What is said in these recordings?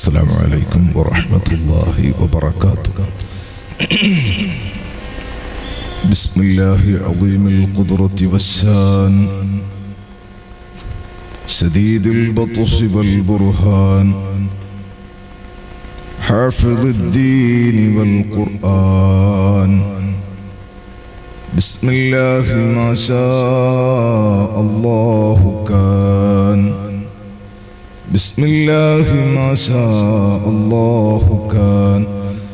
السلام عليكم ورحمة الله وبركاته. بسم الله عظيم القدرة والشان، شديد البطش والبرهان، حافظ الدين والقرآن. بسم الله ما شاء الله كان، بسم الله ما شاء الله كان،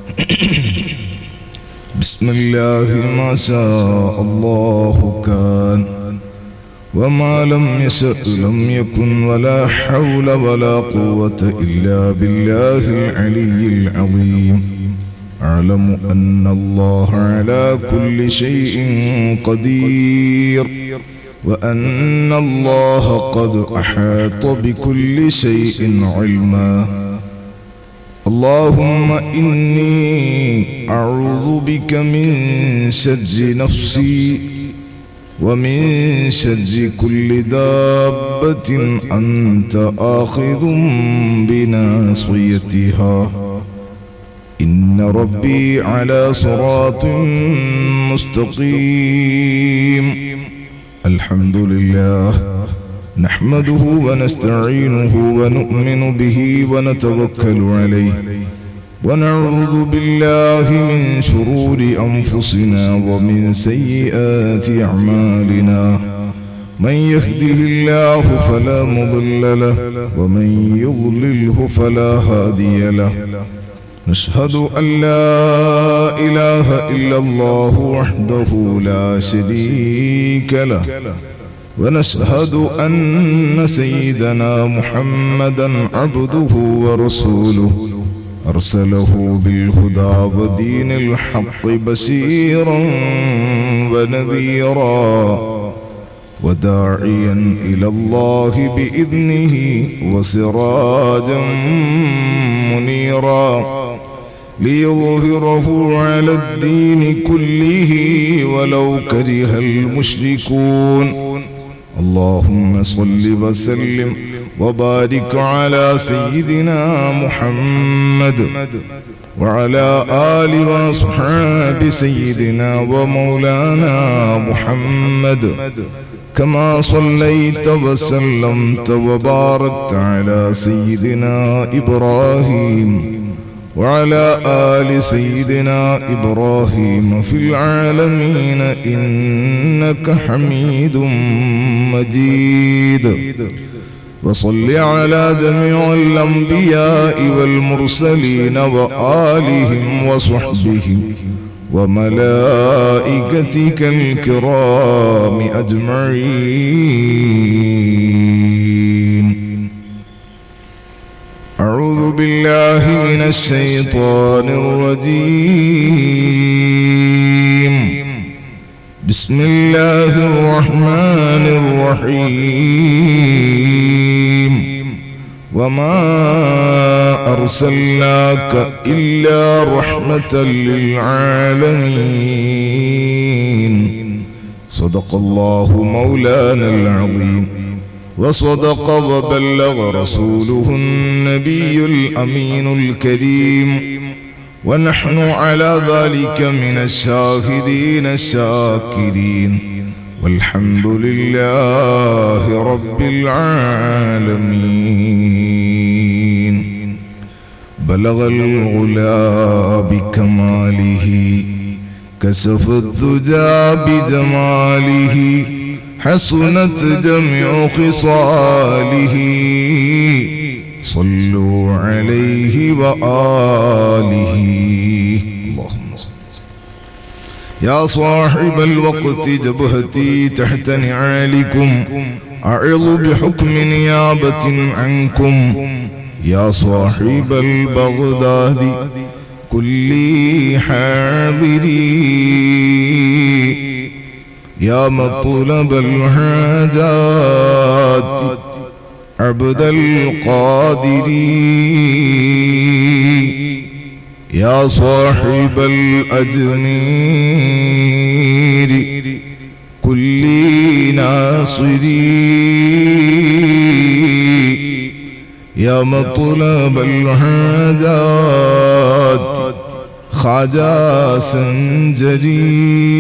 بسم الله ما شاء الله كان، وما لم يشأ لم يكن، ولا حول ولا قوة إلا بالله العلي العظيم. أعلم أن الله على كل شيء قدير، وأن الله قد أحاط بكل شيء علما. اللهم إني أعوذ بك من شر نفسي ومن شر كل دابة أنت آخذ بناصيتها، إن ربي على صراط مستقيم. الحمد لله نحمده ونستعينه ونؤمن به ونتوكل عليه، ونعوذ بالله من شرور أنفسنا ومن سيئات أعمالنا. من يهده الله فلا مضل له، ومن يضلله فلا هادي له. نشهد أن لا إله إلا الله وحده لا شريك له، ونشهد أن سيدنا محمدا عبده ورسوله، أرسله بالهدى ودين الحق بشيرا ونذيرا، وداعيا إلى الله بإذنه وسراجا منيرا، ليظهره على الدين كله ولو كره المشركون. اللهم صل وسلم وبارك على سيدنا محمد وعلى آل وأصحاب سيدنا ومولانا محمد، كما صليت وسلمت وباركت على سيدنا إبراهيم وعلى آل سيدنا إبراهيم في العالمين إنك حميد مجيد. وصل على جميع الأنبياء والمرسلين وآلهم وصحبهم وملائكتك الكرام أجمعين. أعوذ بالله من الشيطان الرجيم. بسم الله الرحمن الرحيم. وما أرسلناك إلا رحمة للعالمين. صدق الله مولانا العظيم، وصدق وبلغ رسوله النبي الأمين الكريم، ونحن على ذلك من الشاهدين الشاكرين، والحمد لله رب العالمين. بلغ الغلا بكماله، كشف الدجى بجماله، حسنت جميع خصاله، صلوا عليه وآله. اللهم صل. يا صاحب الوقت جبهتي تحت نعالكم، أعظ بحكم نيابة عنكم. يا صاحب البغداد كلي حاضري، يا مطلب الحاجات عبد القادر، يا صاحب الأجمير كل ناصري، يا يا مطلب الحاجات خواجہ سنجری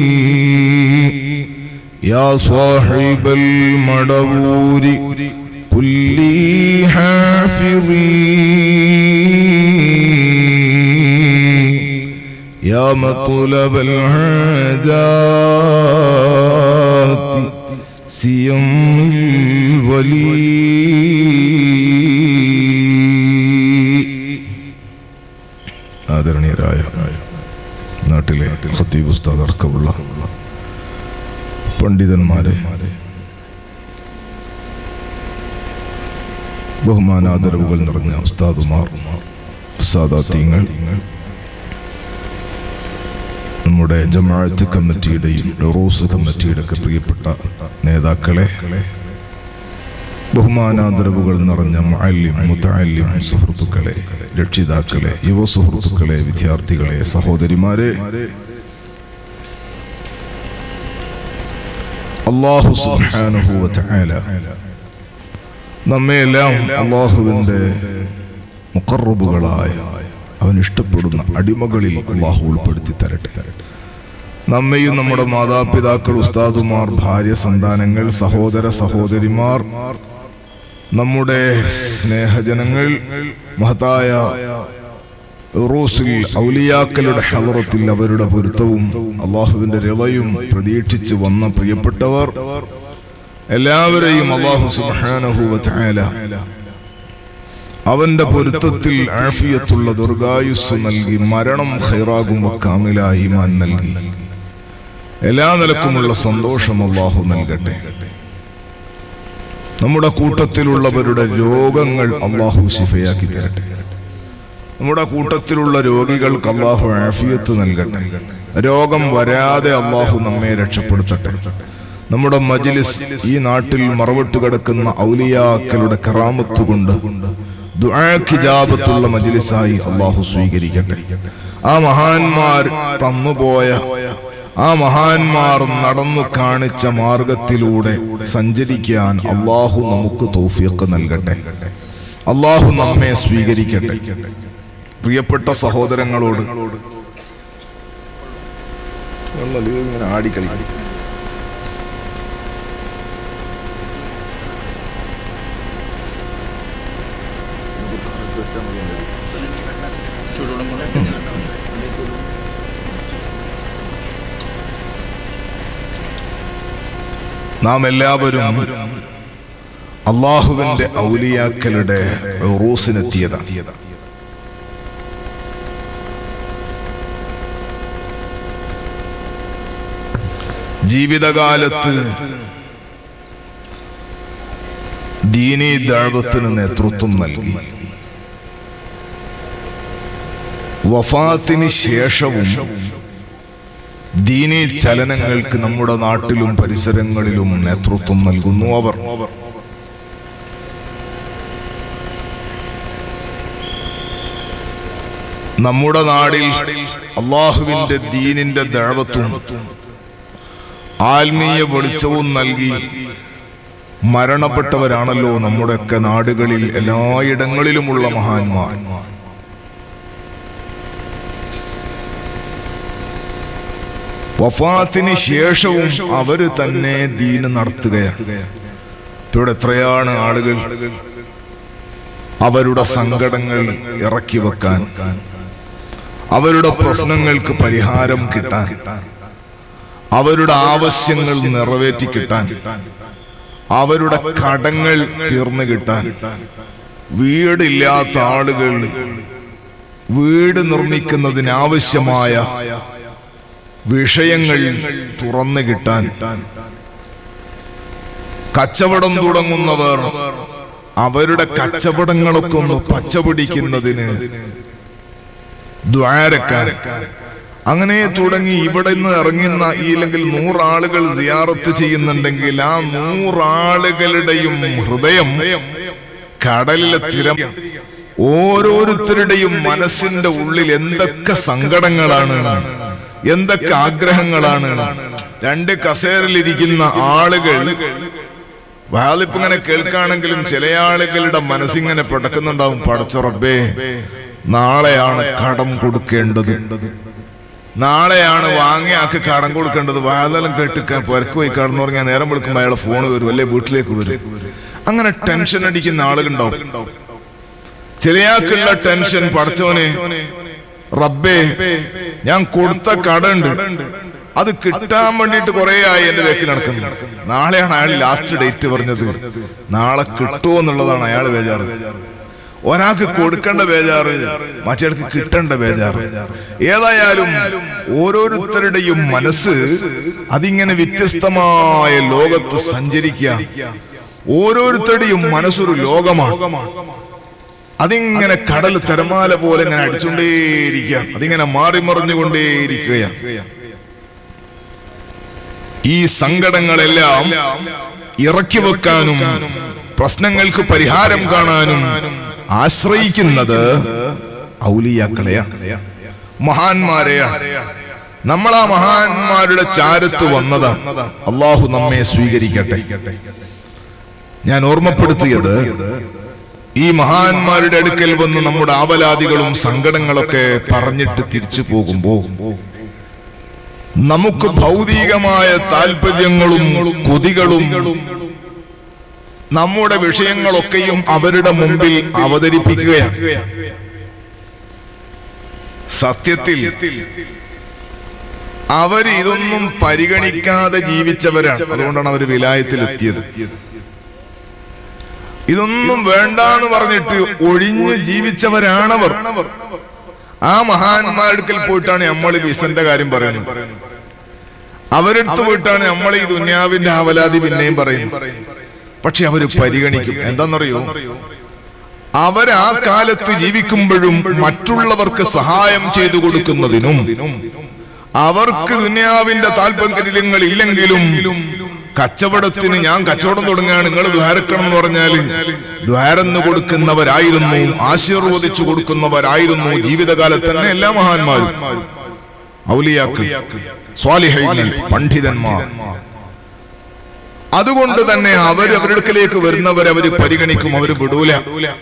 يا صاحب المدبور كل حافظي يا مطلب الحاجات سيم الولي ആദരണീയരായ നാട്ടിലെ ഖത്തീബ് ഉസ്താദ് അടക്കമുള്ള പണ്ഡിതന്മാരെ, ബഹുമാനാദരവുകൾ നിറഞ്ഞ ഉസ്താദുമാർ, സാദാത്യങ്ങൾ, നമ്മുടെ ജമാഅത്ത് കമ്മിറ്റിയുടെയും ഡറൂസ് കമ്മിറ്റിയുടെ ഒക്കെ പ്രിയപ്പെട്ട നേതാക്കളെ, ബഹുമാനാദരവുകൾ നിറഞ്ഞ മുഅല്ലിം, മുതഅല്ലിം സുഹൃത്തുക്കളെ, രക്ഷിതാക്കളെ, യുവ സുഹൃത്തുക്കളെ, വിദ്യാർത്ഥികളെ, സഹോദരിമാരെ, അല്ലാഹു സുബ്ഹാനഹു വ തആല നമ്മെല്ലാം അല്ലാഹുവിന്റെ മുഖറബുകളായ, അവൻ ഇഷ്ടപ്പെടുന്ന അടിമകളിൽ അല്ലാഹു ഉൾപ്പെടുത്തി തരട്ടെ. നമ്മയും നമ്മുടെ മാതാപിതാക്കൾ, ഉസ്താദുമാർ, ഭാര്യ, സന്താനങ്ങൾ, സഹോദര സഹോദരിമാർ, നമ്മുടെ സ്നേഹജനങ്ങൾ, മഹത്തായ ഉറൂസിൽ ഔലിയാക്കളുടെ ഹളറത്തിൽ അവരുടെ പൊരുത്തവും അല്ലാഹുവിന്റെ റിളയും പ്രതീക്ഷിച്ച് വന്ന പ്രിയപ്പെട്ടവർ എല്ലാവരെയും അല്ലാഹു സുബ്ഹാനഹു വ തആല അവന്റെ പൊരുത്തത്തിൽ ആഫിയത്തുള്ള ദീർഘായുസ്സ് നൽകി, മരണം ഖൈറാകും കാമിലായ ഈമാൻ നൽകി, എല്ലാ നിലക്കുമുള്ള സന്തോഷം അല്ലാഹു നൽകട്ടെ. നമ്മുടെ കൂട്ടത്തിലുള്ളവരുടെ രോഗങ്ങൾ അല്ലാഹു ശിഫയാക്കി തരട്ടെ. നമ്മുടെ കൂട്ടത്തിലുള്ള രോഗികൾക്ക് അല്ലാഹു ആഫിയത്ത് നൽകട്ടെ. രോഗം വരാതെ അല്ലാഹു നമ്മെ രക്ഷപ്പെടുത്തട്ടെ. നമ്മുടെ മജ്ലിസ് ഈ നാട്ടിൽ മറവിട്ട് കിടക്കുന്ന ഔലിയാക്കളുടെ കറാമത്ത് കൊണ്ട് ദുആക്ക് ഇജാബത്തുള്ള മജ്ലിസായി അല്ലാഹു സ്വീകരിക്കട്ടെ. ആ മഹാന്മാർ തന്നുപോയ, ആ മഹാന്മാർ നടന്നു കാണിച്ച മാർഗത്തിലൂടെ സഞ്ചരിക്കാൻ അല്ലാഹു നമുക്ക് തൗഫീഖ് നൽകട്ടെ. അല്ലാഹു നമ്മെ സ്വീകരിക്കട്ടെ. പ്രിയപ്പെട്ട സഹോദരങ്ങളോട് നാം എല്ലാവരും അല്ലാഹുവിന്റെ ഔലിയാക്കളുടെ ഉറൂസിനെത്തിയതാണ്. ജീവിതകാലത്ത് ദീനീ ദഅവത്തിന് നേതൃത്വം നൽകി. വഫാത്തിന് ശേഷവും ദീനീ ചലനങ്ങൾക്ക് നമ്മുടെ നാട്ടിലും പരിസരങ്ങളിലും നേതൃത്വം നൽകുന്നു അവർ. നമ്മുടെ നാടിൽ അല്ലാഹുവിന്റെ ദീനിന്റെ ദഅവത്തും ആത്മീയ വെളിച്ചവും നൽകി മരണപ്പെട്ടവരാണല്ലോ നമ്മുടെയൊക്കെ നാടുകളിൽ എല്ലായിടങ്ങളിലുമുള്ള മഹാന്മാർ. വഫാത്തിന് ശേഷവും അവര് തന്നെ ദീന് നടത്തുകയാണ്. ഇവിടെ എത്രയാണ് ആളുകൾ അവരുടെ സങ്കടങ്ങൾ ഇറക്കി വെക്കാൻ, അവരുടെ പ്രശ്നങ്ങൾക്ക് പരിഹാരം കിട്ടാൻ, അവരുടെ ആവശ്യങ്ങൾ നിറവേറ്റി കിട്ടാൻ, അവരുടെ കടങ്ങൾ തീർന്നു കിട്ടാൻ, വീടില്ലാത്ത ആളുകൾ വീട് നിർമ്മിക്കുന്നതിനാവശ്യമായ വിഷയങ്ങൾ തുറന്നു കിട്ടാൻ, കച്ചവടം തുടങ്ങുന്നവർ അവരുടെ കച്ചവടങ്ങളൊക്കെ ഒന്ന് പച്ചപിടിക്കുന്നതിന് ദ്വാരക്കാൻ, അങ്ങനെ തുടങ്ങി ഇവിടെ നിന്ന് ഇറങ്ങുന്ന ഇല്ലെങ്കിൽ 100 ആളുകൾ സിയാറത്ത് ചെയ്യുന്നുണ്ടെങ്കിൽ ആ 100 ആളുകളുടെയും ഹൃദയം കടലിലെ തിരം. ഓരോരുത്തരുടെയും മനസ്സിന്റെ ഉള്ളിൽ എന്തൊക്കെ സങ്കടങ്ങളാണ്, എന്തൊക്കെ ആഗ്രഹങ്ങളാണ്. 2 കസേരയിലിരിക്കുന്ന ആളുകൾ വാലിപ്പ് ഇങ്ങനെ കേൾക്കാണെങ്കിലും ചില ആളുകളുടെ മനസ്സിങ്ങനെ പിടക്കുന്നുണ്ടാവും, പടച്ച റബ്ബേ നാളെയാണ് കടം കൊടുക്കേണ്ടത്, നാളെയാണ് വാങ്ങിയാക്ക് കടം കൊടുക്കേണ്ടത്. വാതെല്ലാം കേട്ട് പുരക്ക് പോയി കടന്നുറങ്ങിയാൽ നേരം വിളിക്കുമ്പോൾ അയാളെ ഫോൺ വരും, അല്ലെ വീട്ടിലേക്ക് വരും. അങ്ങനെ ടെൻഷൻ അടിക്കുന്ന ആളുകളുണ്ടാവും. ചിലയാൾക്കുള്ള ടെൻഷൻ, പടച്ചോനെ റബ്ബേ ഞാൻ കൊടുത്ത കടമുണ്ട്, അത് കിട്ടാൻ വേണ്ടിയിട്ട് കുറെ ആയി എന്റെ വേക്കിൽ നടക്കുന്നു. നാളെയാണ് അയാൾ ലാസ്റ്റ് ഡേറ്റ് പറഞ്ഞത്, നാളെ കിട്ടുമോ എന്നുള്ളതാണ് അയാൾ ബേജാറ്. ഒരാൾക്ക് കൊടുക്കേണ്ട ബേജാറ്, മറ്റേയാൾക്ക് കിട്ടേണ്ട ബേജാറ്. ഏതായാലും ഓരോരുത്തരുടെയും മനസ്സ് അതിങ്ങനെ വ്യത്യസ്തമായ ലോകത്ത് സഞ്ചരിക്കുക. ഓരോരുത്തരുടെയും മനസ്സൊരു ലോകമാണ്. അതിങ്ങനെ കടൽ തിരമാല പോലെ ഇങ്ങനെ അടിച്ചുകൊണ്ടേയിരിക്കുക, അതിങ്ങനെ മാറിമറിഞ്ഞുകൊണ്ടേയിരിക്കുകയാണ്. ഈ സങ്കടങ്ങളെല്ലാം ഇറക്കി വെക്കാനും പ്രശ്നങ്ങൾക്ക് പരിഹാരം കാണാനും ആശ്രയിക്കുന്നത് ഔലിയാക്കളെയാണ്, മഹാന്മാരെയാണ്. നമ്മൾ ആ മഹാന്മാരുടെ ചാരത്ത് വന്നതാണ്. അള്ളാഹു നമ്മെ സ്വീകരിക്കട്ടെ. ഞാൻ ഓർമ്മപ്പെടുത്തിയത്, ഈ മഹാന്മാരുടെ അടുക്കൽ വന്ന് നമ്മുടെ ആവലാദികളും സങ്കടങ്ങളൊക്കെ പറഞ്ഞിട്ട് തിരിച്ചു പോകുമ്പോ നമുക്ക് ഭൗതികമായ താല്പര്യങ്ങളും കൊതികളും നമ്മുടെ വിഷയങ്ങളൊക്കെയും അവരുടെ മുമ്പിൽ അവതരിപ്പിക്കുകയാണ്. സത്യത്തിൽ അവര് ഇതൊന്നും പരിഗണിക്കാതെ ജീവിച്ചവരാണ്. അതുകൊണ്ടാണ് അവർ വിലായത്തിലെത്തിയത്. ഇതൊന്നും വേണ്ടാന്ന് പറഞ്ഞിട്ട് ഒഴിഞ്ഞു ജീവിച്ചവരാണവർ. ആ മഹാന്മാരുടെ പോയിട്ടാണ് നമ്മൾ വിസന്റെ കാര്യം പറയുന്നത്. അവരെടുത്ത് പോയിട്ടാണ് നമ്മൾ ഈ ദുനിയാവിന്റെ ആവലാതി പിന്നെയും പറയുന്നത്. പക്ഷെ അവര് പരിഗണിക്കും. എന്താണെന്നറിയോ, അവരാ കാലത്ത് ജീവിക്കുമ്പോഴും മറ്റുള്ളവർക്ക് സഹായം ചെയ്തു കൊടുക്കുന്നതിനും അവർക്ക് ദുനിയാവിന്റെ താല്പര്യങ്ങൾ ഇല്ലെങ്കിലും കച്ചവടത്തിന് ഞാൻ കച്ചവടം തുടങ്ങുകയാണ്, നിങ്ങൾ ദ്വാരക്കണം എന്ന് പറഞ്ഞാൽ ദ്വാരന്ന് കൊടുക്കുന്നവരായിരുന്നു, ആശീർവദിച്ചു കൊടുക്കുന്നവരായിരുന്നു ജീവിതകാലത്ത് തന്നെ എല്ലാ മഹാന്മാരും, ഔലിയാക്കൾ, സ്വാലിഹീങ്ങൾ, പണ്ഡിതന്മാർ. അതുകൊണ്ട് തന്നെ അവരുടെ അടുക്കലേക്ക് വരുന്നവരെ അവര് പരിഗണിക്കും, അവര് വിടൂല.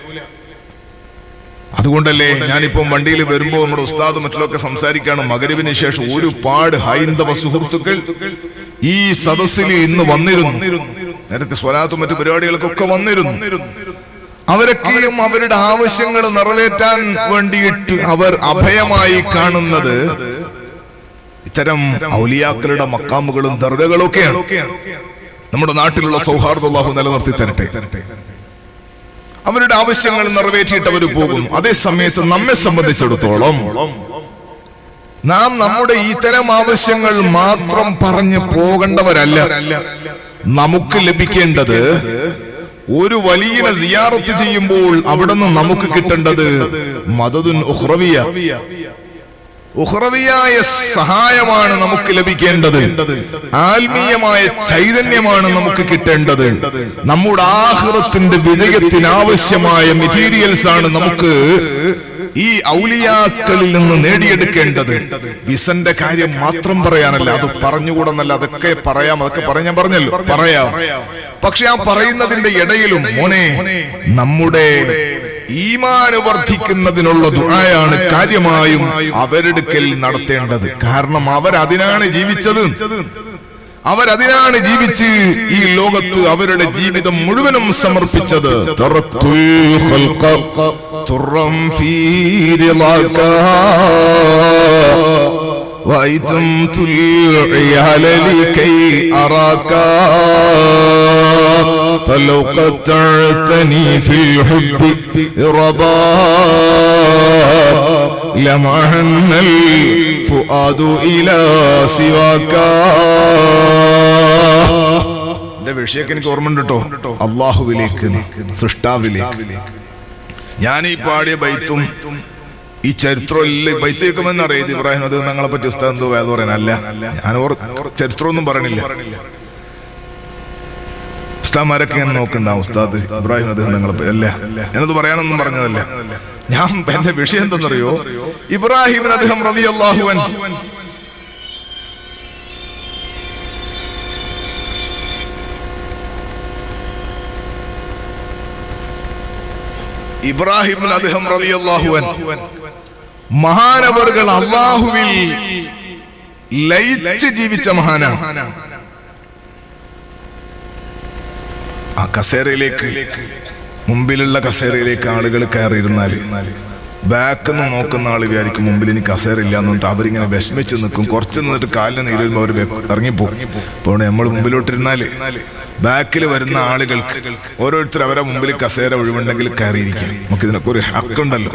അതുകൊണ്ടല്ലേ ഞാനിപ്പം വണ്ടിയിൽ വരുമ്പോ നമ്മുടെ ഉസ്താദ് മറ്റുള്ളവർക്ക് സംസാരിക്കാണ്. മഗ്‌രിബിന് ശേഷം ഒരുപാട് ഹൈന്ദവ സുഹൃത്തുക്കൾ ഈ സദസ്സിൽ ഇന്ന് വന്നിരുന്നു. നേരത്തെ സ്വലാത്തും മറ്റു പരിപാടികൾക്കൊക്കെ വന്നിരുന്നു. അവരൊക്കെയും അവരുടെ ആവശ്യങ്ങൾ നിറവേറ്റാൻ വേണ്ടിയിട്ട് അവർ അഭയമായി കാണുന്നത് ഇത്തരം ഔലിയാക്കളുടെ മക്കാമുകളും ദർഗകളും ഒക്കെയാണ്. നമ്മുടെ നാട്ടിലുള്ള സൗഹാർദ്ദം അല്ലാഹു നിലനിർത്തി തരട്ടെ. അവരുടെ ആവശ്യങ്ങൾ നിറവേറ്റിയിട്ട് അവർ പോകും. അതേ സമയത്ത് നമ്മെ സംബന്ധിച്ചിടത്തോളം നാം നമ്മുടെ ഇത്തരം ആവശ്യങ്ങൾ മാത്രം പറഞ്ഞു പോകേണ്ടവരല്ല. നമുക്ക് ലഭിക്കേണ്ടത്, ഒരു വലിയ സിയാറത്ത് ചെയ്യുമ്പോൾ അവിടെ നിന്ന് നമുക്ക് കിട്ടേണ്ടത് മദദുൻ ഉഖ്റവിയ, ഉഖ്റവിയായ സഹായമാണ് നമുക്ക് ലഭിക്കേണ്ടത്. ആത്മീയമായ ചൈതന്യമാണ് നമുക്ക് കിട്ടേണ്ടത്. നമ്മുടെ ആഖിറത്തിന്റെ വിജയത്തിന് ആവശ്യമായ മെറ്റീരിയൽസ് ആണ് നമുക്ക് ഈ ഔലിയാക്കളിൽ നിന്ന് നേടിയെടുക്കേണ്ടത്. വിസന്റെ കാര്യം മാത്രം പറയാനല്ല, അത് പറഞ്ഞുകൂടെന്നല്ല, അതൊക്കെ പറയാം, അതൊക്കെ ഞാൻ പറഞ്ഞല്ലോ, പറയാം. പക്ഷെ ആ പറയുന്നതിന്റെ ഇടയിലും മോനെ നമ്മുടെ ഈമാൻ വർദ്ധിക്കുന്നതിനുള്ള ദുആയാണ് കാര്യമായും അവരെടുക്കൽ നടത്തേണ്ടത്. കാരണം അവരതിനാണ് ജീവിച്ചത്, അവരതിനാണ് ജീവിച്ച് ഈ ലോകത്ത് അവരുടെ ജീവിതം മുഴുവനും സമർപ്പിച്ചത്. فلو قطعتني في الحب ربا لمعن الفؤاد إلى سواك. എന്റെ വിഷയൊക്കെ എനിക്ക് ഓർമ്മയുണ്ട് കേട്ടോ. അള്ളാഹുവിലേക്ക്, സൃഷ്ടാവിലേക്ക്. ഞാൻ ഈ പാടിയ ബൈത്തും ഈ ചരിത്രം ബൈത്ത് കേൾക്കുമെന്ന് അറിയത് ഇബ്രാഹിം അത് ഞങ്ങളെ പറ്റി ഉസ്താദ് എന്തോ വേദ പറയാനല്ല, ഞാൻ ചരിത്രമൊന്നും പറയണില്ല. ഉസ്താദ്മാരൊക്കെ ഞാൻ നോക്കണ്ടാവും, ഉസ്താദ് ഇബ്രാഹിം അദ്ദേഹം നിങ്ങളെ അല്ല, ഞാനത് പറയാനൊന്നും പറഞ്ഞതല്ല. ഞാൻ എന്റെ വിഷയം എന്തെന്നറിയോ, ഇബ്രാഹിം അദ്ദേഹം റളിയല്ലാഹു അൻഹു ഇബ്രാഹിം അദ്ഹം റളിയല്ലാഹു അൻഹു മഹാനവറുകൾ അല്ലാഹുവിൽ ലയിച്ച് ജീവിച്ച മഹാനാണ്. ആ കസേരയിലേക്ക്, മുമ്പിലുള്ള കസേരയിലേക്ക് ആളുകൾ കയറിയിരുന്നാല് ബാക്കിൽ നിന്ന് നോക്കുന്ന ആൾ വിചാരിക്കും മുമ്പിൽ ഇനി കസേര ഇല്ല എന്നിട്ട് അവരിങ്ങനെ വിഷമിച്ച് നിൽക്കും. കുറച്ച് നിന്നിട്ട് കാലിന് നീര് വരുമ്പോൾ അവർ ഇറങ്ങിപ്പോകും. അപ്പോൾ നമ്മൾ മുമ്പിലോട്ടിരുന്നാല് ബാക്കിൽ വരുന്ന ആളുകൾക്ക് ഓരോരുത്തർ അവരെ മുമ്പിൽ കസേര ഒഴിവുണ്ടെങ്കിൽ കയറിയിരിക്കും. നമുക്ക് ഇതിനൊക്കെ ഒരു ഹക്കുണ്ടല്ലോ.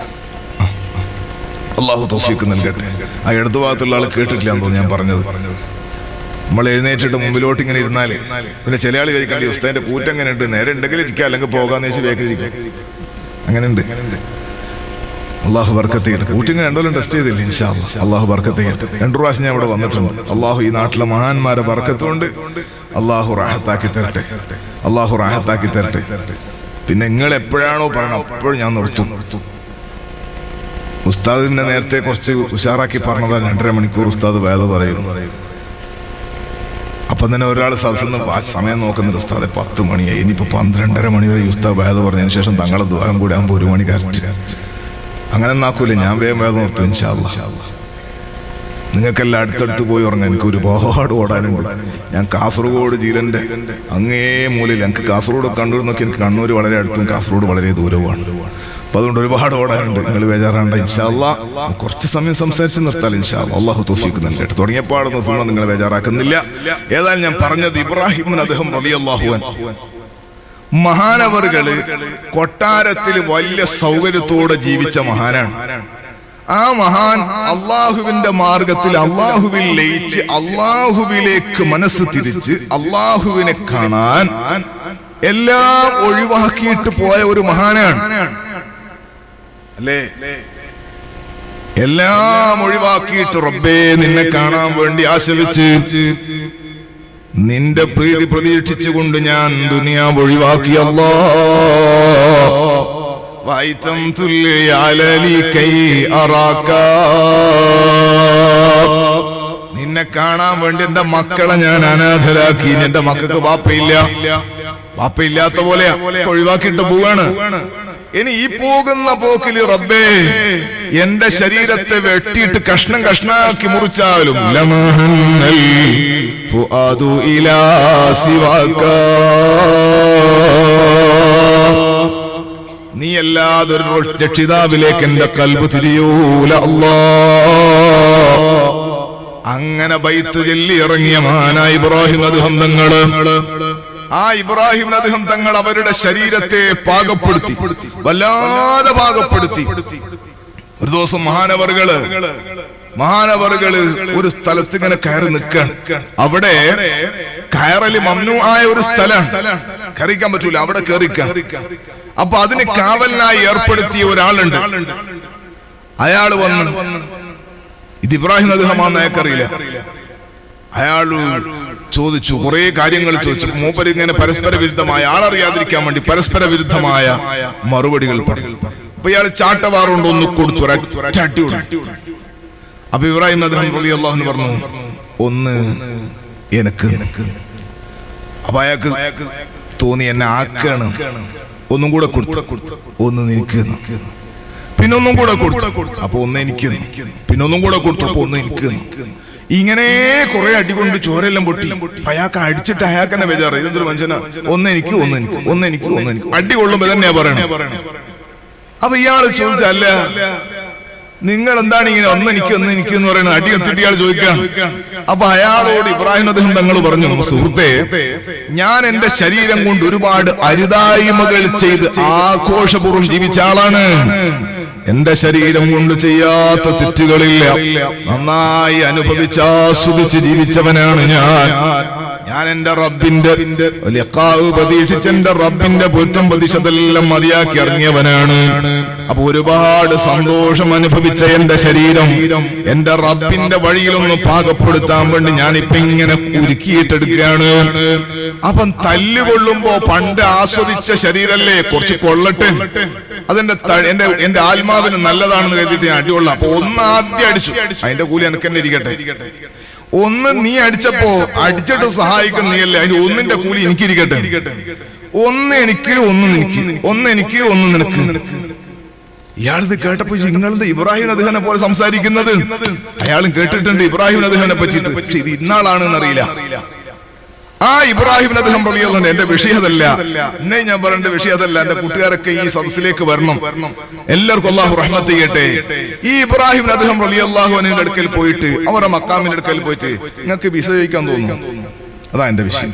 അള്ളാഹു തൗഫീഖ് നൽകട്ടെ. ആ ഇടതു ഭാഗത്തുള്ള ആൾ കേട്ടിട്ടില്ല എന്ന് തോന്നുന്നു ഞാൻ പറഞ്ഞത്. നമ്മൾ എഴുന്നേറ്റിട്ട് മുമ്പിലോട്ട് ഇങ്ങനെ ഇരുന്നാല് പിന്നെ ചില ആൾ കഴിക്കേണ്ടി ഉസ്താദിന്റെ കൂറ്റങ്ങനെ ഉണ്ട്, നേരെ ഉണ്ടെങ്കിൽ ഇരിക്കുക, അല്ലെങ്കിൽ പോകാന്ന് വെച്ച് വേഗം അങ്ങനെ ഉണ്ട്. അള്ളാഹു ബർക്കത്ത് ചെയ്യട്ടെ. കൂട്ടിങ്ങനെ രണ്ടോളം ടെസ്റ്റ് ചെയ്തില്ല ഇൻഷാ അല്ലാഹ്. അള്ളാഹു ബർക്കത്ത് ചെയ്യട്ടെ. 2 പ്രാവശ്യം ഞാൻ ഇവിടെ വന്നിട്ടുണ്ട്. അള്ളാഹു ഈ നാട്ടിലെ മഹാന്മാരെ ബർക്കത്തുകൊണ്ട് അള്ളാഹു റാഹത്താക്കി തരട്ടെ. അള്ളാഹു റാഹത്താക്കി തരട്ടെ. പിന്നെ നിങ്ങൾ എപ്പോഴാണോ പറയണം അപ്പോഴും ഞാൻ നിർത്തും. ഉസ്താദിനെ നേരത്തെ കുറച്ച് ഉഷാറാക്കി പറഞ്ഞതാണ് 2.5 മണിക്കൂർ ഉസ്താദ് വേദ പറയും. അപ്പം തന്നെ ഒരാൾ സദസ്സിന്ന് സമയം നോക്കുന്നുണ്ട്, ഉസ്താദെ 10 മണിയായി, ഇനിയിപ്പോൾ 12:30 മണി വരെ ഉസ്താദ് വേദ പറഞ്ഞതിന് ശേഷം തങ്ങളെ ദ്വാരം കൂടി ആകുമ്പോൾ 1 മണി കറക്റ്റ്. അങ്ങനെ നാക്കൂലേ, ഞാൻ വേഗം വേദ നിർത്തും ഇൻഷാ അല്ലാഹ്. നിങ്ങൾക്കെല്ലാം അടുത്തടുത്ത് പോയി ഉറങ്ങാൻ എനിക്ക് ഒരുപാട് ഓടാനുണ്ട്. ഞാൻ കാസർഗോഡ് ജീരന്റെ അങ്ങേ മൂലയിൽ, എനിക്ക് കാസർഗോഡ് കണ്ണൂർ നോക്കി എനിക്ക് കണ്ണൂർ വളരെ അടുത്തും കാസർഗോഡ് വളരെ ദൂരവുമാണ്. അപ്പൊ അതുകൊണ്ട് ഒരുപാട് ഓടാനുണ്ട്. നിങ്ങൾ ബേജാറാണ്ട ഇൻഷാ അല്ലാഹ്. കുറച്ച് സമയം സംസാരിച്ച് നിർത്താൽ ഇൻഷാ അല്ലാഹ്. അല്ലാഹു തൗഫീഖ് നൽകട്ടെ. തുടങ്ങിയപ്പാട് നിർത്തുന്ന നിങ്ങൾ ബേജാറാക്കുന്നില്ല. ഏതായാലും ഞാൻ പറഞ്ഞത് ഇബ്രാഹിം അദ്ഹം റളിയല്ലാഹു അൻഹു മഹാനവറുകള് കൊട്ടാരത്തിൽ വലിയ സൗകര്യത്തോടെ ജീവിച്ച മഹാനാണ്. ആ മഹാൻ അള്ളാഹുവിന്റെ മാർഗത്തിൽ അള്ളാഹുവിൽ ലയിച്ച് അള്ളാഹുവിലേക്ക് മനസ്സ് തിരിച്ച് അള്ളാഹുവിനെ കാണാൻ എല്ലാം ഒഴിവാക്കിയിട്ട് പോയ ഒരു മഹാനാണ് അല്ലേ. എല്ലാം ഒഴിവാക്കിയിട്ട് റബ്ബേ നിന്നെ കാണാൻ വേണ്ടി ആശിച്ച് നിന്റെ പ്രീതി പ്രതീക്ഷിച്ചുകൊണ്ട് ഞാൻ ദുനിയാവ് ഒഴിവാക്കി. നിന്നെ കാണാൻ വേണ്ടി എന്റെ മക്കളെ ഞാൻ അനാഥരാക്കി. എന്റെ മക്കൾക്ക് വാപ്പയില്ലാത്ത പോലെ ഒഴിവാക്കിയിട്ട് പോവാണ്. ഇനി ഈ പോകുന്ന പോക്കില് റബ്ബേ എന്റെ ശരീരത്തെ വെട്ടിയിട്ട് കഷ്ണം കഷ്ണാക്കി മുറിച്ചാലും നീ അല്ലാതെ ഒരു രക്ഷിതാവിലേക്ക് എന്റെ കൽബ് തിരിയൂല അല്ലാഹ്. അങ്ങനെ ബൈത്ത് ചൊല്ലി ഇറങ്ങിയ മഹാനായ ഇബ്രാഹിം അദ്ഹം തങ്ങള്, ആ ഇബ്രാഹിം അദ്ഹം തങ്ങൾ അവരുടെ ശരീരത്തെ പാകപ്പെടുത്തി, വല്ലാതെ പാകപ്പെടുത്തി. ഒരു ദിവസം മഹാനവറുകള് ഒരു സ്ഥലത്ത് ഇങ്ങനെ കയറി നിൽക്കാണ്. അവിടെ കയറല് മംനൂ ആയ ഒരു സ്ഥലമാണ്, കയറിക്കാൻ പറ്റൂല, അവിടെ കയറിക്കാൻ. അപ്പൊ അതിന് കാവലിനായി ഏർപ്പെടുത്തിയ ഒരാളുണ്ട്. അയാള് വന്ന്, ഇത് ഇബ്രാഹിം അദ്ഹമാണെന്ന് അയാൾക്കറിയില്ല. അയാള് ചോദിച്ചു, കുറെ കാര്യങ്ങൾ ചോദിച്ചു. മൂപ്പര് ഇങ്ങനെ പരസ്പര വിരുദ്ധമായ, ആളറിയാതിരിക്കാൻ വേണ്ടി പരസ്പര വിരുദ്ധമായ മറുപടികൾ പറഞ്ഞു. അപ്പൊ ഇയാൾ ചാട്ടവാറുകൊണ്ട് ഒന്ന് കൊടുത്തു, ചാട്ടി കൊടുത്തു. അപ്പൊ ഇബ്രാഹിം അദ്ഹം റളിയല്ലാഹു അൻഹു പറഞ്ഞു, ഒന്ന് എനിക്ക്. അപ്പൊ അയാൾക്ക് തോന്നി എന്നെ ആക്കാണ്. ഒന്നും കൂടെ കൊടുത്തു, ഒന്ന് നിനക്ക്. പിന്നെ ഒന്നും കൂടെ കൊടുത്തു, അപ്പൊ ഒന്ന് എനിക്ക്. പിന്നെ ഒന്നും കൂടെ കൊടുത്തു, അപ്പൊ ഒന്ന് എനിക്ക്. ഇങ്ങനെ കുറെ അടികൊണ്ട് ചോരെല്ലാം പൊട്ടി. അയാൾക്ക് അടിച്ചിട്ട് അയാൾക്ക് തന്നെ ബേജാറ്, ഇതെന്തൊരു മനുഷ്യനാ, ഒന്നെനിക്ക് അടി കൊള്ളുമ്പോ തന്നെയാ പറയണേ. അപ്പൊ ഇയാള് ചോദിച്ചല്ല, നിങ്ങൾ എന്താണ് ഇങ്ങനെ ഒന്നെനിക്ക് എന്ന് പറയുന്നത്? അടി എത്തിട്ട് ഇയാൾ ചോദിക്കാണ്. അപ്പൊ അയാളോട് ഇബ്രാഹിം അദ്ഹം തങ്ങൾ പറഞ്ഞു, സുഹൃത്തെ, ഞാൻ എന്റെ ശരീരം കൊണ്ട് ഒരുപാട് അരുതായ്മകൾ ചെയ്ത് ആഘോഷപൂർവ്വം ജീവിച്ച ആളാണ്. എന്റെ ശരീരം കൊണ്ട് ചെയ്യാത്ത തെറ്റുകളില്ല. നന്നായി അനുഭവിച്ചാസ്വദിച്ച് ജീവിച്ചവനാണ് ഞാൻ എന്റെ റബ്ബിന്റെ പ്രതീക്ഷിച്ച് എന്റെ റബ്ബിന്റെ പൊരുത്തം പ്രതീക്ഷതെല്ലാം മതിയാക്കി ഇറങ്ങിയവനാണ്. അപ്പൊ ഒരുപാട് സന്തോഷം അനുഭവിച്ച എന്റെ ശരീരം എന്റെ റബ്ബിന്റെ വഴിയിലൊന്ന് പാകപ്പെടുത്താൻ വേണ്ടി ഞാനിപ്പൊ ഇങ്ങനെ ഉരുക്കിയിട്ടെടുക്കുകയാണ്. അപ്പം തല്ലുകൊള്ളുമ്പോ പണ്ട് ആസ്വദിച്ച ശരീരല്ലേ, കുറച്ച് കൊള്ളട്ടെ, അതെന്റെ എന്റെ ആത്മാവിന് നല്ലതാണെന്ന് കരുതിയിട്ട് ഞാൻ അടികൊള്ളാം. അപ്പൊ ഒന്ന് ആദ്യം അടിച്ചു, അതിന്റെ കൂലി എനിക്ക് തന്നെ ഇരിക്കട്ടെ. ഒന്ന് നീ അടിച്ചപ്പോ അടിച്ചിട്ട് സഹായിക്കുന്ന നീയല്ലേ, അതിന്റെ ഒന്നിന്റെ കൂലി എനിക്കിരിക്കട്ടെ. ഒന്ന് എനിക്ക് ഒന്ന് നിനക്ക്, ഒന്ന് എനിക്ക് ഒന്ന് നിനക്ക്. ഇയാളിത് കേട്ടപ്പോ നിങ്ങളത് ഇബ്രാഹിം അദ്ദേഹനെ പോലെ സംസാരിക്കുന്നത് അയാളും കേട്ടിട്ടുണ്ട് ഇബ്രാഹിം അദ്ദേഹനെ പറ്റിയിട്ട്. പക്ഷെ ഇത് ഇന്നാളാണ് എന്നറിയില്ല. ആ ഇബ്രാഹിം അദ്ദേഹം പറയുന്നത് എന്റെ വിഷയതല്ല, എന്നെ ഞാൻ പറയേണ്ട വിഷയതല്ല. എന്റെ കൂട്ടുകാരൊക്കെ ഈ സദസ്സിലേക്ക് വരണം. എല്ലാവർക്കും അള്ളാഹു റഹ്മത്ത് ചെയ്യട്ടെ. ഈ ഇബ്രാഹിം അദ്ദേഹം റളിയല്ലാഹു അൻഹുവിന്റെ അടുക്കൽ പോയിട്ട്, അവരുടെ മക്കാമിന്റെ അടുക്കൽ പോയിട്ട് നിങ്ങൾക്ക് വിസ ചോദിക്കാൻ തോന്നുന്നു. അതാ എന്റെ വിഷയം.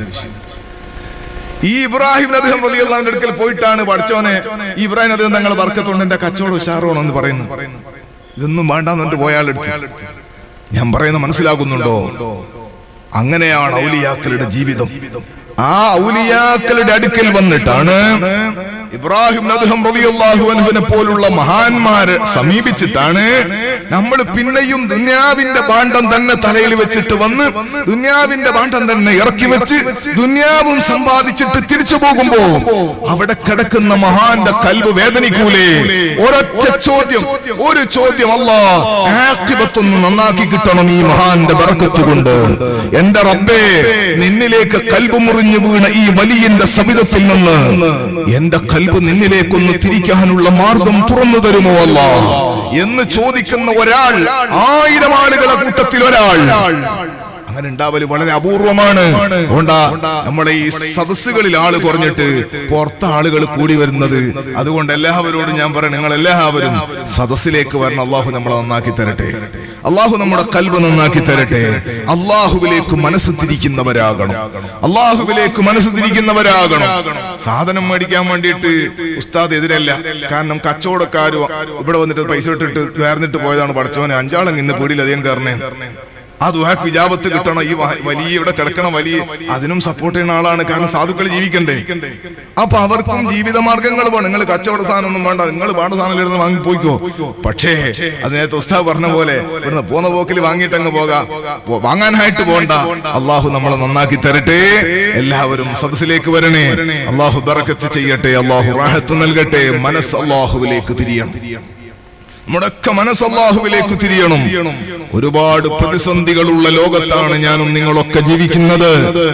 ഈ ഇബ്രാഹിം അദ്ദേഹം റളിയല്ലാഹുവിന്റെ അടുക്കൽ പോയിട്ടാണ് പഠിച്ചോനെ ഈ ഇബ്രാഹിം അദ്ദേഹം തങ്ങളെ ബർക്കത്തുണ്ട് എന്റെ കച്ചവടം ഉഷാറാണോ എന്ന് പറയുന്നു. ഇതൊന്നും വേണ്ടാന്നിട്ട് പോയാളെടുത്ത് ഞാൻ പറയുന്നത് മനസ്സിലാകുന്നുണ്ടോ? അങ്ങനെയാണ് ഔലിയാക്കളുടെ ജീവിതം. ആ ഔലിയാക്കളുടെ അടുക്കൽ വന്നിട്ടാണ് ഇബ്രാഹിം അദ്ദേഹം റളിയല്ലാഹു അൻഹുവിനെ പോലുള്ള മഹാന്മാരെ സമീപിച്ചിട്ടാണ് നമ്മൾ പിന്നെയും ദുനിയാവിന്റെ ഭാണ്ഡം തന്നെ തലയിൽ വെച്ചിട്ട് വന്ന് ദുനിയാവിന്റെ ഭാണ്ഡം തന്നെ ഇറക്കി വെച്ച് ദുനിയാവും സമ്പാദിച്ചിട്ട് തിരിച്ചു പോകുമ്പോ അവിടെ കിടക്കുന്ന മഹാന്റെ കൽബ് വേദനിക്കൂലേ? ഒരൊറ്റ ചോദ്യം, ഒരു ചോദ്യം, അല്ലാഹ് ആഖിബത്തൊന്ന് നന്നാക്കി കിട്ടണം ഈ മഹാന്റെ ബറക്കത്ത് കൊണ്ട്. എന്റെ റബ്ബേ, നിന്നിലേക്ക് കൽബ് മുറിഞ്ഞു വീണ ഈ വലിയന്റെ സബിതത്തിൽ നിന്ന് എന്റെ കൽബ് നിന്നിലേക്കൊന്ന് തിരിക്കാനുള്ള മാർഗം തുറന്നു തരുമോ അല്ലാഹ് എന്ന് ചോദിക്കുന്ന ഒരാൾ 1000 ആളുകളെ കൂട്ടത്തിൽ ഒരാൾ. അങ്ങനെ ഉണ്ടാവല് വളരെ അപൂർവമാണ്. നമ്മളെ ഈ സദസ്സുകളിൽ ആള് കുറഞ്ഞിട്ട് പുറത്ത് ആളുകൾ കൂടി വരുന്നത്. അതുകൊണ്ട് എല്ലാവരോടും ഞാൻ പറയാം, നിങ്ങൾ എല്ലാവരും സദസ്സിലേക്ക് വരണം. അള്ളാഹു നമ്മളെ നന്നാക്കി തരട്ടെ. അള്ളാഹു നമ്മുടെ കൽബ് നന്നാക്കി തരട്ടെ. അള്ളാഹുവിലേക്ക് മനസ്സ് തിരിക്കുന്നവരാകണം. അള്ളാഹുവിലേക്ക് മനസ്സ് തിരിക്കുന്നവരാകണം. സാധനം മേടിക്കാൻ വേണ്ടിയിട്ട് ഉസ്താദ് എതിരല്ല. കാരണം കച്ചവടക്കാരും ഇവിടെ വന്നിട്ട് പൈസ ഇട്ടിട്ട് വേർന്നിട്ട് പോയതാണ്. പഠിച്ചവനെ 5 ആളെങ്കിൽ ഇന്ന് പീടിയിൽ അധികം കയറണേ. ആ ദുആക്ക് ഇജാബത്ത് കിട്ടണം. ഈ വലിയ ഇവിടെ കിടക്കണം, വലിയ അതിനും സപ്പോർട്ട് ചെയ്യുന്ന ആളാണ്. കാരണം സാധുക്കൾ ജീവിക്കണ്ടേ. അപ്പൊ അവർക്കും ജീവിത മാർഗങ്ങൾ വേണം. നിങ്ങൾ കച്ചവട സാധനം ഒന്നും വേണ്ട, നിങ്ങൾ വേണ്ട സാധനം ഇരുന്ന് വാങ്ങി പോയിക്കോ. പക്ഷേ അത് നേരത്തെ ഉസ്താദ് പറഞ്ഞ പോലെ ഇവിടുന്ന് പോന്ന പോക്കിൽ വാങ്ങിയിട്ട് അങ്ങ് പോകാം, വാങ്ങാനായിട്ട് പോണ്ട. അള്ളാഹു നമ്മളെ നന്നാക്കി തരട്ടെ. എല്ലാവരും സദസ്സിലേക്ക് വരണേ. അള്ളാഹു ബറക്കത്ത് ചെയ്യട്ടെ. അള്ളാഹു റാഹത്ത് നൽകട്ടെ. മനസ്സ് അള്ളാഹുവിലേക്ക് തിരിയണം. നമ്മുടെയൊക്കെ മനസ്സ് അല്ലാഹുവിലേക്ക് തിരിയണം. ഒരുപാട് പ്രതിസന്ധികളുള്ള ലോകത്താണ് ഞാനും നിങ്ങളൊക്കെ ജീവിക്കുന്നത്.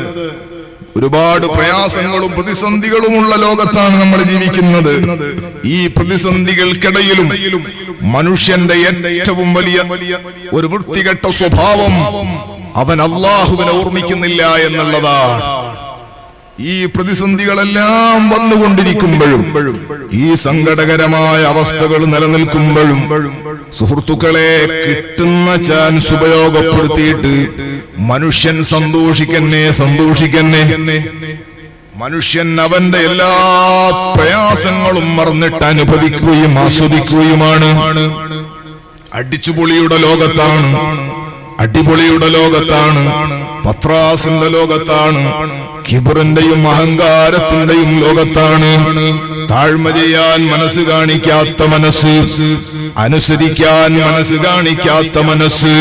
ഒരുപാട് പ്രയാസങ്ങളും പ്രതിസന്ധികളുമുള്ള ലോകത്താണ് നമ്മൾ ജീവിക്കുന്നത്. ഈ പ്രതിസന്ധികൾക്കിടയിലും മനുഷ്യന്റെ ഏറ്റവും വലിയ ഒരു വൃത്തികെട്ട സ്വഭാവം അവൻ അല്ലാഹുവിനെ ഓർമ്മിക്കുന്നില്ല എന്നുള്ളതാണ്. ഈ പ്രതിസന്ധികളെല്ലാം വന്നുകൊണ്ടിരിക്കുമ്പോഴും ഈ സങ്കടകരമായ അവസ്ഥകൾ നിലനിൽക്കുമ്പോഴും സുഹൃത്തുക്കളെ, കിട്ടുന്ന ചാൻസ് ഉപയോഗപ്പെടുത്തിയിട്ട് മനുഷ്യൻ സന്തോഷിക്കന്നെ. മനുഷ്യൻ അവന്റെ എല്ലാ പ്രയാസങ്ങളും മറന്നിട്ട് അനുഭവിക്കുകയും ആസ്വദിക്കുകയുമാണ്. അടിച്ചുപൊളിയുടെ ലോകത്താണ്, അടിപൊളിയുടെ ലോകത്താണ്, പത്രാസിന്റെ ലോകത്താണ്, കിബറിന്റെയും അഹങ്കാരത്തിന്റെയും ലോകത്താണ്. താഴ്മ ചെയ്യാൻ മനസ്സ് കാണിക്കാത്ത മനസ്സ്, അനുസരിക്കാൻ മനസ്സ് കാണിക്കാത്ത മനസ്സ്,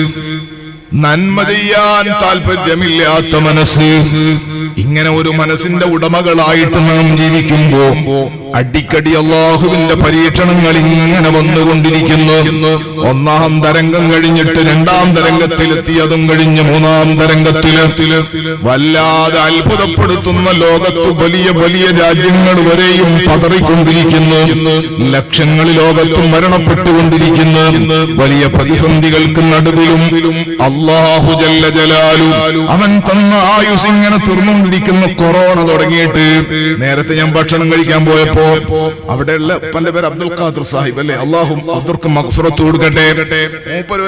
നന്മ ചെയ്യാൻ താല്പര്യമില്ലാത്ത മനസ്സ്, ഇങ്ങനെ ഒരു മനസ്സിന്റെ ഉടമകളായിട്ട് നാം ജീവിക്കുമ്പോ അടിക്കടി അല്ലാഹുവിന്റെ പരീക്ഷണങ്ങൾ ഇങ്ങനെ വന്നുകൊണ്ടിരിക്കുന്നു. 1-ാം തരംഗം കഴിഞ്ഞിട്ട് 2-ാം തരംഗത്തിലെത്തി, അതും കഴിഞ്ഞ് 3-ാം തരംഗത്തില് വല്ലാതെ അത്ഭുതപ്പെടുത്തുന്ന ലോകത്ത് വലിയ വലിയ രാജ്യങ്ങൾ വരെയും പതറിക്കൊണ്ടിരിക്കുന്നു. ലക്ഷങ്ങൾ ലോകത്തും മരണപ്പെട്ടുകൊണ്ടിരിക്കുന്നു. വലിയ പ്രതിസന്ധികൾക്ക് നടുവിലും അല്ലാഹു ജല്ല ജലാലു അവൻ തന്ന ആയുസ് ഇങ്ങനെ തീർന്നുകൊണ്ടിരിക്കുന്ന കൊറോണ തുടങ്ങിയിട്ട്. നേരത്തെ ഞാൻ ഭക്ഷണം കഴിക്കാൻ പോയപ്പോ അവിടെയുള്ള ഉപ്പന്റെ പേര് അബ്ദുൽ ഖാദർ സാഹിബ് അല്ലെ, അള്ളാഹു അബ്ദുർക്ക് മഗ്ഫിറത്ത് കൊടുക്കട്ടെ. മൂപ്പര്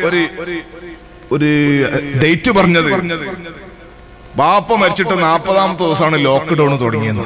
ഒരു ഡേറ്റ് പറഞ്ഞത്, ബാപ്പ മരിച്ചിട്ട് 40-ാമത്തെ ദിവസമാണ് ലോക്ക്ഡൌൺ തുടങ്ങിയത്.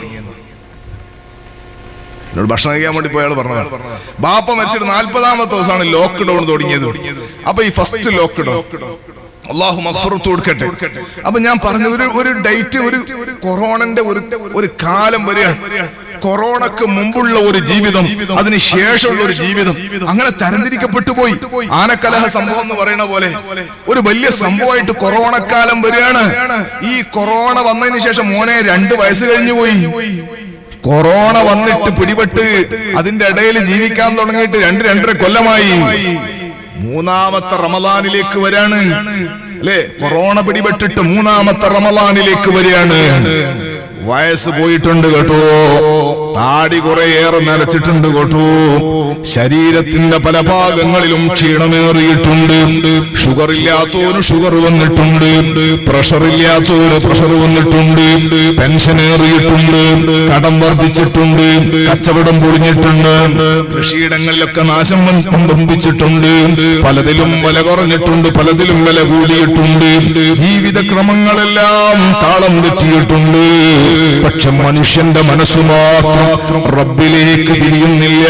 ഭക്ഷണം കഴിക്കാൻ വേണ്ടി പോയാൾ പറഞ്ഞതാണ്. ബാപ്പ മരിച്ചിട്ട് 40-ാമത്തെ ദിവസമാണ് ലോക്ക്ഡൌൺ തുടങ്ങിയത്. അപ്പൊ ഈ ഫസ്റ്റ് ലോക്ക്ഡൌൺ അല്ലാഹു മഗ്ഫിറത്ത് കൊടുക്കട്ടെ. അപ്പൊ ഞാൻ പറഞ്ഞത് ഒരു ഡേറ്റ്, ഒരു കൊറോണന്റെ ഒരു കാലം വരെയാണ്. കൊറോണക്ക് മുമ്പുള്ള ഒരു ജീവിതം, അതിന് ശേഷമുള്ള ഒരു ജീവിതം, അങ്ങനെ തരംതിരിക്കപ്പെട്ടു പോയി. ആനക്കലഹ സംഭവം എന്ന് പറയുന്ന പോലെ ഒരു വലിയ സംഭവമായിട്ട് കൊറോണക്കാലം വരികയാണ്. ഈ കൊറോണ വന്നതിന് ശേഷം മോനെ 2 വയസ്സ് കഴിഞ്ഞു പോയി. കൊറോണ വന്നിട്ട് പിടിപെട്ട് അതിന്റെ ഇടയിൽ ജീവിക്കാൻ തുടങ്ങിയിട്ട് 2-2.5 കൊല്ലമായി. 3-ാമത്തെ റമദാനിലേക്ക് വരാണ് അല്ലെ, കൊറോണ പിടിപെട്ടിട്ട് 3-ാമത്തെ റമദാനിലേക്ക് വരികയാണ്. വയസ്സ് പോയിട്ടുണ്ട് കേട്ടോ, താടി കുറേയേറെ നരച്ചിട്ടുണ്ട് കേട്ടോ, ശരീരത്തിന്റെ പല ഭാഗങ്ങളിലും ക്ഷീണമേറിയിട്ടുണ്ട്. ഷുഗർ ഇല്ലാത്തവന് ഷുഗർ വന്നിട്ടുണ്ട്, പ്രഷർ ഇല്ലാത്തവന് പ്രഷർ വന്നിട്ടുണ്ട്, പെൻഷൻ ഏറിയിട്ടുണ്ട്, കടം വർദ്ധിച്ചിട്ടുണ്ട്, കച്ചവടം പൊളിഞ്ഞിട്ടുണ്ട്, കൃഷിയിടങ്ങളിലൊക്കെ നാശം സംഭവിച്ചിട്ടുണ്ട്, പലതിലും വില കുറഞ്ഞിട്ടുണ്ട്, പലതിലും വില കൂടിയിട്ടുണ്ട്, ജീവിതക്രമങ്ങളെല്ലാം താളം തെറ്റിയിട്ടുണ്ട്. പക്ഷെ മനുഷ്യന്റെ മനസ്സ് മാത്രം റബ്ബിലേക്ക് തിരിയുന്നില്ല.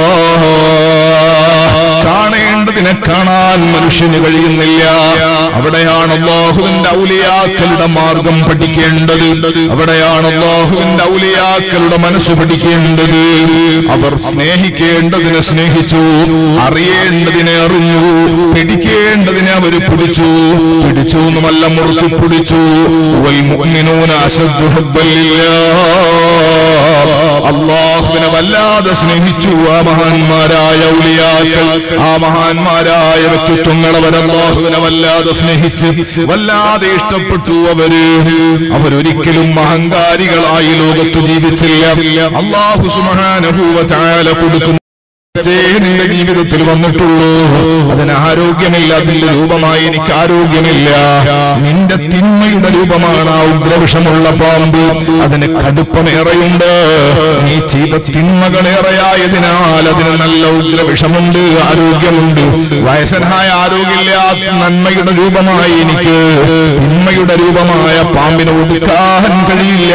കാണേണ്ടതിനെ കാണാൻ മനുഷ്യന് കഴിയുന്നില്ല. അവിടെയാണ് അല്ലാഹുവിന്റെ ഔലിയാക്കളുടെ മാർഗം പഠിക്കേണ്ടത്. അവിടെയാണ് അല്ലാഹുവിന്റെ ഔലിയാക്കളുടെ മനസ്സ് പഠിക്കേണ്ടത്. അവർ സ്നേഹിക്കേണ്ടതിനെ സ്നേഹിച്ചു, അറിയേണ്ടതിനെ അറിഞ്ഞു, പിടിക്കേണ്ടതിനെ അവർ പിടിച്ചു. പിടിച്ചു എന്നുമല്ല, മുറുക്കി പിടിച്ചു. വൽ മുഅ്മിനൂന അശദ്ദു ഹുബ്ബൻ ലില്ലാഹ്. അല്ലാഹുവിനെ വല്ലാതെ സ്നേഹിച്ചു ആ മഹാന്മാരായ ഔലിയാക്കൾ, ആ മഹാന്മാരായ വ്യക്തിത്വങ്ങൾ. അവർ അല്ലാഹുവിനെ വല്ലാതെ സ്നേഹിച്ച് വല്ലാതെ ഇഷ്ടപ്പെട്ടു. അവരൊരിക്കലും അഹങ്കാരികളായി ലോകത്ത് ജീവിച്ചില്ല. അല്ലാഹു സുബ്ഹാനഹു വ തആല കൊടുക്കുന്ന നിന്റെ ജീവിതത്തിൽ വന്നിട്ടുള്ളൂ. അതിന് ആരോഗ്യമില്ല, അതിന്റെ രൂപമായി എനിക്ക് ആരോഗ്യമില്ല. നിന്റെ തിന്മയുടെ രൂപമാണ് ആ ഉഗ്രവിഷമുള്ള പാമ്പ്. അതിന് കടുപ്പമേറെയുണ്ട്. നീ ചെയ്ത തിന്മകളേറെയായതിനാൽ അതിന് നല്ല ഉഗ്രവിഷമുണ്ട്, ആരോഗ്യമുണ്ട്. വയസ്സനായ ആരോഗ്യമില്ല. നന്മയുടെ രൂപമായി എനിക്ക് തിന്മയുടെ രൂപമായ പാമ്പിനെ ഒതുക്കാൻ കഴിയില്ല.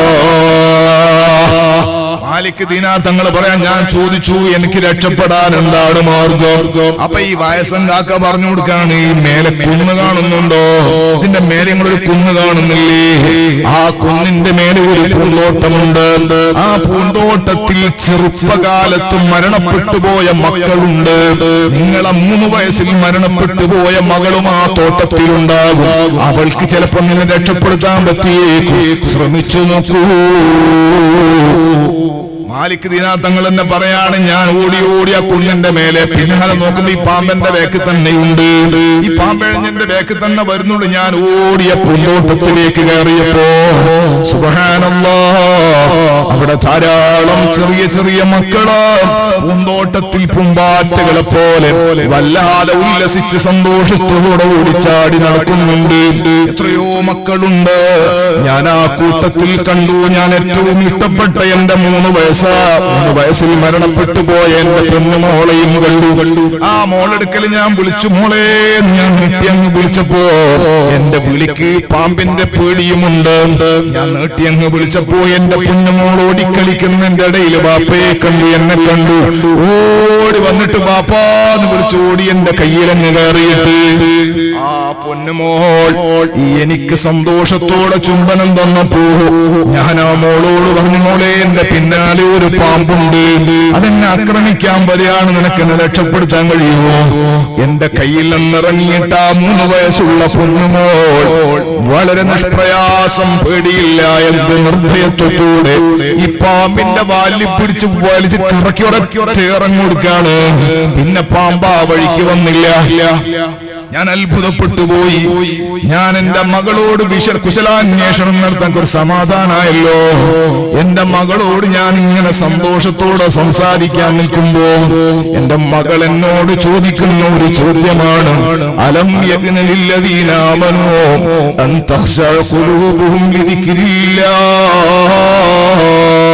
മാലിക് ദീനാർ തങ്ങൾ പറയാൻ, ഞാൻ ചോദിച്ചു എനിക്ക് രക്ഷപ്പെടാൻ എന്താണ് മാർഗം? അപ്പൊ ഈ വയസ്സങ്കാക്ക പറഞ്ഞു കൊടുക്കാണ്, ഈ മേലെ കുന്ന് കാണുന്നുണ്ടോ? ഇതിന്റെ മേലെ നിങ്ങളൊരു കുന്ന് കാണുന്നില്ലേ? ആ കുന്നിന്റെ മേലെ ഒരു പൂന്തോട്ടമുണ്ട്. ആ പൂന്തോട്ടത്തിൽ ചെറുപ്പകാലത്ത് മരണപ്പെട്ടു പോയ മക്കളുണ്ട്. നിങ്ങളെ 3 വയസ്സിൽ മരണപ്പെട്ടു പോയ മകളും ആ തോട്ടത്തിലുണ്ടാകും. അവൾക്ക് ചിലപ്പോൾ നിന്നെ രക്ഷപ്പെടുത്താൻ പറ്റിയേക്കും. ശ്രമിച്ചു നോക്കൂ. മാലിക് ദീനാർ തങ്ങൾ തന്നെ പറയാണ്, ഞാൻ ഓടി ഓടി ആ കുന്നിന്റെ മേലെ പിന്നാലെ നോക്കുമ്പോ ഈ പാമ്പന്റെ വേക്ക് തന്നെയുണ്ട്. ഈ പാമ്പഴഞ്ഞന്റെ വേക്ക് തന്നെ വരുന്നുണ്ട്. ഞാൻ ഓടിയ പൂന്തോട്ടത്തിലേക്ക് കയറിയപ്പോ സുബ്ഹാനല്ലാഹ്, അവിടെ ധാരാളം ചെറിയ ചെറിയ മക്കള് പൂന്തോട്ടത്തിൽ പൂമ്പാറ്റകളെ പോലെ വല്ലാതെ ഉല്ലസിച്ച് സന്തോഷത്തോടെ ഓടിച്ചാടി നടക്കുന്നുണ്ട്. എത്രയോ മക്കളുണ്ട്. ഞാൻ ആ കൂട്ടത്തിൽ കണ്ടു, ഞാൻ ഏറ്റവും ഇഷ്ടപ്പെട്ട എന്റെ 3 വയസ്സിൽ മരണപ്പെട്ടു പോയ എന്റെ പെണ്ണുമോളെയും കണ്ടു. ആ മോളെടുക്കൽ ഞാൻ വിളിച്ചു, മോളെ ഞാൻ നീട്ടിയങ്ങ് വിളിച്ചപ്പോ എന്റെ വിളിക്ക് പാമ്പിന്റെ പേടിയുമുണ്ട്. ഞാൻ നീട്ടിയങ്ങ് വിളിച്ചപ്പോ എന്റെ കുഞ്ഞുമോൾ ഓടിക്കളിക്കുന്നതിന്റെ ഇടയിൽ ബാപ്പയെ കണ്ടു, എന്നെ കണ്ടു. ഓടി വന്നിട്ട് ബാപ്പാന്ന് വിളിച്ചു ഓടി എന്റെ കയ്യിലങ്ങ് കയറിയിട്ട് ആ പൊന്നുമോൾ എനിക്ക് സന്തോഷത്തോടെ ചുംബനം തന്നപ്പോ ഞാൻ ആ മോളോട് പറഞ്ഞു, മോളെ എന്റെ പിന്നാലെ ഒരു പാമ്പുണ്ട്, അതെന്നെ ആക്രമിക്കാൻ വരികയാണ്, നിനക്ക് എന്നെ രക്ഷപ്പെടുത്താൻ കഴിയുമോ? എന്റെ കയ്യിൽ നിന്നിറങ്ങിയിട്ട് ആ 3 വയസ്സുള്ള പൊന്നുമോൾ വളരെ നിഷ്പ്രയാസം, പേടിയില്ല, എന്ത് നിർഭയത്വത്തോടെ ഈ പാമ്പിന്റെ വാലിൽ പിടിച്ച് വലിച്ച് കറക്കി ചേറങ്ങ് കൊടുക്കാണ്. പിന്നെ പാമ്പ വഴിക്ക് വന്നില്ല. ഞാൻ അത്ഭുതപ്പെട്ടു പോയി. ഞാൻ എന്റെ മകളോട് കുശലാന്വേഷണം നടത്താൻ ഒരു സമാധാനമായല്ലോ. എന്റെ മകളോട് ഞാൻ ഇങ്ങനെ സന്തോഷത്തോടെ സംസാരിക്കാൻ നിൽക്കുമ്പോ എന്റെ മകൾ എന്നോട് ചോദിക്കുന്ന ഒരു ചോദ്യമാണ്, അലം യഗ്ന ലില്ലദീന ആമനൂ അൻ തഖ്ശഅ ഖുലൂബുഹും ലിദിക്രില്ലാഹ്.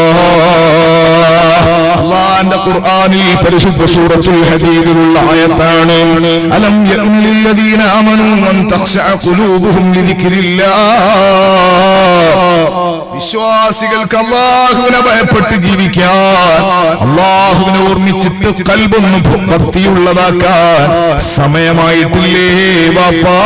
അല്ലാഹുവിന്റെ ഖുർആനിൽ പരിശുദ്ധ സൂറത്തുൽ ഹദീദിലുള്ള ആയത്താണ്, അലം യഗ്ന ലില്ലദീന ആമനൂ അൻ തഖ്ശഅ ഖുലൂബുഹും ലിദിക്രില്ലാഹ്. വിശ്വാസികൾക്ക് അല്ലാഹുവിനെ ഭയപ്പെട്ട് ജീവിക്കാൻ, അല്ലാഹുവിനെ ഓർമ്മിച്ചിട്ട് ഖൽബൊന്ന് ഭക്തിയുള്ളതാക്കാൻ സമയമായിട്ടില്ലേ ബാപ്പാ?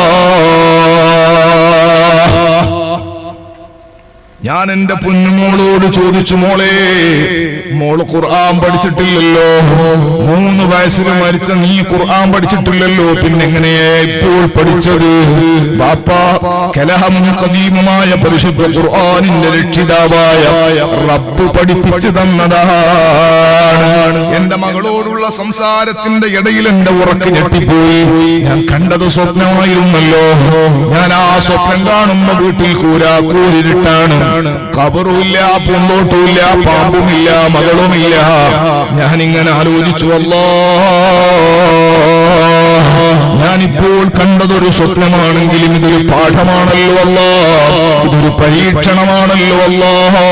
ഞാൻ എന്റെ പൊന്നുമോളോട് ചോദിച്ചു, മോള് ഖുർആൻ പഠിച്ചിട്ടില്ലല്ലോ, 3 വയസ്സിൽ മരിച്ച നീ ഖുർആൻ പഠിച്ചിട്ടില്ലല്ലോ, പിന്നെ എങ്ങനെയാ ഇപ്പോൾ പഠിച്ചത്? ബാപ്പാ, കലഹമും ഖദീമുമായ പരിശുദ്ധ ഖുർആനിന്റെ രക്ഷിതാവായ റബ്ബ് പഠിപ്പിച്ചു തന്നതാണ്. എന്റെ മകളോടുള്ള സംസാരത്തിന്റെ ഇടയിൽ എന്റെ ഉറക്ക് ഞെട്ടിപ്പോയി. ഞാൻ കണ്ടത് സ്വപ്നമായിരുന്നല്ലോ. ഞാൻ ആ സ്വപ്നം കാണുമ്പോ വീട്ടിൽ കൂരിരുട്ടാണ്. ഖബറുമില്ല, പൂന്തോട്ടവുമില്ല, പാമ്പുമില്ല, മകളുമില്ല. ഞാനിങ്ങനെ ആലോചിച്ചു, ഞാനിപ്പോൾ കണ്ടതൊരു സ്വപ്നമാണെങ്കിലും ഇതൊരു പാഠമാണല്ലോ അല്ലാ, ഇതൊരു പരീക്ഷണമാണല്ലോ അല്ലാ.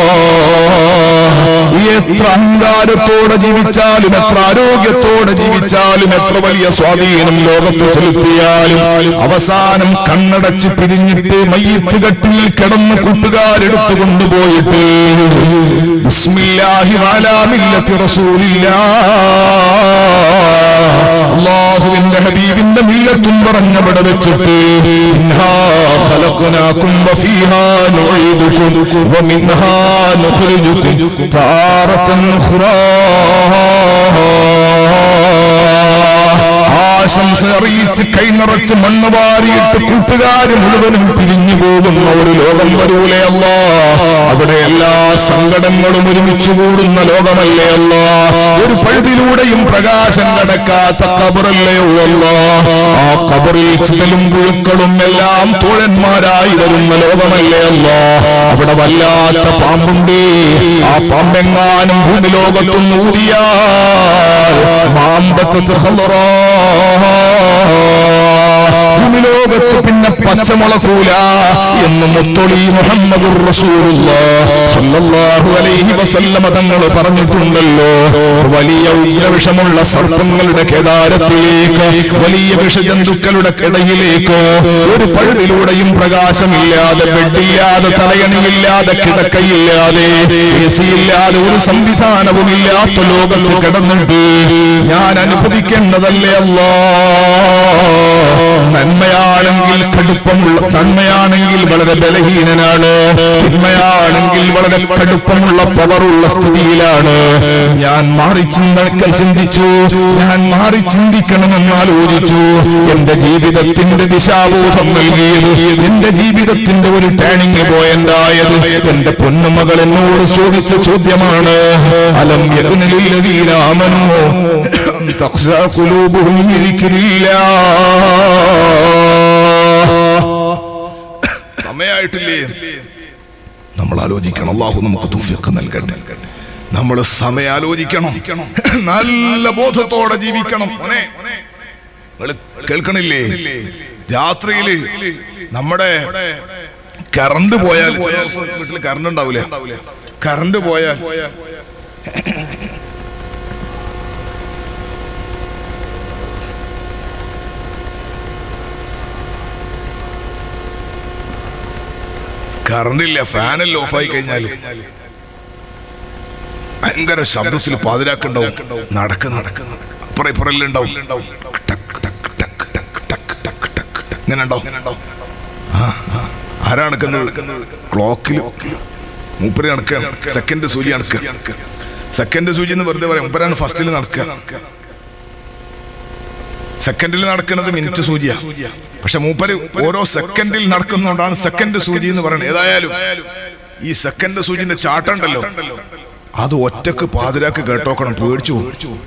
എത്ര അഹങ്കാരത്തോടെ ജീവിച്ചാലും, എത്ര ആരോഗ്യത്തോടെ ജീവിച്ചാലും, എത്ര വലിയ സ്വാധീനം ലോകത്ത് ചെലുത്തിയാലും അവസാനം കണ്ണടച്ച് പിരിഞ്ഞിട്ട് മയ്യിത്ത് കട്ടിൽ കിടന്ന് കൂട്ടുകാരെടുത്തു കൊണ്ടുപോയിട്ട് ബിസ്മില്ലാഹി വഅലാ മില്ലത്തി റസൂലില്ലാഹ്, അല്ലാഹുവിന്റെ ഹബീബിന്റെ മില്ലത്തും പറഞ്ഞവിടെ വെച്ചിട്ട് ഇൻഹാ ഖലഖനാകും വഫീഹാ നുഈദുകും വമിൻഹാ നുഖ്രിജുകും താറത്തൻ ഉഖ്റാ. ആശംസ അറിയിച്ച് കൈനിറച്ച് മണ്ണ് വാരിയിട്ട് കൂട്ടുകാര് മുഴുവനും പിരിഞ്ഞു പോകുന്ന ഒരു ലോകം വരൂലേ അല്ലാ. അവിടെ എല്ലാ സങ്കടങ്ങളും ഒരുമിച്ച് കൂടുന്ന ലോകമല്ലേ അല്ലാ. ഒരു പഴുതിലൂടെയും പ്രകാശം കടക്കാത്ത ഖബറല്ലയോ അല്ലാ. ആ ഖബറിൽ ചിതലും പുഴുക്കളും എല്ലാം തോഴന്മാരായി വരുന്ന ലോകമല്ലേ അല്ലാ. അവിടെ വല്ലാത്ത പാമ്പുണ്ട്. ആ പാമ്പെങ്ങാനും ഭൂമി ലോകത്തൊന്ന് ഊതിയാൽ മാമ്പത്തത്ത് ഖളറാ, ഭൂമിലോകത്ത് പിന്നെ പച്ചമുളകൂല എന്ന് മുത്തൊളി മുഹമ്മദുർ റസൂലുള്ളാഹ് സ്വല്ലല്ലാഹു അലൈഹി വസല്ലമ തങ്ങൾ പറഞ്ഞിട്ടുണ്ടല്ലോ. വലിയ ഉഗ്രവിഷമുള്ള സർപ്പങ്ങളുടെ കേദാരത്തിലേക്ക്, വലിയ വിഷജന്തുക്കളുടെ കിടയിലേക്ക് ഒരു പഴുതിലൂടെയും പ്രകാശമില്ലാതെ, ബെഡില്ലാതെ, തലയണിയില്ലാതെ, കിടക്കയില്ലാതെ, എസിയില്ലാതെ, ഒരു സംവിധാനവുമില്ലാത്ത ലോകത്ത് കിടന്നിട്ട് ഞാൻ അനുഭവിക്കേണ്ടതല്ലേ അല്ലാ. നന്മയാണെങ്കിൽ കടുപ്പമുള്ള, നന്മയാണെങ്കിൽ വളരെ ബലഹീനനാണ്, തിന്മയാണെങ്കിൽ വളരെ കടുപ്പമുള്ള പവറുള്ള സ്ഥിതിയിലാണ്. ഞാൻ മാറി ചിന്തിച്ചു, ഞാൻ മാറി ചിന്തിക്കണമെന്ന് ആലോചിച്ചു. എന്റെ ജീവിതത്തിന്റെ ദിശാബോധം നൽകിയത്, എന്റെ ജീവിതത്തിന്റെ ഒരു ടേണിംഗ് പോയിന്റ് ആയത് എന്റെ പൊന്നുമകൾ എന്നോട് ചോദിച്ച ചോദ്യമാണ്. അലം യകുനില്ലദീന ആമനൂ തഖ്ശഅ ഖുലൂബുഹും ലിദിക്രില്ലാഹ്. സമയായിട്ടില്ലേ? നമ്മൾ ആലോചിക്കണം. അല്ലാഹു നമുക്ക് തൗഫീഖ് നൽകട്ടെ. നമ്മൾ സമയം ആലോചിക്കണം, നല്ല ബോധത്തോടെ ജീവിക്കണം. കേൾക്കണില്ലേ? രാത്രിയില് നമ്മുടെ കറണ്ട് പോയാൽ, വീട്ടിൽ കറണ്ട് ഉണ്ടാവൂലേ, കറണ്ട് പോയാൽ കറണ്ടില്ല, ഫാനെല്ലാം ഓഫായി കഴിഞ്ഞാൽ ഭയങ്കര ശബ്ദത്തിൽ പാതിരാക്കുണ്ടാവും. നടക്കുന്ന അപ്പുറം ഇപ്പുറെല്ലാം ഉണ്ടാവും. ഇങ്ങനെ ഉണ്ടാവും. ആരാ നടക്കുന്നത്? ക്ലോക്കിൽ മൂപ്പര് നടക്കുകയാണ്. സെക്കൻഡ് സൂചി നടക്കുക. സെക്കൻഡ് സൂചി എന്ന് വെറുതെ പറയാം. മൂപ്പരാണ് ഫസ്റ്റിൽ നടക്കുക. സെക്കൻഡിൽ നടക്കുന്നത് മിനിറ്റ് സൂചിയാ. പക്ഷെ മൂപ്പര് ഓരോ സെക്കൻഡിൽ നടക്കുന്നതുകൊണ്ടാണ് സെക്കൻഡ് സൂചി എന്ന് പറയുന്നത്. ഏതായാലും ഈ സെക്കൻഡ് സൂചിന്റെ ചാട്ടുണ്ടല്ലോ, അത് ഒറ്റക്ക് പാതിരാക്ക് കേട്ടോക്കണം. പേടിച്ചു.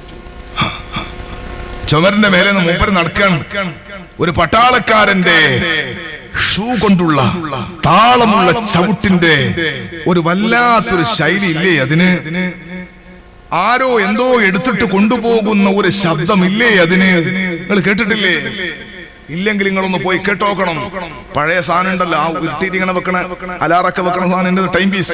ചുമരിന്റെ മേലെ നിന്ന് മൂപ്പര് നടക്കുകയാണ്. ഒരു പട്ടാളക്കാരന്റെ ഷൂ കൊണ്ടുള്ള താളമുള്ള ചവിട്ടിന്റെ ഒരു വല്ലാത്തൊരു ശൈലി ഇല്ലേ അതിന്? ആരോ എന്തോ എടുത്തിട്ട് കൊണ്ടുപോകുന്ന ഒരു ശബ്ദമില്ലേ അതിന്? നിങ്ങൾ കേട്ടിട്ടില്ലേ? ഇല്ലെങ്കിൽ നിങ്ങളൊന്ന് പോയി കേട്ടോക്കണം. പഴയ സാധനം ഉണ്ടല്ലോ, ആ ഉരുട്ടിയിട്ട് ഇങ്ങനെ വെക്കണ, അലാറൊക്കെ വെക്കണ സാധനം, ടൈം പീസ്.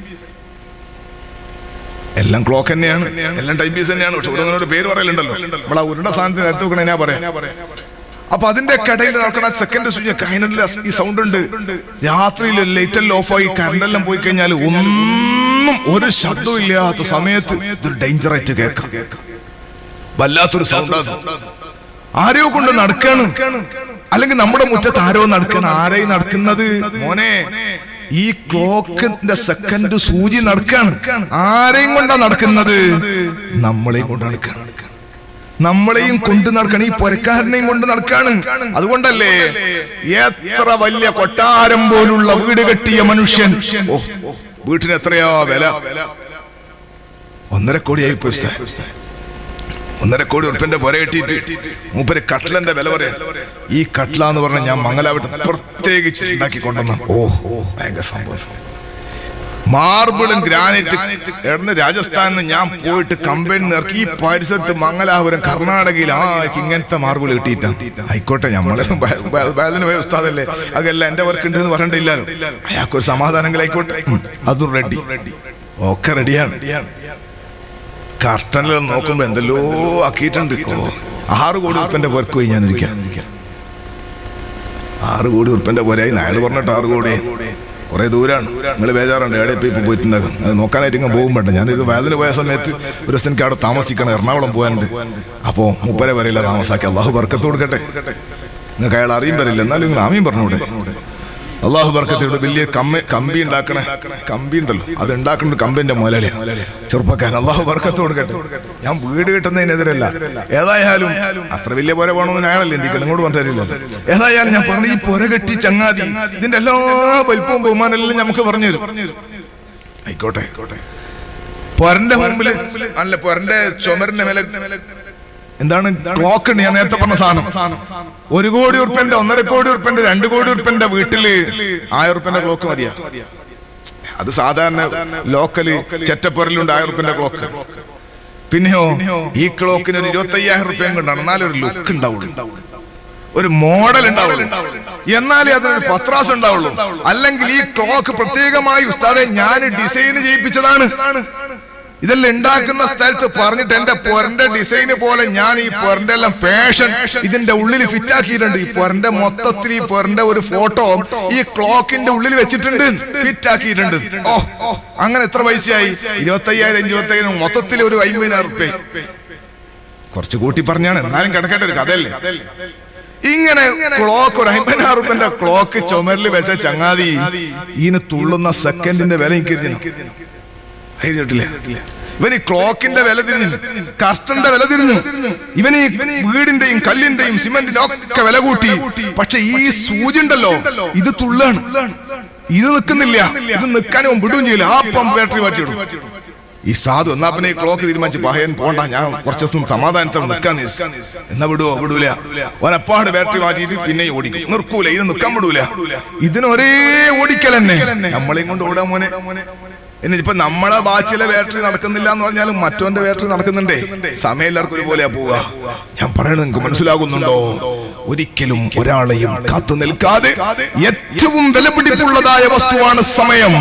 എല്ലാം ക്ലോക്ക് തന്നെയാണ്, എല്ലാം ടൈം പീസ് തന്നെയാണ്. പക്ഷെ ഒരു പേര് പറയലുണ്ടല്ലോ, നമ്മൾ ആ ഉരുണ്ട സാധനത്തിന് നേരത്തെ വെക്കണ എന്നാ പറയാ. അപ്പൊ അതിന്റെ കടയിൽ നടക്കണ സെക്കൻഡ് സൂചി അതിനുള്ള ഈ സൗണ്ട് ഉണ്ട്. രാത്രിയിൽ ലൈറ്റ് എല്ലാം ഓഫായി കറണ്ടെല്ലാം പോയി കഴിഞ്ഞാൽ ഒന്നും ഒരു ശബ്ദവും ഇല്ലാത്ത സമയത്ത് ഇതൊരു ഡേഞ്ചർ ആയിട്ട് കേൾക്കാം. വല്ലാത്തൊരു സൗണ്ട്. ആരെയോ കൊണ്ട് നടക്കാണ്, അല്ലെങ്കിൽ നമ്മുടെ മുറ്റത്ത് ആരോ നടക്കാണ്. ആരെയും നടക്കുന്നത് മോനെ? ഈ ക്ലോക്കിന്റെ സെക്കൻഡ് സൂചി നടക്കാണ്. ആരെയും കൊണ്ടാ നടക്കുന്നത്? നമ്മളെയും കൊണ്ട് നടക്കാണ്. നമ്മളെയും കൊണ്ട് നടക്കണം. ഈ പൊരക്കാരനെയും കൊണ്ട് നടക്കാണ്. അതുകൊണ്ടല്ലേ എത്ര വലിയ കൊട്ടാരം പോലുള്ള വീട് കെട്ടിയ മനുഷ്യൻ, വീട്ടിന് എത്രയാ വില? 1.5 കോടിയായി. 1.5 കോടി ഉറുപ്പിന്റെ പുര കെട്ടിയിട്ട് മൂപ്പര് കട്ട്ലന്റെ വില പറയാം. ഈ കട്ട്ല എന്ന് പറഞ്ഞാൽ ഞാൻ മംഗലാപുരത്ത് പ്രത്യേകിച്ച് ഉണ്ടാക്കി കൊണ്ടുവന്ന ഭയങ്കര സംഭവം. മാർബിളും ഗ്രാനൈറ്റ് എവിടെ രാജസ്ഥാനിൽ നിന്ന് ഞാൻ പോയിട്ട് കമ്പനി ഇറക്കി ഈ പരിസരത്ത് മംഗലാപുരം കർണാടകയിൽ ഇങ്ങനത്തെ മാർബിൾ കിട്ടിയിട്ടാണ്. ആയിക്കോട്ടെ, നമ്മളെ പോയ ഉസ്താദല്ലേ, അതല്ല എന്റെ വർക്ക് ഉണ്ട് എന്ന് പറയണ്ടില്ലല്ലോ. അയാൾക്കൊരു സമാധാനങ്ങളായിക്കോട്ടെ, അതും റെഡി, ഒക്കെ റെഡിയാണ്. കർട്ടനിൽ നോക്കുമ്പോ എന്തെല്ലോ ആക്കിയിട്ടുണ്ട്. 6 കോടി ഉറുപ്പിന്റെ വർക്ക് പോയി ഞാൻ ഇരിക്കാം. 6 കോടി ഉറുപ്പിന്റെ പോരായി അയാൾ പറഞ്ഞിട്ട് 6 കോടി കുറെ ദൂരാണ്. നിങ്ങൾ ബേജാറുണ്ട്, എവിടെ ഇപ്പൊ പോയിട്ടുണ്ടാകും. അത് നോക്കാനായിട്ട് ഇങ്ങനെ പോകും വേണ്ട. ഞാനിത് വേദന പോയ സമയത്ത് ഒരു ദിവസം എനിക്ക് അവിടെ താമസിക്കണം, എറണാകുളം പോകാനുണ്ട്. അപ്പോ 30 വരെയില്ല താമസാക്കി. അള്ളാഹു ബർക്കത്ത് കൊടുക്കട്ടെ. നിങ്ങൾക്ക് അയാൾ അറിയും വരില്ല, എന്നാലും നിങ്ങൾ ആമീൻ പറഞ്ഞൂടെ. അള്ളാഹു ബർക്കത്തോട് വലിയ കമ്പി ഉണ്ടാക്കണേ, കമ്പി ഉണ്ടല്ലോ, അത് ഉണ്ടാക്കുന്ന കമ്പിന്റെ മുതലാളിയാണ് ചെറുപ്പക്കാരൻ. അള്ളാഹു ബർക്കത്ത് കൊടുക്കട്ടെ. ഞാൻ വീട് കിട്ടുന്നതിനെതിരല്ല, ഏതായാലും അത്ര വലിയ പുര വേണമെന്ന് അയാളല്ലേ എന്തിക്കണം, ഇങ്ങോട്ട് പറഞ്ഞില്ല. ഏതായാലും ഞാൻ പറഞ്ഞു, ഈ പുര കെട്ടി ചങ്ങാതി ഇതിന്റെ എല്ലാ വലിപ്പവും ബഹുമാനെല്ലാം നമുക്ക് പറഞ്ഞു തരും. ആയിക്കോട്ടെ, പൊരന്റെ മുമ്പില് അല്ല, പൊരന്റെ ചുമരിന്റെ മേലെ എന്താണ് ക്ലോക്ക് ഉണ്ട്. ഞാൻ നേരത്തെ പറഞ്ഞ സാധനം 1 കോടി ഉറുപ്പിന്റെ 1.5 കോടി ഉറുപ്പിന്റെ 2 കോടി ഉറുപ്പിന്റെ വീട്ടില് 1000 ഉറുപ്പിന്റെ ക്ലോക്ക് മതിയാ. അത് സാധാരണ ലോക്കല് ചെറ്റപ്പൊരലുണ്ട് 1000 ഉറുപ്പിന്റെ ക്ലോക്ക്. പിന്നെയോ ഈ ക്ലോക്കിന് ഒരു 25,000 ഉറുപ്പ്യം കൊണ്ടാണ്, എന്നാലും ഒരു ലുക്ക് ഉണ്ടാവുള്ളൂ, ഒരു മോഡൽ ഉണ്ടാവുള്ളൂ, എന്നാലേ അതിനൊരു പത്രാസ് ഉണ്ടാവുള്ളൂ. അല്ലെങ്കിൽ ഈ ക്ലോക്ക് പ്രത്യേകമായി ഉസ്താദെ ഞാൻ ഡിസൈൻ ചെയ്യിപ്പിച്ചതാണ്. ഇതെല്ലാം ഉണ്ടാക്കുന്ന സ്ഥലത്ത് പറഞ്ഞിട്ട് എന്റെ പൊരന്റെ ഡിസൈന് പോലെ ഞാൻ ഈ പൊരന്റെ എല്ലാം ഫാഷൻ ഇതിന്റെ ഉള്ളിൽ ഫിറ്റ് ആക്കിയിട്ടുണ്ട്. ഈ പൊരന്റെ മൊത്തത്തിൽ ഈ പൊരന്റെ ഒരു ഫോട്ടോ ഈ ക്ലോക്കിന്റെ ഉള്ളിൽ വെച്ചിട്ടുണ്ട്, ഫിറ്റ് ആക്കിയിട്ടുണ്ട്. അങ്ങനെ എത്ര പൈസയായി? 25,000 മൊത്തത്തിൽ ഒരു 50,000 ഉറുപ്പ്യ. കുറച്ച് കൂട്ടി പറഞ്ഞാണ്, എന്നാലും കിടക്കേണ്ട ഒരു കഥയല്ലേ. ഇങ്ങനെ ക്ലോക്ക് ഒരു 50,000 ഉറുപ്പ്യന്റെ ക്ലോക്ക് ചുമരിൽ വെച്ച ചങ്ങാതി ഇതിന് തുള്ളുന്ന സെക്കൻഡിന്റെ വില എനിക്ക് ില്ല. ഇവന് ക്ലോക്കിന്റെ വില തിരിഞ്ഞു, കർട്ടന്റെ വില തിരിഞ്ഞു, ഇവന് വീടിന്റെയും കല്ലിന്റെയും സിമെന്റിന്റെ ഒക്കെ വില കൂട്ടി. പക്ഷെ ഈ സൂചി ഉണ്ടല്ലോ, ഇത് തുള്ളാണ്, ഇത് നിൽക്കുന്നില്ല. ഇത് നിൽക്കാനും വിടുകയും ചെയ്യില്ല. ആ പമ്പ് ബാറ്ററി മാറ്റിയിടും. ഈ സാധു എന്നാ പിന്നെ ഈ ക്ലോക്ക് തീരുമാനിച്ച് പഹയൻ പോണ്ട, ഞാൻ കുറച്ച് ദിവസം സമാധാനത്തോടെ നിൽക്കാന്ന് എന്നാ വിടൂല. ഒരപ്പാട് ബാറ്ററി മാറ്റിയിട്ട് പിന്നെ ഓടിക്കും, നിർക്കൂല, ഇത് നിൽക്കാൻ വിടൂല. ഇതിനൊരേ ഓടിക്കൽ തന്നെ. നമ്മളെയും കൊണ്ട് ഓടാൻ മോനെ. ഇനിയിപ്പോ നമ്മളെ ബാച്ചിലെ ബാറ്ററി നടക്കുന്നില്ല എന്ന് പറഞ്ഞാലും മറ്റോന്റെ ബാറ്ററി നടക്കുന്നുണ്ടേ. സമയം എല്ലാവർക്കും ഒരുപോലെയാ പോവുക. ഞാൻ പറയണത് നിങ്ങൾക്ക് മനസ്സിലാകുന്നുണ്ടോ? ഒരിക്കലും ഒരാളെയും കാത്തു നിൽക്കാതെ ഏറ്റവും വിലപിടിപ്പുള്ളതായ വസ്തുവാണ് സമയം.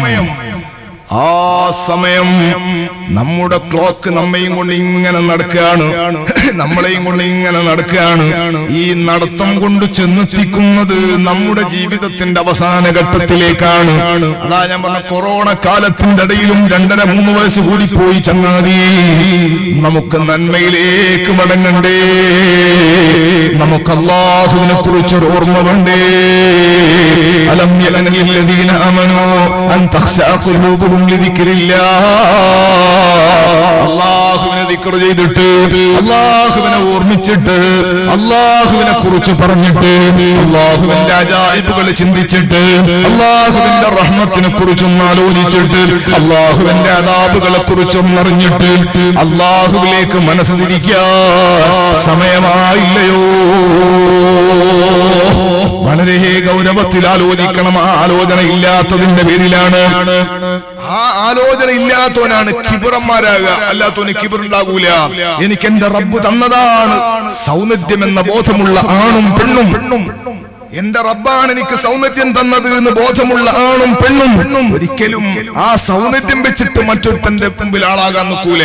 ആ സമയം നമ്മുടെ ക്ലോക്ക് നമ്മയും കൊണ്ട് ഇങ്ങനെ നടക്കുകയാണ്, നമ്മളെയും കൊണ്ട് ഇങ്ങനെ നടക്കുകയാണ്. ഈ നടത്തം കൊണ്ട് ചെന്നെത്തിക്കുന്നത് നമ്മുടെ ജീവിതത്തിന്റെ അവസാന ഘട്ടത്തിലേക്കാണ്. അതാ ഞാൻ പറഞ്ഞ കൊറോണ കാലത്തിന്റെ ഇടയിലും 2.5-3 വയസ്സ് കൂടി പോയി ചങ്ങാതി. നമുക്ക് നന്മയിലേക്ക് മടങ്ങണ്ടേ, നമുക്ക് അല്ലാഹുവിനെ കുറിച്ചൊരു ഓർമ്മ വേണ്ടേ. അലം യഅനിൽ ലദീന ആമനൂ അൻ തഖ്ശഅ ഖുലൂബുഹും അല്ലാഹുവിനെ ദിക്ർ ചെയ്തിട്ട്, അല്ലാഹുവിനെ ഓർമ്മിച്ചിട്ട്, അല്ലാഹുവിനെ കുറിച്ച് പറഞ്ഞിട്ട്, അല്ലാഹുവിന്റെ അജായിബുകൾ ചിന്തിച്ചിട്ട്, അല്ലാഹുവിന്റെ റഹ്മത്തിനെ കുറിച്ചൊന്ന് ആലോചിച്ചിട്ട്, അല്ലാഹുവിന്റെ അദാബുകളെ കുറിച്ചൊന്നറിഞ്ഞിട്ട് അല്ലാഹുവിലേക്ക് മനസ്സ് തിരിക്കാൻ സമയമായില്ലയോ? വളരെ ഗൗരവത്തിൽ ആലോചിക്കണം. ആ ആലോചന ഇല്ലാത്തതിന്റെ പേരിലാണ്, ആ ആലോചന ഇല്ലാത്തവനാണ് കിബിറന്മാരാകുക. അല്ലാത്തവന് കിബിറുണ്ടാകൂല. എനിക്ക് എന്റെ റബ്ബ് തന്നതാണ് സൗന്ദര്യം എന്ന ബോധമുള്ള ആണും പെണ്ണും. എന്റെ റബ്ബാണ് എനിക്ക് സൗന്ദര്യം തന്നത് എന്ന് ബോധമുള്ള ആണും പെണ്ണും ഒരിക്കലും ആ സൗന്ദര്യം വെച്ചിട്ട് മറ്റൊരുത്തന്റെ മുമ്പിൽ ആളാകാൻ നിൽക്കൂല.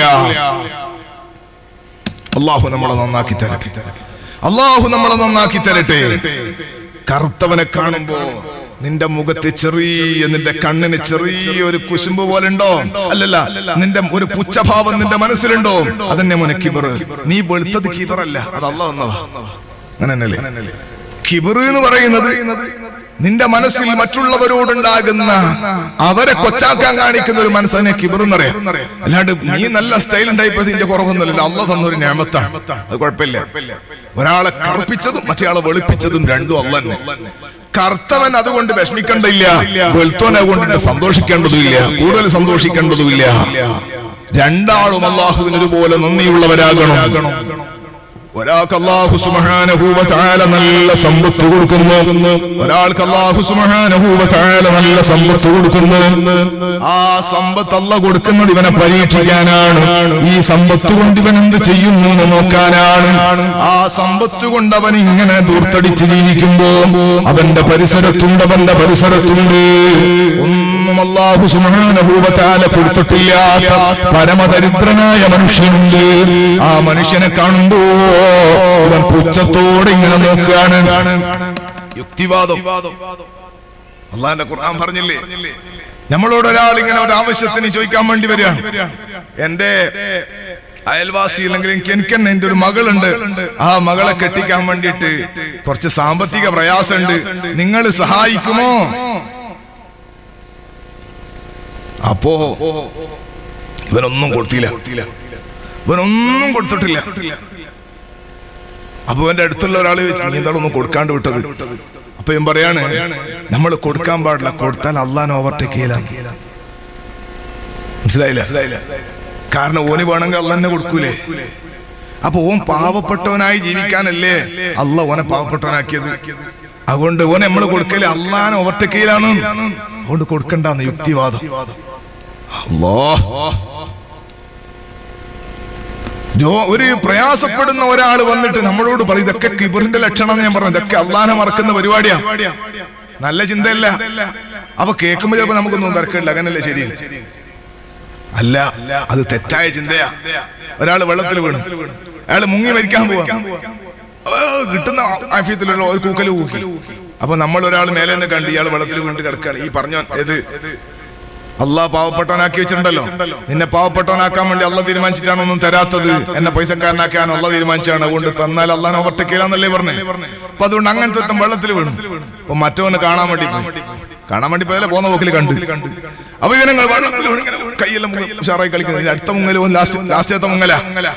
അല്ലാഹു നമ്മളെ നന്നാക്കി തരട്ടെ. അല്ലാഹു നമ്മളെ നന്നാക്കി തരട്ടെ. കറുത്തവനെ കാണുമ്പോ നിന്റെ മുഖത്ത് നിന്റെ കണ്ണിന് ചെറിയൊരു കുശുമ്പ് പോലെ ഉണ്ടോ? അല്ലല്ല, നിന്റെ ഒരു പുച്ഛഭാവം നിന്റെ മനസ്സിലുണ്ടോ? അതന്നെ മോനെ കിബർ. നീ വെളുത്തത് കിബറല്ല, അത് അല്ലാഹു തന്നതാ. അങ്ങനെയല്ലേ കിബർ എന്ന് പറയുന്നത്? നിന്റെ മനസ്സിൽ മറ്റുള്ളവരോടുണ്ടാകുന്ന അവരെ കൊച്ചാക്കാൻ കാണിക്കുന്ന ഒരു മനസ്സിനെ കിബർ എന്നറിയാം. അല്ലാണ്ട് നീ നല്ല സ്റ്റൈൽ ഉണ്ടായിപ്പോ ഇതിന്റെ കുറവൊന്നുമില്ല, അല്ലാഹു തന്നൊരു നിഅമത്താണ്, അത് കുഴപ്പമില്ല. ഒരാളെ കറുപ്പിച്ചതും മറ്റേയാളെ വെളുപ്പിച്ചതും രണ്ടും അല്ലാഹു തന്നെ. കർത്തവൻ അതുകൊണ്ട് വിഷമിക്കേണ്ടതില്ല, വെളുത്തോനെ കൊണ്ട് സന്തോഷിക്കേണ്ടതുമില്ല, കൂടുതൽ സന്തോഷിക്കേണ്ടതുമില്ല. രണ്ടാളും അല്ലാഹുവിന് ഒരുപോലെ നന്ദിയുള്ളവരാകണം. ഒരാൾക്ക് അല്ലാഹു സുബ്ഹാനഹു വ തആല നല്ല സമ്പത്ത് കൊടുക്കുന്നു, ഒരാൾക്ക് അല്ലാഹു സുബ്ഹാനഹു വ തആല നല്ല സമ്പത്ത് കൊടുക്കുന്നു. ആ സമ്പത്ത് അല്ലാഹു കൊടുക്കുന്നത് ഇവനെ പരീക്ഷിക്കാനാണ്. ഈ സമ്പത്ത് കൊണ്ട് ഇവൻ എന്ത് ചെയ്യുന്നു എന്ന് നോക്കാനാണ്. ആ സമ്പത്ത് കൊണ്ട് അവൻ ഇങ്ങനെ ദൂർത്തടിച്ച് ജീവിക്കുമ്പോ അവന്റെ പരിസരത്തുണ്ട് ഒന്നും അല്ലാഹു സുബ്ഹാനഹു വ തആല കൊടുത്തിട്ടില്ലാത്ത പരമദരിദ്രനായ മനുഷ്യനുണ്ട്. ആ മനുഷ്യനെ കാണുമ്പോ ഇവൻ പുച്ഛത്തോടെ ഇങ്ങനെ നോക്കുകയാണ്. യുക്തിവാദം. അല്ലാഹുവിന്റെ ഖുർആൻ പറഞ്ഞില്ലേ, നമ്മളോട് ഒരാൾ ഇങ്ങനെ ഒരു ആവശ്യത്തിന് ചോദിക്കാൻ വേണ്ടി വരികയാണ്. എന്റെ അയൽവാസി അല്ലെങ്കിൽ എനിക്ക് തന്നെ എന്റെ ഒരു മകളുണ്ട്, ആ മകളെ കെട്ടിക്കാൻ വേണ്ടിയിട്ട് കുറച്ച് സാമ്പത്തിക പ്രയാസമുണ്ട്, നിങ്ങൾ സഹായിക്കുമോ? അപ്പോ ഇവനൊന്നും കൊടുത്തില്ല, ഇവനൊന്നും കൊടുത്തിട്ടില്ല. അപ്പൊ എന്റെ അടുത്തുള്ള ഒരാൾ ചോദിച്ചു, നീ എന്താണ് ഒന്നും കൊടുക്കാണ്ട് വിട്ടത്? അപ്പൊ ഇവൻ പറയാണ്, നമ്മൾ കൊടുക്കാൻ പാടില്ല, കൊടുത്താൽ അള്ളാഹനെ ഓവർടേക്ക് ചെയ്യലാണ്. മനസ്സിലായില്ല? കാരണം ഓന് വേണമെങ്കിൽ അള്ളാഹനെ കൊടുക്കൂലേ. അപ്പൊ ഓൻ പാവപ്പെട്ടവനായി ജീവിക്കാനല്ലേ അള്ളാഹ് ഓനെ പാവപ്പെട്ടവനാക്കിയത്. അതുകൊണ്ട് ഓനെ നമ്മൾ കൊടുക്കല് അള്ളാഹനെ ഓവർടേക്ക് ചെയ്യലാണ്, അതുകൊണ്ട് കൊടുക്കണ്ടെന്ന് യുക്തിവാദം. ഒരു പ്രയാസപ്പെടുന്ന ഒരാൾ വന്നിട്ട് നമ്മളോട് പറയും ഇതൊക്കെ കിബറിന്റെ ലക്ഷണം. ഞാൻ പറഞ്ഞു ഇതൊക്കെ അള്ളാഹനെ മറക്കുന്ന പരിപാടിയാ, നല്ല ചിന്തയല്ല. അപ്പൊ കേൾക്കുമ്പോ ചിലപ്പോ നമുക്കൊന്നും തിരക്കില്ല, അങ്ങനല്ലേ? ശരി അല്ല, അത് തെറ്റായ ചിന്തയാ. ഒരാൾ വെള്ളത്തിൽ വീണു, അയാൾ മുങ്ങി മരിക്കാൻ പോവാ, കിട്ടുന്ന ആഫിയത്തിലുള്ള ഒരു കൂക്കല് കൂക്കി. അപ്പൊ നമ്മൾ ഒരാൾ മേലെ നിന്ന് കണ്ട് ഇയാൾ വെള്ളത്തിൽ വീണിട്ട് കിടക്കുകയാണ്. ഈ പറഞ്ഞ ഏത് അള്ളാഹ് പാവപ്പെട്ടവനാക്കി വെച്ചിട്ടുണ്ടല്ലോ, നിന്നെ പാവപ്പെട്ടവനാക്കാൻ വേണ്ടി അള്ളാഹ് തീരുമാനിച്ചിട്ടാണ് ഒന്നും തരാത്തത്, എന്നെ പൈസക്കാരനാക്കാൻ അള്ളാഹ് തീരുമാനിച്ചാണ്, അതുകൊണ്ട് തന്നാൽ അള്ളാഹനെ ഓവർടേക്കില്ലാന്നല്ലേ പറഞ്ഞേ. അപ്പൊ അതുകൊണ്ട് അങ്ങനത്തെ വെള്ളത്തിൽ വീണു. അപ്പൊ മറ്റവന് കാണാൻ വേണ്ടി പോയാലേ പോന്ന പോക്കിൽ കണ്ടു. അപ്പൊ ഇവനങ്ങൾ വെള്ളത്തിൽ കൈയെല്ലാം ഉഷാറായി കളിക്കുന്നത്. അടുത്ത മുങ്ങല് ലാസ്റ്റത്തെ മുങ്ങല.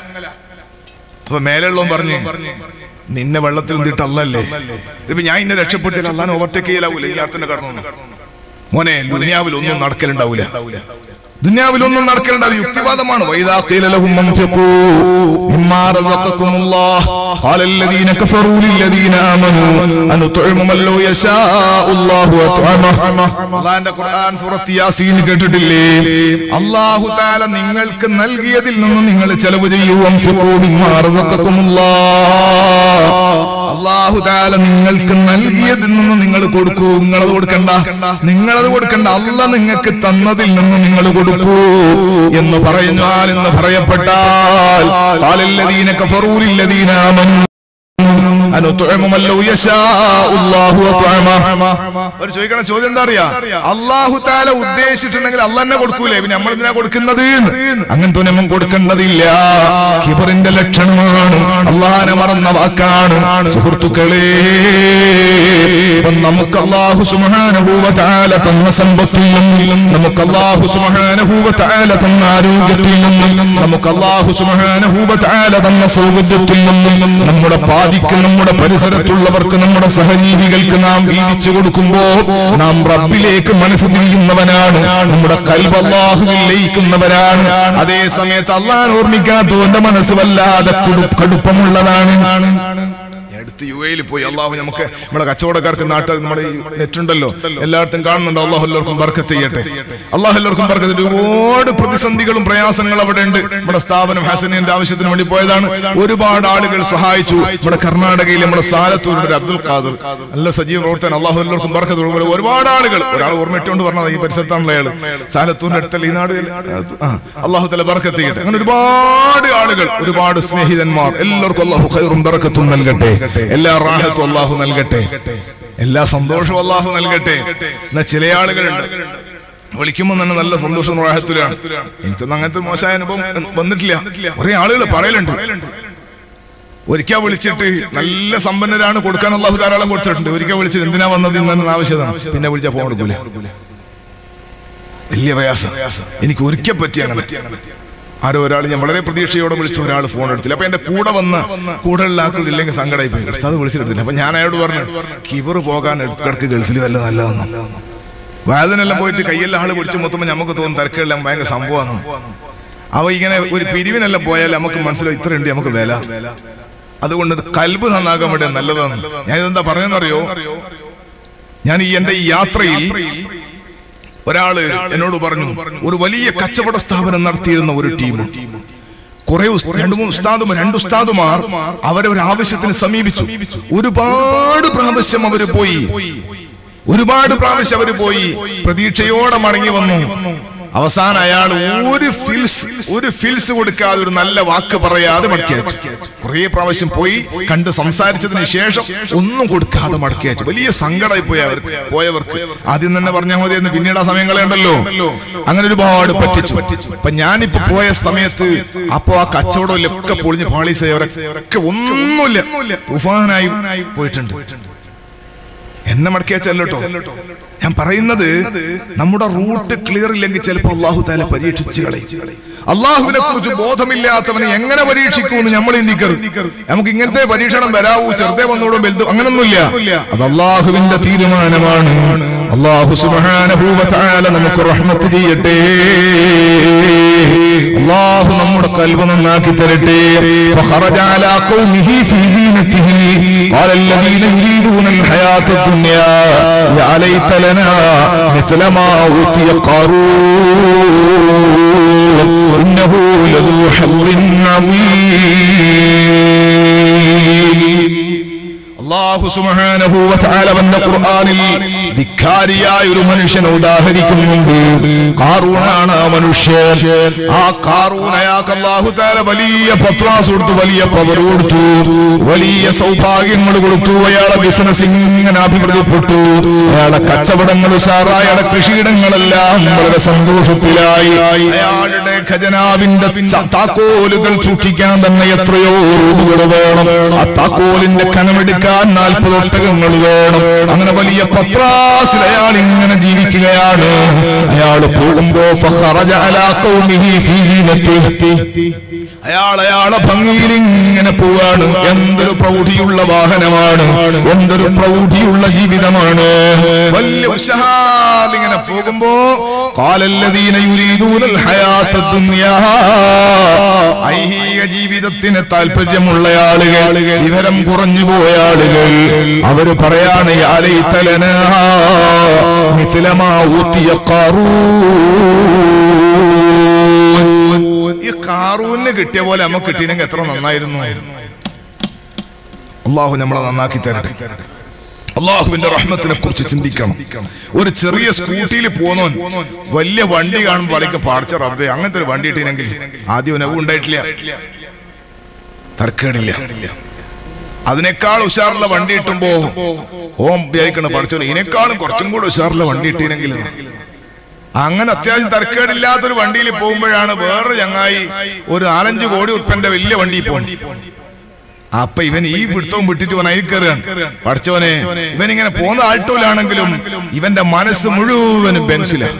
അപ്പൊ മേലെയുള്ളവൻ പറഞ്ഞു, നിന്നെ വെള്ളത്തിൽ നിന്നിട്ട് അല്ലല്ലേ, ഇപ്പൊ ഞാൻ ഇന്നെ രക്ഷപ്പെട്ടില്ല, അള്ളാഹനെ ഓവർടേക്ക് ചെയ്യലാവൂല. ഈ അടുത്തന്നെ കടന്നു മോനെ, ദുനിയാവിലൊന്നും നടക്കലുണ്ടാവൂല, ദുനിയാവിലൊന്നും നടക്കലുണ്ടാവും. യുക്തിവാദമാണ്. വൈദാ ഖീല ലഹും അൻഫിഖൂ മിമ്മാ റസഖകുമുല്ലാഹ് ഖാലല്ലദീന കഫറൂ ലില്ലദീന ആമനൂ അനുത്ഇമു മൻ ലൗ യശാഉല്ലാഹു അത്അമഹു. അല്ലാഹുവിന്റെ ഖുർആൻ സൂറത്ത് യാസീൻ കേട്ടിട്ടില്ലേ? അല്ലാഹു തആല നിങ്ങൾക്ക് നൽകിയതിൽ നിന്ന് നിങ്ങൾ ചെലവ് ചെയ്യൂ. അൻഫിഖൂ മിമ്മാ റസഖകുമുല്ലാഹ്, അല്ലാഹു തആല നിങ്ങൾക്ക് നൽകിയതിൽ നിന്ന് നിങ്ങൾ കൊടുക്കൂ. നിങ്ങളത് കൊടുക്കണ്ട, അല്ലാഹ് നിങ്ങൾക്ക് തന്നതിൽ നിന്ന് നിങ്ങൾ കൊടുക്കൂ എന്ന് പറഞ്ഞാൽ, എന്ന് പറയപ്പെട്ടാൽ ഖാലല്ലദീന കഫറൂ ലില്ലദീന ആമനൂ അനുത്ഇമു മൻ ലൗ യശാഉല്ലാഹു അത്അമഹു. ഒരു ചോദിക്കണ ചോദ്യം എന്താ അറിയാ? അല്ലാഹു തആല ഉദ്ദേശിച്ചിട്ടുണ്ടെങ്കിൽ അല്ലാഹ് തന്നെ കൊടുക്കൂലേ, പിന്നെ നമ്മൾ എന്തിനാ കൊടുക്കുന്നത്? അങ്ങനത്തെ ഒന്നും കൊടുക്കേണ്ടതില്ല. കിബറിന്റെ ലക്ഷണമാണ്, അല്ലാഹനെ മറന്ന വാക്കാണ്. സുഹൃത്തുക്കളെ, നമുക്ക് അല്ലാഹു സുബ്ഹാനഹു വ തആല തന്ന സമ്പത്തിൽ നിന്നും, നമുക്ക് അല്ലാഹു സുബ്ഹാനഹു വ തആല തന്ന ആരോഗ്യത്തിൽ നിന്നും, നമുക്ക് അല്ലാഹു സുബ്ഹാനഹു വ തആല തന്ന സൗകര്യത്തിൽ നിന്നും നമ്മുടെ പാതിക്ക്, നമ്മുടെ പരിസരത്തുള്ളവർക്ക്, നമ്മുടെ സഹജീവികൾക്ക് നാം വീതിച്ചു കൊടുക്കുമ്പോ നാം റബ്ബിലേക്ക് മനസ്സ് തിരിയുന്നവനാണ്, നമ്മുടെ ഖൽബ് അല്ലാഹുവിൽ ലയിക്കുന്നവരാണ്. അതേ സമയത്ത് അല്ലാഹനെ ഓർമ്മിക്കാത്തവന്റെ മനസ്സ് വല്ലാതെ കടുപ്പമുള്ളതാണ്. അടുത്ത് യുഎഇയിൽ പോയി അള്ളാഹു നമുക്ക്, നമ്മുടെ കച്ചവടക്കാർക്ക് നാട്ടിൽ നമ്മുടെ നെറ്റ് ഉണ്ടല്ലോ, എല്ലായിടത്തും കാണുന്നുണ്ട്. അള്ളാഹു എല്ലാവർക്കും ബർക്കത്ത് ചെയ്യട്ടെ, അള്ളാഹു എല്ലാവർക്കും ബർക്കത്ത്. ഒരുപാട് പ്രതിസന്ധികളും പ്രയാസങ്ങളും അവിടെ ഉണ്ട്. നമ്മുടെ സ്ഥാപനം ഹസനിന്റെ ആവശ്യത്തിന് വേണ്ടി പോയതാണ്, ഒരുപാട് ആളുകൾ സഹായിച്ചു. നമ്മുടെ കർണാടകയിൽ നമ്മുടെ സാലത്തൂരിന്റെ അബ്ദുൽ ഖാദർ നല്ല സജീവ പ്രവർത്തനം, അള്ളാഹു എല്ലാവർക്കും ബർക്കത്ത്. ഒരുപാട് ആളുകൾ, ഒരാൾ ഓർമ്മയിട്ടുകൊണ്ട് പറഞ്ഞത് ഈ പരിസരത്താണല്ലോ അയാൾ, സാലത്തൂരിന്റെ അടുത്തല്ല ഈ നാട്, അള്ളാഹു തആല ബർക്കത്ത് ചെയ്യട്ടെ. അങ്ങനെ ഒരുപാട് ആളുകൾ, ഒരുപാട് സ്നേഹിതന്മാർ, എല്ലാവർക്കും അള്ളാഹു ഖൈറും ബർക്കത്തും നൽകട്ടെ, എല്ലാ റാഹത്തും അല്ലാഹു നൽകട്ടെ, എല്ലാ സന്തോഷവും അല്ലാഹു നൽകട്ടെ. എന്നാ ചില ആളുകളുണ്ട് വിളിക്കുമ്പോൾ തന്നെ നല്ല സന്തോഷം റാഹത്തിലാണ്. എനിക്കൊന്നും അങ്ങനത്തെ മോശമായ അനുഭവം വന്നിട്ടില്ല. കുറെ ആളുകൾ പറയലുണ്ട്, ഒരിക്കൽ വിളിച്ചിട്ട് നല്ല സമ്പന്നരാണ്, കൊടുക്കാൻ അല്ലാഹു ധാരാളം കൊടുത്തിട്ടുണ്ട്. ഒരിക്കൽ വിളിച്ചിട്ട് എന്തിനാ വന്നത് ഇന്ന ആവശ്യമാണ്, പിന്നെ വിളിച്ചാൽ ഫോൺ എടുക്കൂല. വലിയ പ്രയാസം. എനിക്ക് ഒരിക്കൽ പറ്റി അങ്ങനെ. ആരോ ഒരാൾ, ഞാൻ വളരെ പ്രതീക്ഷയോടെ വിളിച്ച ഒരാൾ ഫോൺ എടുത്തില്ല. അപ്പൊ എന്റെ കൂടെ കൂടുതലുള്ള ആൾക്കില്ലെങ്കിൽ സങ്കടമായി പോയി, അത് വിളിച്ചിട്ടില്ല. അപ്പൊ ഞാൻ അയാളോട് പറഞ്ഞു, കിബർ പോകാൻ ഇടയ്ക്കിടക്ക് ഗൾഫിൽ വല്ല നല്ലതെന്ന്. വേദനെല്ലാം പോയിട്ട് കയ്യെല്ലാം ആള് പിടിച്ച് മൊത്തം നമുക്ക് തോന്നും തിരക്കെല്ലാം ഭയങ്കര സംഭവമാണ്. അവ ഇങ്ങനെ ഒരു പിരിവിനെല്ലാം പോയാൽ നമുക്ക് മനസ്സിലാവും ഇത്രയുണ്ട് നമുക്ക് വില. അതുകൊണ്ട് കൽബ് നന്നാകാൻ വേണ്ടി നല്ലതാണ്. ഞാൻ ഇതെന്താ പറയുന്നറിയോ, ഞാൻ എന്റെ ഈ യാത്രയിൽ ഒരാള് എന്നോട് പറഞ്ഞു, ഒരു വലിയ കച്ചവട സ്ഥാപനം നടത്തിയിരുന്ന ഒരു ടീം, കുറെ രണ്ട് ഉസ്താദുമാർ അവരെ ഒരു ആവശ്യത്തിന് സമീപിച്ചു. ഒരുപാട് പ്രാവശ്യം അവര് പോയി പ്രതീക്ഷയോടെ മടങ്ങി വന്നു. അവസാനം അയാൾ ഒരു ഫിൽസ് കൊടുക്കാതെ, ഒരു നല്ല വാക്ക് പറയാതെ മടക്കി അയച്ചു. കുറെ പ്രാവശ്യം പോയി കണ്ട് സംസാരിച്ചതിന് ശേഷം ഒന്നും കൊടുക്കാതെ മടക്കി അയച്ചു. വലിയ സങ്കടമായി പോയവർക്ക്. ആദ്യം തന്നെ പറഞ്ഞാൽ മതിയെന്ന്, പിന്നീട് ആ സമയങ്ങളെ ഉണ്ടല്ലോ. അങ്ങനെ ഒരുപാട് പറ്റിച്ചു. അപ്പൊ ഞാനിപ്പോ പോയ സമയത്ത് അപ്പൊ ആ കച്ചവടമൊക്കെ പൊളിഞ്ഞ് പാളീസവരൊക്കെ ഒന്നുമില്ല, തുഫാനായി പോയിട്ടുണ്ട്. എന്നെ മടക്കി അയച്ചല്ലോ. ഞാൻ പറയുന്നത്, നമ്മുടെ റൂട്ട് ക്ലിയർ ഇല്ലെങ്കിൽ ചിലപ്പോൾ അള്ളാഹു തആല പരീക്ഷിച്ച് കളയും. അള്ളാഹുവിനെ കുറിച്ച് ബോധമില്ലാത്തവനെ എങ്ങനെ പരീക്ഷിക്കുമെന്ന് നമ്മൾ ചിന്തിക്കരുത്. നമുക്ക് ഇങ്ങനത്തെ പരീക്ഷണം വരാവൂ, ചെറുതെ വന്നോടും വലുതും അങ്ങനൊന്നുമില്ല. അത് അള്ളാഹുവിന്റെ തീരുമാനമാണ്. അള്ളാഹു സുബ്ഹാനഹു വ തആല നമുക്ക് റഹ്മത്ത് ചെയ്യട്ടെ. അള്ളാഹു നമ്മുടെ ഖൽബ് നന്നാക്കി തരട്ടെ. ഫഖറജ അലാ ഖൗമിഹി ഫീ ദീനതിഹി ഖാല അല്ലദീന യുരീദൂന അൽ ഹയാത അദ്ദുനിയാ യാ ലൈത ലനാ മിസ്ല മാ ഊതിയ ഖാറൂൻ ഇന്നഹു ലദൂ ഹദ്ദിൻ അദീം. അല്ലാഹു സുബ്ഹാനഹു വ തആല വന്ന ഖുർആനിൽ ധിക്കാരിയായ ഒരു മനുഷ്യനെ ഉദാഹരിക്കുന്നുണ്ട്. ഖാറൂനാണ് ആ മനുഷ്യൻ. ആ ഖാറൂൻ അയാൾക്ക് അല്ലാഹു തആല വലിയ പത്രാസ് കൊടുത്തു, വലിയ പവർ കൊടുത്തു, വലിയ സൗഭാഗ്യങ്ങൾ കൊടുത്തു. അയാളെ ബിസിനസ് ഇങ്ങനെ അഭിവൃദ്ധിപ്പെട്ടു, അയാളെ കച്ചവടങ്ങൾ ഉഷാറായി, അയാളെ കൃഷിയിടങ്ങളെല്ലാം വളരെ സന്തോഷത്തിലായി. അയാളുടെ ഖജനാവിന്റെ താക്കോലുകൾ സൂക്ഷിക്കാൻ തന്നെ എത്രയോ രൂപകൾ വേണം. ആ താക്കോലിന്റെ കനമെടുക്കാൻ 40 ഒട്ടകങ്ങൾ വേണം. അങ്ങനെ വലിയ പത്രാസിൽ അയാൾ ഇങ്ങനെ ജീവിക്കുകയാണ്. അയാൾ പോകുമ്പോ ഫഖറജ അലാ ഖൗമിഹി ഫീ ദീനതിഹി, അയാളെ ഭംഗിയിൽ ഇങ്ങനെ പോവാണ്. എന്തൊരു പ്രൗഢിയുള്ള വാഹനമാണ്, എന്തൊരു പ്രൗഢിയുള്ള ജീവിതമാണ്. വലിയ ഉഷാറിൽ ഇങ്ങനെ പോകുമ്പോ ഖാല അല്ലദീന യുരീദൂന അൽ ഹയാത അദ്ദുനിയാ, ഐഹിക ജീവിതത്തിന് താല്പര്യമുള്ള ആളുകൾ, വിവരം കുറഞ്ഞു പോയ ആളുകൾ, അവര് പറയാണ് യാ ലൈത ലനാ മിസ്ല മാ ഊതിയ ഖാറൂൻ. ഈ ഖാറൂന് കിട്ടിയ പോലെ നമുക്ക് കിട്ടിയെങ്കിൽ എത്ര നന്നായിരുന്നു. അള്ളാഹു നമ്മളെ നന്നാക്കി തരട്ടെ. അള്ളാഹുവിന്റെ റഹ്മത്തിനെ കുറിച്ച് ചിന്തിക്കണം. ഒരു ചെറിയ സ്കൂട്ടിയിൽ പോന്നോൻ വലിയ വണ്ടി കാണുമ്പോൾ അതൊക്കെ പാടിച്ച റബ്ബേ അങ്ങനത്തെ ഒരു വണ്ടി കിട്ടിയെങ്കിൽ ആദ്യം നവ് ഉണ്ടായിട്ടില്ല, തർക്കേടില്ല. അതിനേക്കാൾ ഉഷാറുള്ള വണ്ടി കിട്ടുമ്പോ ഓം വിചാരിക്കണ പഠിച്ചോ ഇതിനേക്കാളും കുറച്ചും കൂടെ ഉഷാറുള്ള വണ്ടി കിട്ടിയെങ്കിൽ. അങ്ങനെ അത്യാവശ്യം തർക്കേടില്ലാത്തൊരു വണ്ടിയിൽ പോകുമ്പോഴാണ് വേറൊരു ചങ്ങായി ഒരു 4-5 കോടി ഉറുപ്പിന്റെ വലിയ വണ്ടി പോകും. അപ്പൊ ഇവൻ ഈ പിടുത്തവും വിട്ടിട്ട് ഇവൻ അതിൽ കയറുകയാണ്. പഠിച്ചവനെ, ഇവൻ ഇങ്ങനെ പോകുന്ന ആൾട്ടോയിലാണെങ്കിലും ഇവന്റെ മനസ്സ് മുഴുവനും ബെൻസിലാണ്.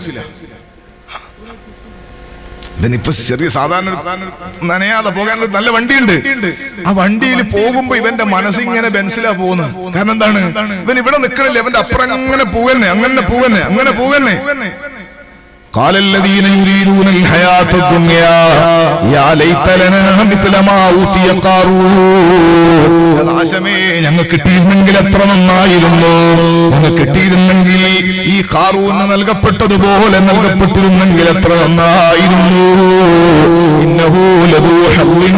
ഇവനിപ്പോ ചെറിയ സാധാരണ നനയാതെ പോകാനുള്ള നല്ല വണ്ടിയുണ്ട്. ആ വണ്ടിയിൽ പോകുമ്പോ ഇവന്റെ മനസ്സിങ്ങനെ ബെൻസിലാ പോകുന്നത്. കാരണം എന്താണ്, ഇവൻ ഇവിടെ നിൽക്കണില്ല, ഇവന്റെ അപ്പുറം അങ്ങനെ പോവന്നെ. قال الذين يريدون الحياة الدنيا يا ليت لنا مثل ما أوتي قارون. ആശമേ, ഞങ്ങൾക്ക് കിട്ടിയിരുന്നെങ്കിൽ എത്ര നന്നായിരുന്നു, ഞങ്ങൾക്ക് കിട്ടിയിരുന്നെങ്കിൽ ഈ ഖാറൂന് നൽകപ്പെട്ടതുപോലെ നൽകപ്പെട്ടിരുന്നെങ്കിൽ എത്ര നന്നായിരുന്നു. ഇന്നഹു ലദൂ ഹദ്ദിൻ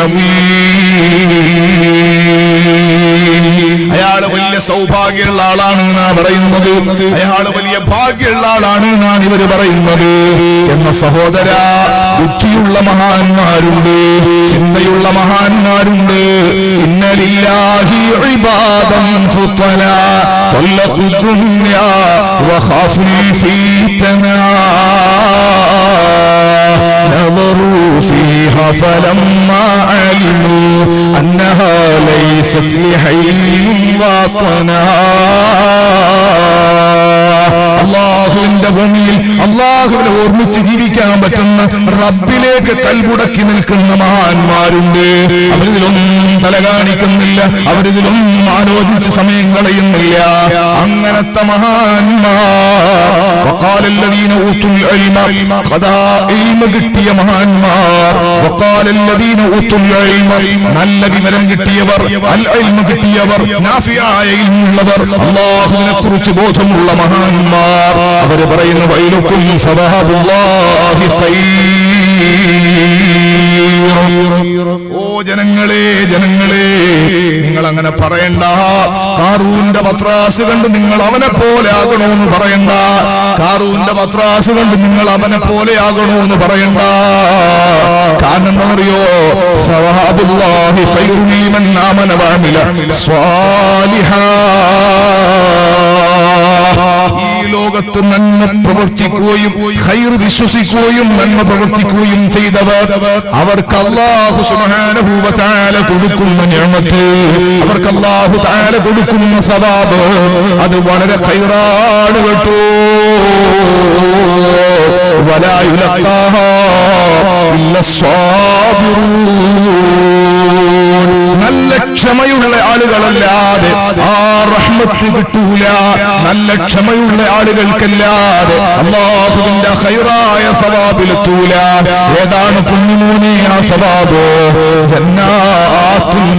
അദീം. അയാള് വലിയ സൗഭാഗ്യമുള്ള ആളാണ് എന്നാ പറയുന്നത്, അയാള് വലിയ ഭാഗ്യമുള്ള ആളാണ് എന്നാണ് ഇവര് പറയുന്നത്. എന്ന സഹോദര, ബുദ്ധിയുള്ള മഹാന്മാരുണ്ട്, ചിന്തയുള്ള മഹാന്മാരുണ്ട്. ഇന്നലില്ലാഹി ഇബാദൻ ഫുതലാ തല്ലഖു ദുനിയാ വഖാഫുൽ ഫീതനാ നദറു ഫീഹാ ഫലമ്മാ അലിമു അന്നഹാ ലൈസത് ലിഹയ്യിൻ വാതനാ. അല്ലാഹുവിന്റെ ഭൂമിയിൽ അല്ലാഹുവിനെ ഓർമ്മിച്ച് ജീവിക്കാൻ പറ്റുന്ന റബ്ബിലേക്ക് കൽബുടക്കി നിൽക്കുന്ന മഹാന്മാരുണ്ട്. അവരിതിലൊന്നും തല കാണിക്കുന്നില്ല, അവരിതിലൊന്നും ആലോചിച്ച് സമയം കളയുന്നില്ല. അങ്ങനത്തെ മഹാന്മാർ കിട്ടിയ മഹാന്മാർ, നല്ല വിവരം കിട്ടിയവർ, കിട്ടിയവർ, നാഫിയായ ഇൽമുള്ളവർ, അല്ലാഹുവിനെ കുറിച്ച് ബോധമുള്ള മഹാന്മാർ, അവര് പറയുന്ന വൈലുക്കും സവഹബുല്ലാഹി ഓ ജനങ്ങളെ, ജനങ്ങളെ, നിങ്ങൾ അങ്ങനെ പറയണ്ട. കാറൂന്റെ പത്രാസ് കണ്ട് നിങ്ങൾ അവനെ പോലെ ആകണമെന്ന് പറയണ്ട. കാറൂന്റെ പത്രാസ് കണ്ട് നിങ്ങൾ അവനെ പോലെ ആകണമെന്ന് പറയണ്ട. കാരണം എന്താ അറിയോ? സവഹബുല്ലാഹി ഖൈറുൻ ലിമൻ ആമന വഅമില സ്വാലിഹാ. ഈ ലോകത്ത് നന്മ പ്രവർത്തിക്കുകയും ഖൈർ വിശ്വസിക്കുകയും നന്മ പ്രവർത്തിക്കുകയും ചെയ്തവർ, അവർക്ക് അല്ലാഹു സുബ്ഹാനഹു വ തആല കൊടുക്കുന്ന നിഅമത്ത്, അവർക്ക് അല്ലാഹു തആല കൊടുക്കുന്ന സവാബ്, അത് വളരെ ഖൈറാണ് കേട്ടോ. വലാ യുലഖാഹാ ഇല്ലസ്സാബിറൂൻ. നല്ല ക്ഷമയുള്ള ആളുകളല്ലാതെ ആ റഹ്മത്ത് കിട്ടൂല. നല്ല ക്ഷമയുള്ള ആളുകൾക്കല്ലാതെ അല്ലാഹുവിന്റെ ഖൈറായ സവാബിലെത്തൂല. ഏതാണ് കുഞ്ഞുമോനെ ആ സവാബ്? ജന്നാത്തുൻ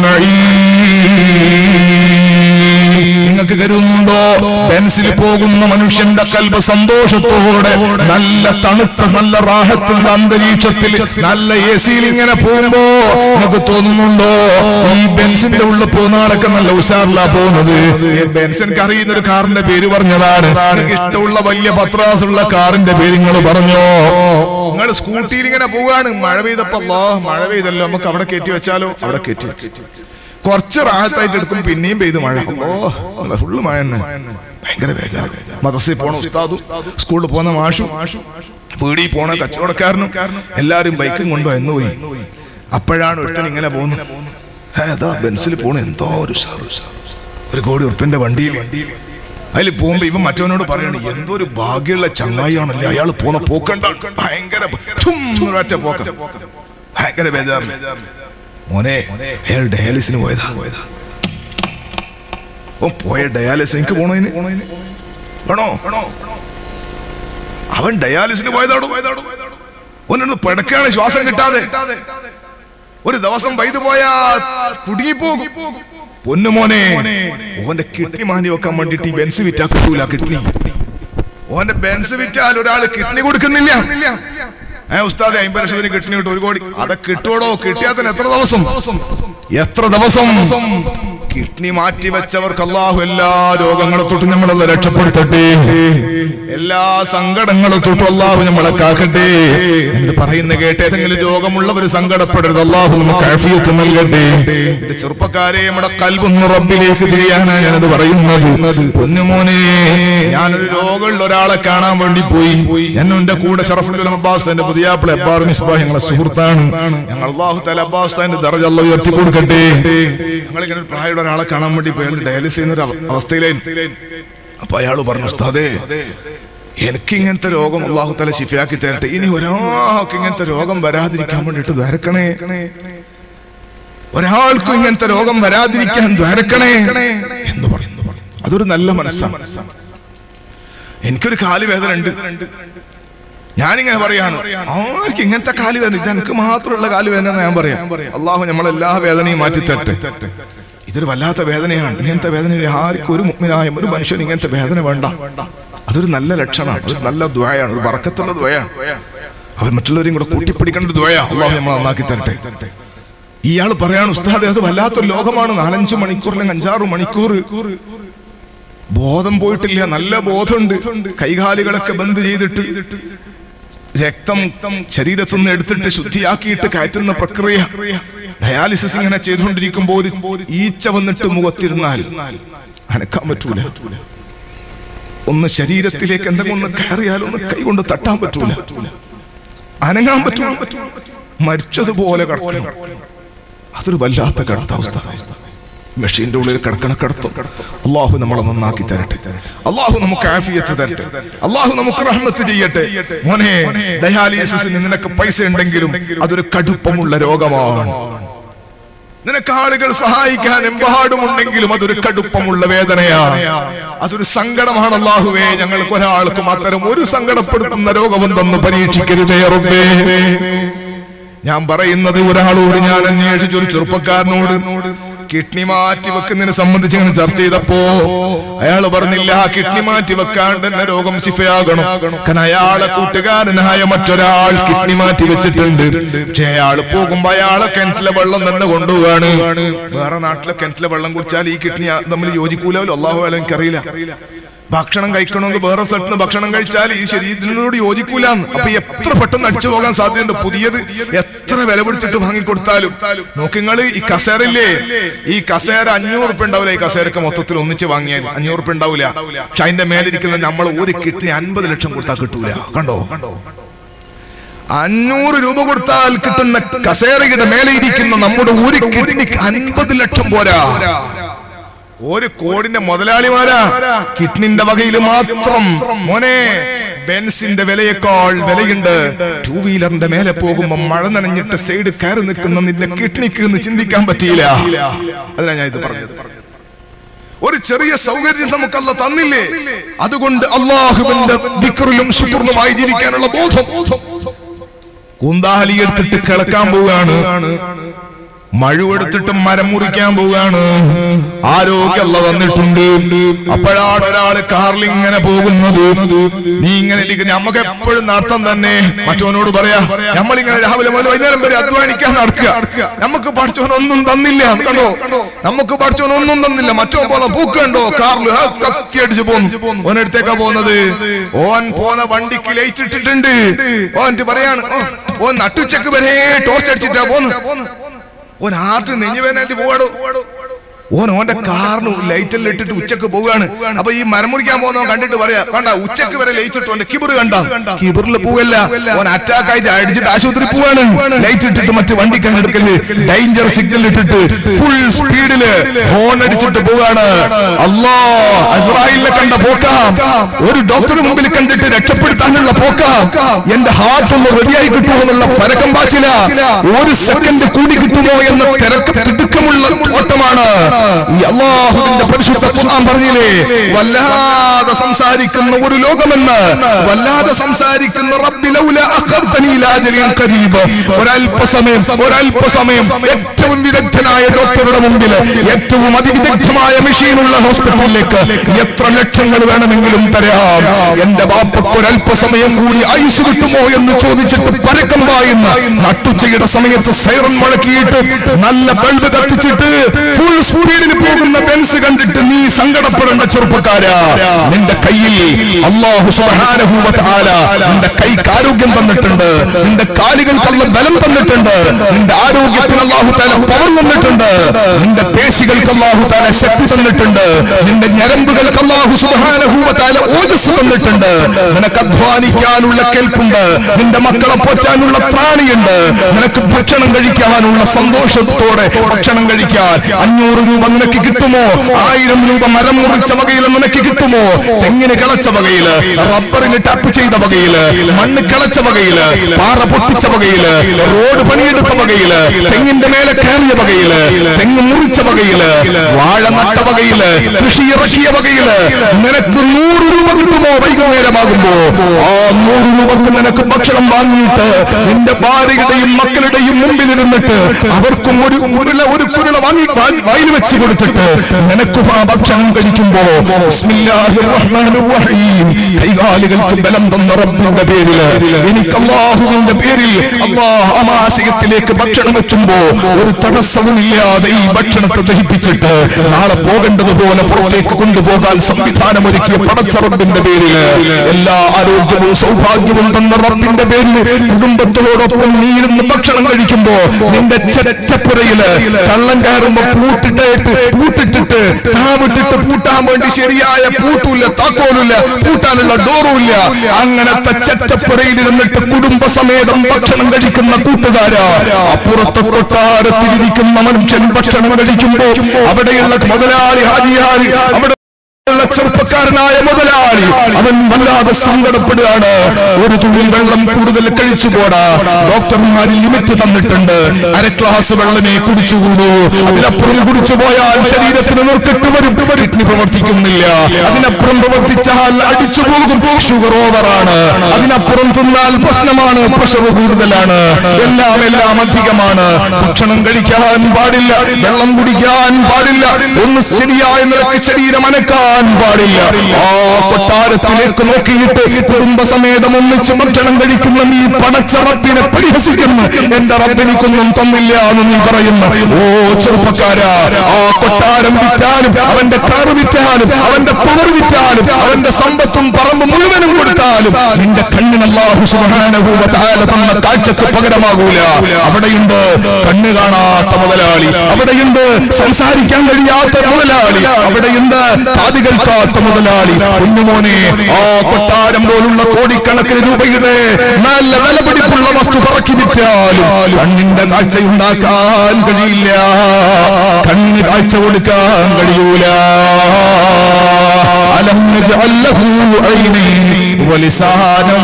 നഈം. നിങ്ങൾക്ക് കരുതുന്നുണ്ടോ ബെൻസിൽ പോകുന്ന മനുഷ്യന്റെ കൽബ് സന്തോഷത്തോടെ നല്ല തണുത്ത നല്ല റാഹത്തുള്ള അന്തരീക്ഷത്തിൽ നല്ല എസിയിൽ ഇങ്ങനെ പോകുമ്പോ നിങ്ങൾക്ക് തോന്നുന്നുണ്ടോ ഈ ബെൻസിന്റെ ഉള്ളിൽ പോകുന്ന ആളൊക്കെ നല്ല ഉഷാറിലാ പോകുന്നത്? ബെൻസിൻക്ക് അറിയുന്ന ഒരു കാറിന്റെ പേര് പറഞ്ഞതാണ്. ഇഷ്ടമുള്ള വലിയ പത്രാസുള്ള കാറിന്റെ പേര് നിങ്ങൾ പറഞ്ഞോ? നിങ്ങൾ സ്കൂട്ടിയിൽ ഇങ്ങനെ പോവുകയാണ്, മഴ പെയ്തപ്പോ മഴ പെയ്തല്ലോ, നമുക്ക് അവിടെ കയറ്റി വെച്ചാലോ? അവിടെ കയറ്റി കുറച്ച് റാഹത്തായിട്ട് എടുക്കും, പിന്നെയും പെയ്ത് മഴ. ഫുള്ള് മഴ തന്നെ, ഭയങ്കര ബേജാറ്. മദ്രസയിൽ പോണ ഉസ്താദും സ്കൂളിൽ പോകുന്ന മാഷും വീടിൽ പോണ കച്ചവടക്കാരനും എല്ലാരും ബൈക്കും കൊണ്ടോ എന്ന് പോയി. അപ്പോഴാണ് ഒരുത്തൻ ഇങ്ങനെ പോകുന്നത്, ഏതാ ബെൻസിൽ പോണ എന്തോ ഒരു ₹1 കോടി വണ്ടിയിൽ. അതിൽ പോകുമ്പോ ഇവൻ മറ്റവനോട് പറയണ എന്തോ ഒരു ഭാഗ്യമുള്ള ചങ്ങായിയാണല്ലേ അയാൾ പോണ പോക്കണ്ട, ഭയങ്കര പോക്ക, ഭയങ്കര ബേജാറ്. മോനെ അയാൾ ഡയാലിസിന് പോയതാ. ഓ പോയ ഡയാലിസിന് എനിക്ക് പോണതിന് വേണോ? അവൻ ഡയാലിസിന് പോയതാടോ. ഓനൊന്ന് പിടക്കാണ് ശ്വാസം കിട്ടാതെ. ഒരു ദിവസം വൈദ്യ പോയാ കുടുങ്ങിപ്പോകും. പൊന്നുമോനെ, ഓന്റെ കിഡ്നി മാന്തി വെക്കാൻ വേണ്ടിട്ട് ഈ ബെൻസ് വിറ്റാ കിട്ടൂല. കിഡ്നി ഓന്റെ ബെൻസ് വിറ്റാൽ ഒരാള് കിഡ്നി കൊടുക്കുന്നില്ല. ഉസ്താദെ 50 ലക്ഷത്തിന് കിഡ്നി കിട്ടും, 1 കോടി. അതൊക്കെ കിട്ടുവോടോ? കിട്ടിയാൽ തന്നെ എത്ര ദിവസം കിഡ്നി മാറ്റി വെച്ചവർക്ക് അല്ലാഹു എല്ലാ രോഗങ്ങളെ തൊട്ട് നമ്മളെ രക്ഷപ്പെടുത്തട്ടെ, എല്ലാ സങ്കടങ്ങളെ തൊട്ട് അല്ലാഹു നമ്മളെ കാക്കട്ടെ. എന്ന് പറയുന്ന കേട്ട് ഏതെങ്കിലും രോഗമുള്ളവർ സങ്കടപ്പെടരുത്. അല്ലാഹു നമുക്ക് ആഫിയത്ത് നൽകട്ടെ. ചെറുപ്പക്കാരെ, നമ്മുടെ കൽബൊന്ന് റബ്ബിലേക്ക് തിരിയാനാണ് ഞാനത് പറയുന്നത്. പൊന്നുമോനെ, ഞാനൊരു രോഗമുള്ള ഒരാളെ കാണാൻ വേണ്ടി പോയി. എന്നെ കൂടെ ഷറഫുൽ അബ്ബാസ് എന്റെ പുതിയാപ്പിള അബ്ബാർ മിസ്ബാഹ് ഞങ്ങളെ സുഹൃത്താണ്. ഞങ്ങൾ അല്ലാഹു തആല അബ്ബാസ് തന്റെ ദറജ അല്ലാഹു ഉയർത്തി കൊടുക്കട്ടെ. ഞങ്ങളിങ്ങനെ ഒരു പ്രായമുള്ള ഒരാളെ കാണാൻ വേണ്ടി പോയി, ഡയാലിസിസ് ചെയ്യുന്ന ഒരു അവസ്ഥയിലായി. അപ്പൊ അയാൾ പറഞ്ഞു, ഉസ്താദേ എനിക്ക് ഇങ്ങനത്തെ രോഗം അല്ലാഹു തആല ശിഫയാക്കി തരട്ടെ, ഇനി ഒരാൾക്ക് ഇങ്ങനത്തെ രോഗം വരാതിരിക്കാൻ വേണ്ടിട്ട് ദ്വാരക്കണേ, ഒരാൾക്കും ഇങ്ങനത്തെ രോഗം വരാതിരിക്കാൻ ദ്വാരക്കണേ എന്ന് പറയുന്നു. അതൊരു നല്ല മനസ്സാണ്. എനിക്കൊരു കാലുവേദന ഉണ്ട്, ഞാനിങ്ങനെ പറയാണ്, ആർക്ക് ഇങ്ങനത്തെ കാലുവേദന? ഇത് എനിക്ക് മാത്രമുള്ള കാലുവേദന ഞാൻ പറയാം. അല്ലാഹു നമ്മളെല്ലാ വേദനയും മാറ്റി തരട്ടെ. ഇതൊരു വല്ലാത്ത വേദനയാണ്. ഇങ്ങനത്തെ വേദന ആർക്കും, ഒരു മുഅ്മിനായ ഒരു മനുഷ്യൻ ഇങ്ങനത്തെ വേദന വേണ്ട. അതൊരു നല്ല ലക്ഷണമാണ്, ഒരു നല്ല ദുആയാണ്, ഒരു ബറക്കത്തുള്ള ദുആയാണ്. അവർ മറ്റുള്ളവരെയും കൂടെ കൂട്ടിപ്പിടിക്കേണ്ട ദുആയാണ്. അല്ലാഹു നമ്മളെ നന്നാക്കി തരട്ടെ. ഇയാൾ പറയാണ്, ഉസ്താദേ അത് വല്ലാത്തൊരു ലോകമാണ്. 4-5 മണിക്കൂർ അല്ലെങ്കിൽ 5-6 മണിക്കൂർ ബോധം പോയിട്ടില്ല, നല്ല ബോധമുണ്ട്. കൈകാലുകളൊക്കെ ബന്ദ് ചെയ്തിട്ട് രക്തം ശരീരത്തിൽ നിന്ന് എടുത്തിട്ട് ശുദ്ധിയാക്കിയിട്ട് കയറ്റുന്ന പ്രക്രിയ. ഡയാലിസിസ് ഇങ്ങനെ ചെയ്തുകൊണ്ടിരിക്കുമ്പോൾ ഒരു ഈച്ച വന്നിട്ട് മുഖത്തിരുന്നാൽ അനക്കാൻ പറ്റൂല. ഒന്ന് ശരീരത്തിലേക്ക് എന്തെങ്കിലും ഒന്ന് കയറിയാലും ഒന്ന് കൈകൊണ്ട് തട്ടാൻ പറ്റൂല, അനങ്ങാൻ പറ്റൂല, മരിച്ചതുപോലെ കിടക്കണം. അതൊരു വല്ലാത്ത കിടത്താവസ്ഥ. മെഷീന്റെ ഉള്ളിൽ കിടത്തും. അള്ളാഹു നമ്മളെ നന്നാക്കി തരട്ടെ. അള്ളാഹു നമുക്ക് ആഫിയത്ത് തരട്ടെ. അള്ളാഹു നമുക്ക് റഹ്മത്ത് ചെയ്യട്ടെ. മോനെ, ഡയാലിസിസിന് നിനക്ക് പൈസ ഉണ്ടെങ്കിലും അതൊരു കടുപ്പമുള്ള രോഗമാണ്. നിനക്ക് ആളുകൾ സഹായിക്കാൻ എമ്പാടുമുണ്ടെങ്കിലും അതൊരു കടുപ്പമുള്ള വേദനയാണ്, അതൊരു സങ്കടമാണ്. അല്ലാഹുവേ, ഞങ്ങൾക്ക് ഒരാൾക്കും അത്തരം ഒരു സങ്കടപ്പെടുത്തുന്ന രോഗവും തന്ന് പരീക്ഷിക്കരുതേ റബ്ബേ. ഞാൻ പറയുന്നത് ഒരാളോട് ഞാൻ അന്വേഷിച്ച ഒരു ചെറുപ്പക്കാരനോട് കിഡ്നി മാറ്റി വെക്കുന്നതിനെ സംബന്ധിച്ച് ഇങ്ങനെ ചർച്ച ചെയ്തപ്പോ അയാൾ പറഞ്ഞില്ല, കിഡ്നി മാറ്റി വെക്കാണ്ട് തന്നെ രോഗം ശിഫയാകണം. കാരണം അയാളെ കൂട്ടുകാരനായ മറ്റൊരാൾ കിഡ്നി മാറ്റി വെച്ചിട്ടുണ്ട്. പക്ഷെ അയാൾ പോകുമ്പോ അയാളെ കിണറ്റിലെ വെള്ളം തന്നെ കൊണ്ടുപോവാണ്. വേറെ നാട്ടിലെ കിണറ്റിലെ വെള്ളം കുടിച്ചാൽ ഈ കിഡ്നി തമ്മിൽ യോജിക്കൂലോ. അല്ലാഹു അലം എനിക്കറിയില്ല. ഭക്ഷണം കഴിക്കണമെങ്കിൽ വേറെ സ്ഥലത്ത് ഭക്ഷണം കഴിച്ചാൽ ഈ ശരീരത്തിനോട് യോജിക്കൂലെന്ന്. അപ്പൊ എത്ര പെട്ടെന്ന് അടിച്ചു പോകാൻ സാധ്യതയുണ്ട്. പുതിയത് എത്ര വില പിടിച്ചിട്ട് വാങ്ങിക്കൊടുത്താലും. നോക്കിങ്ങള് ഈ കസേരയില്ലേ, ഈ കസേര 500 ഉറുപ്പ്യ ഉണ്ടാവില്ല. ഈ കസേരക്ക് മൊത്തത്തിൽ ഒന്നിച്ച് വാങ്ങിയാൽ 500 ഉറുപ്പ്യ ഉണ്ടാവില്ല. പക്ഷെ അതിന്റെ മേലിരിക്കുന്ന നമ്മൾ ഒരു കിഡ്നി 50 ലക്ഷം കൊടുത്താൽ കിട്ടൂല. കണ്ടോ, 500 രൂപ കൊടുത്താൽ കിട്ടുന്ന കസേരയുടെ മേലെ ഇരിക്കുന്ന നമ്മുടെ ഒരു കിഡ്നിക്ക് 50 ലക്ഷം പോരാ. 1 കോടിന്റെ മുതലാളിമാരാ കിഡ്നിന്റെ വകയിൽ മാത്രം. മോനെ, ബെൻസിന്റെ വിലയേക്കാൾ വിലയുണ്ട് 2 വീലറിന്റെ മേലെ പോകുമ്പോ മഴ നനഞ്ഞിട്ട് സൈഡ് കയറി നിൽക്കുന്ന നിന്റെ കിഡ്നിക്ക് എന്ന് ചിന്തിക്കാൻ പറ്റിയില്ല. അതിനാ ഞാൻ ഇത് പറഞ്ഞത്. ഒരു ചെറിയ സൗകര്യം നമുക്ക് അല്ലാഹു തന്നില്ലേ? അതുകൊണ്ട് അല്ലാഹുവിന്റെ ദിക്റിലും ശുക്റിലുമായി ജീവിക്കാനുള്ള ബോധം. കുന്താലി എടുത്തിട്ട് കിളക്കാൻ പോവുകയാണ്, മഴുവെടുത്തിട്ട് മരം മുറിക്കാൻ പോവുകയാണ്. ആരോഗ്യം അല്ലാഹു തന്നിട്ടുണ്ട്. അപ്പോഴാണ് ഒരാള് കാറിൽ ഇങ്ങനെ പോകുന്നത്. നീ ഇങ്ങനെ നമുക്ക് എപ്പോഴും നടത്തം തന്നെ. മറ്റവനോട് പറയാ, നമ്മളിങ്ങനെ രാവിലെ മുതൽ വൈകുന്നേരം വരെ അധ്വാനിക്കാൻ നടക്കുക. നമുക്ക് പഠിച്ചവനൊന്നും തന്നില്ല. കണ്ടോ, നമുക്ക് പഠിച്ചവനൊന്നും തന്നില്ല. മറ്റവൻ പോന്ന പൂക്കണ്ടോ, കാറിൽ കത്തി അടിച്ചു പോന്നു. ഓനടുത്തേക്കാ പോകുന്നത്. ഓൻ പോന്ന വണ്ടിക്ക് ലൈറ്റ് ഇട്ടിട്ടുണ്ട്. ഓൻ പറയാണ്, ഓൻ നട്ടുച്ചക്ക് വരെ ടോർച്ച് അടിച്ചിട്ടാ പോന്ന്. ഓൻ ആർട്ട് നെഞ്ഞുവേനായിട്ട് പോവാടോ. ഓന്റെ കാറിന് ലൈറ്റെല്ലാം ഇട്ടിട്ട് ഉച്ചക്ക് പോവുകയാണ്. അപ്പൊ ഈ മരം മുറിക്കാൻ പോകുന്നവൻ കണ്ടിട്ട് പറയാ, കണ്ട ഉച്ചക്ക് വരെ ലൈറ്റ് ഇട്ടു, ഓന്റെ കിബിർ കണ്ട. കിബിറിൽ പോവല്ല, ഓൻ അറ്റാക്ക് ആയിട്ട് അടിച്ചിട്ട് ആശുപത്രി പോവാണ്. ലൈറ്റ് ഇട്ടിട്ട് മറ്റു വണ്ടിക്കാരെടുക്കല് ഡേഞ്ചർ സിഗ്നൽ ഇട്ടിട്ട് ഫുൾ സ്പീഡില് ഹോൺ അടിച്ചിട്ട് പോവാണ്. അല്ലാ, ഇസ്രായേലിനെ കണ്ട പോക്കാം, ഒരു ഡോക്ടറിന് മുമ്പിൽ കണ്ടിട്ട് രക്ഷപ്പെടുത്താനുള്ള പോക്കാം. എന്റെ ഹാർട്ട് ഒന്ന് റെഡിയായി കിട്ടുമോ എന്നുള്ള പരക്കം പാച്ചില. 1 സെക്കൻഡ് കൂടി കിട്ടുമോ എന്ന തിടുക്കമുള്ള ഓട്ടമാണ്. അല്ലാഹുവിന്റെ പരിശുദ്ധ ഖുർആൻ പറഞ്ഞില്ലേ, വല്ലാതെ സംസാരിക്കുന്ന ഒരു ലോകമെന്ന്, വല്ലാതെ സംസാരിക്കുന്ന റബ്ബി ലൗല അഖർതനി ഇലാ അജലിൻ ഖരീബ്. ഒരല്പസമയം ഏറ്റവും വിദഗ്ധനായ ഡോക്ടറുടെ മുമ്പിൽ, ഏറ്റവും അതിവിദഗ്ധമായ മെഷീനുള്ള ഹോസ്പിറ്റലിലേക്ക് എത്ര ലക്ഷങ്ങൾ വേണമെങ്കിലും തരാം. എന്റെ ബാപ്പക്ക് ഒരല്പസമയം കൂടി ആയുസ് കിട്ടുമോ എന്ന് ചോദിച്ചിട്ട് പരക്കം പായുന്ന നട്ടുച്ചയുടെ സമയത്ത് സൈറൻ മുഴക്കിയിട്ട് നല്ല ബൾബ് കത്തിച്ചിട്ട് ഫുൾ സ്പീഡിൽ പോകുന്ന ബെൻസ് കണ്ടിട്ട് നീ സങ്കടപ്പെടേണ്ട ചെറുപ്പക്കാരാ. നിന്റെ കയ്യിൽ അല്ലാഹു സുബ്ഹാനഹു വ തആല നിന്റെ കൈക്ക് ആരോഗ്യം തന്നിട്ടുണ്ട്. നിന്റെ കാലുകൾക്ക് അല്ലാഹു ബലം തന്നിട്ടുണ്ട്. നിന്റെ ആരോഗ്യത്തിന് അല്ലാഹു തആല പവർ തന്നിട്ടുണ്ട്. നിന്റെ പേശികൾക്ക് അല്ലാഹു തആല ശക്തി തന്നിട്ടുണ്ട്. നിന്റെ ഞരമ്പുകൾക്ക് അല്ലാഹു സുബ്ഹാനഹു വ തആല ഓജസ് തന്നിട്ടുണ്ട്. നിനക്ക് അധ്വാനിക്കാനുള്ള കെൽപ്പുണ്ട്. നിന്റെ മക്കളെ പോറ്റാനുള്ള ത്രാണിയുണ്ട്. നിനക്ക് ഭക്ഷണം കഴിക്കാനുള്ള സന്തോഷത്തോടെ ഭക്ഷണം കഴിക്കാൻ 500 രൂപ നിനക്ക് കിട്ടുമോ? 1000 രൂപ മരം മുറിച്ച വകയിൽ നിനക്ക് കിട്ടുമോ? തെങ്ങിന് കിളച്ച വകയില്, റബ്ബറിന് ടാപ്പ് ചെയ്ത വകയില്, മണ്ണ് കിളച്ച വകയില്, പാറ പൊട്ടിച്ച വകയില്, റോഡ് പണിയെടുത്ത വകയില്, തെങ്ങിന്റെ മേലെ കയറിയ വകയില്, തെങ്ങ് മുറിച്ച വകയില്, വാഴ നട്ട വകയില്, കൃഷി ഇറക്കിയ വകയില് നിനക്ക് 100 രൂപ കിട്ടുമോ? വൈകുന്നേരമാകുമ്പോ ആ 100 രൂപക്ക് നിനക്ക് ഭക്ഷണം വാങ്ങിയിട്ട് നിന്റെ ഭാര്യയുടെയും മക്കളുടെയും മുമ്പിലിരുന്നിട്ട് അവർക്കും ഒരു കുരുള വായിൽ വെച്ച് കൊടുത്തിട്ട് നിനക്ക് ആ ഭക്ഷണം കഴിക്കുമ്പോ ബിസ്മില്ലാഹിർ റഹ്മാനിർ റഹീം കൈകാലുകൾക്ക് ബലം തന്ന റബ്ബിന്റെ പേരിൽ, എനിക്ക് അല്ലാഹുവിന്റെ പേരിൽ ആമാശയത്തിലേക്ക് ഭക്ഷണം എത്തുമ്പോ ഒരു തടസ്സവുമില്ലാതെ ഈ ഭക്ഷണത്തെ ദഹിപ്പിച്ചിട്ട് നാളെ പോകേണ്ടതുപോലെ പുറത്തേക്ക് കൊണ്ടുപോകാൻ സംവിധാനമൊരുക്കിയ പടച്ച റബ്ബിന്റെ പേരിൽ, എല്ലാ ആരോഗ്യവും സൗഭാഗ്യവും തന്ന റബ്ബിന്റെ പേരിൽ കുടുംബത്തോടൊപ്പം നീ ഇരുന്ന് ഭക്ഷണം കഴിക്കുമ്പോ നിന്റെ ചെച്ചപ്പുരയില് കള്ളം കയറുമ്പോ പൂട്ടിട്ടേ പൂട്ടിട്ടിട്ട് താവിട്ടിട്ട് പൂട്ടാൻ വേണ്ടി ശരിയായ പൂട്ടുമില്ല, താക്കോലില്ല, പൂട്ടാനുള്ള ഡോറുമില്ല. അങ്ങനത്തെ ചെറ്റപ്പുരയിലിരുന്നിട്ട് കുടുംബസമേതം ഭക്ഷണം കഴിക്കുന്ന കൂട്ടുകാരാ, അപ്പുറത്തെ കൊട്ടാരത്തിലിരിക്കുന്ന മനുഷ്യൻ ഭക്ഷണം കഴിക്കുമ്പോ അവിടെയുള്ള മുതലാളി ഹാജിയാരി, അവിടെ ചെറുപ്പക്കാരനായ മുതലാളി അവൻ വല്ലാതെ സങ്കടപ്പെടുകയാണ്. ഒരു തുള്ളി വെള്ളം കൂടുതൽ കഴിച്ചുകൂടാ, ഡോക്ടർമാർ ലിമിറ്റ് തന്നിട്ടുണ്ട്, അര ഗ്ലാസ് വെള്ളമേ കുടിച്ചുകൂടൂ, അതിനപ്പുറം കുടിച്ചു പോയാൽ ശരീരത്തിന് നിർത്തിട്ട് വരും, കിഡ്നി പ്രവർത്തിക്കുന്നില്ല, അതിനപ്പുറം പ്രവർത്തിച്ചാൽ അടിച്ചു പോകും, ഷുഗർ ഓവറാണ്, അതിനപ്പുറം തിന്നാൽ പ്രശ്നമാണ്, പ്രഷർ കൂടുതലാണ്, എല്ലാം അധികമാണ്, ഭക്ഷണം കഴിക്കാൻ പാടില്ല, വെള്ളം കുടിക്കാൻ പാടില്ല, ഒന്ന് ശരിയായ നിലയ്ക്ക് ശരീരം അനക്കാൻ പാടില്ല. ആ കൊട്ടാരത്തിലേക്ക് നോക്കിയിട്ട് കുടുംബസമേതം ഒന്നിച്ച് ഭക്ഷണം കഴിക്കുന്ന നീ പടച്ച റബ്ബിനെ പരിഹസിക്കുന്നു. എന്റെ റബ്ബിനിക്കൊന്നും തന്നില്ല എന്ന് നീ പറയുന്നു. ഓ ചെറുപ്പക്കാരാ, ആ കൊട്ടാരം വിറ്റാലും അവന്റെ കാറ് വിറ്റാലും അവന്റെ പവർ വിറ്റാലും അവന്റെ സമ്പത്തും പറമ്പ് മുഴുവനും കൊടുത്താലും നിന്റെ കണ്ണിന് അല്ലാഹു സുബ്ഹാനഹു വ തആല തന്ന കാഴ്ചക്ക് പകരമാകൂല. അവിടെയുണ്ട് കണ്ണ് കാണാത്ത മുതലാളി, അവിടെയുണ്ട് സംസാരിക്കാൻ കഴിയാത്ത മുതലാളി, അവിടെയുണ്ട് കാത്ത മുതലാളി. കുഞ്ഞുമോനെ, ആ കൊട്ടാരം പോലുള്ള കോടിക്കണക്കിന് രൂപയുടെ നല്ല വിലപിടിപ്പുള്ള വസ്തു പറക്കി വിറ്റാലും കണ്ണിന്റെ കാഴ്ചയുണ്ടാക്കാൻ കഴിയില്ല, കണ്ണിന് കാഴ്ച കൊടുക്കാൻ കഴിയൂല. അലം നജ്അൽ ലഹു ഐനൈൻ വലിസാനം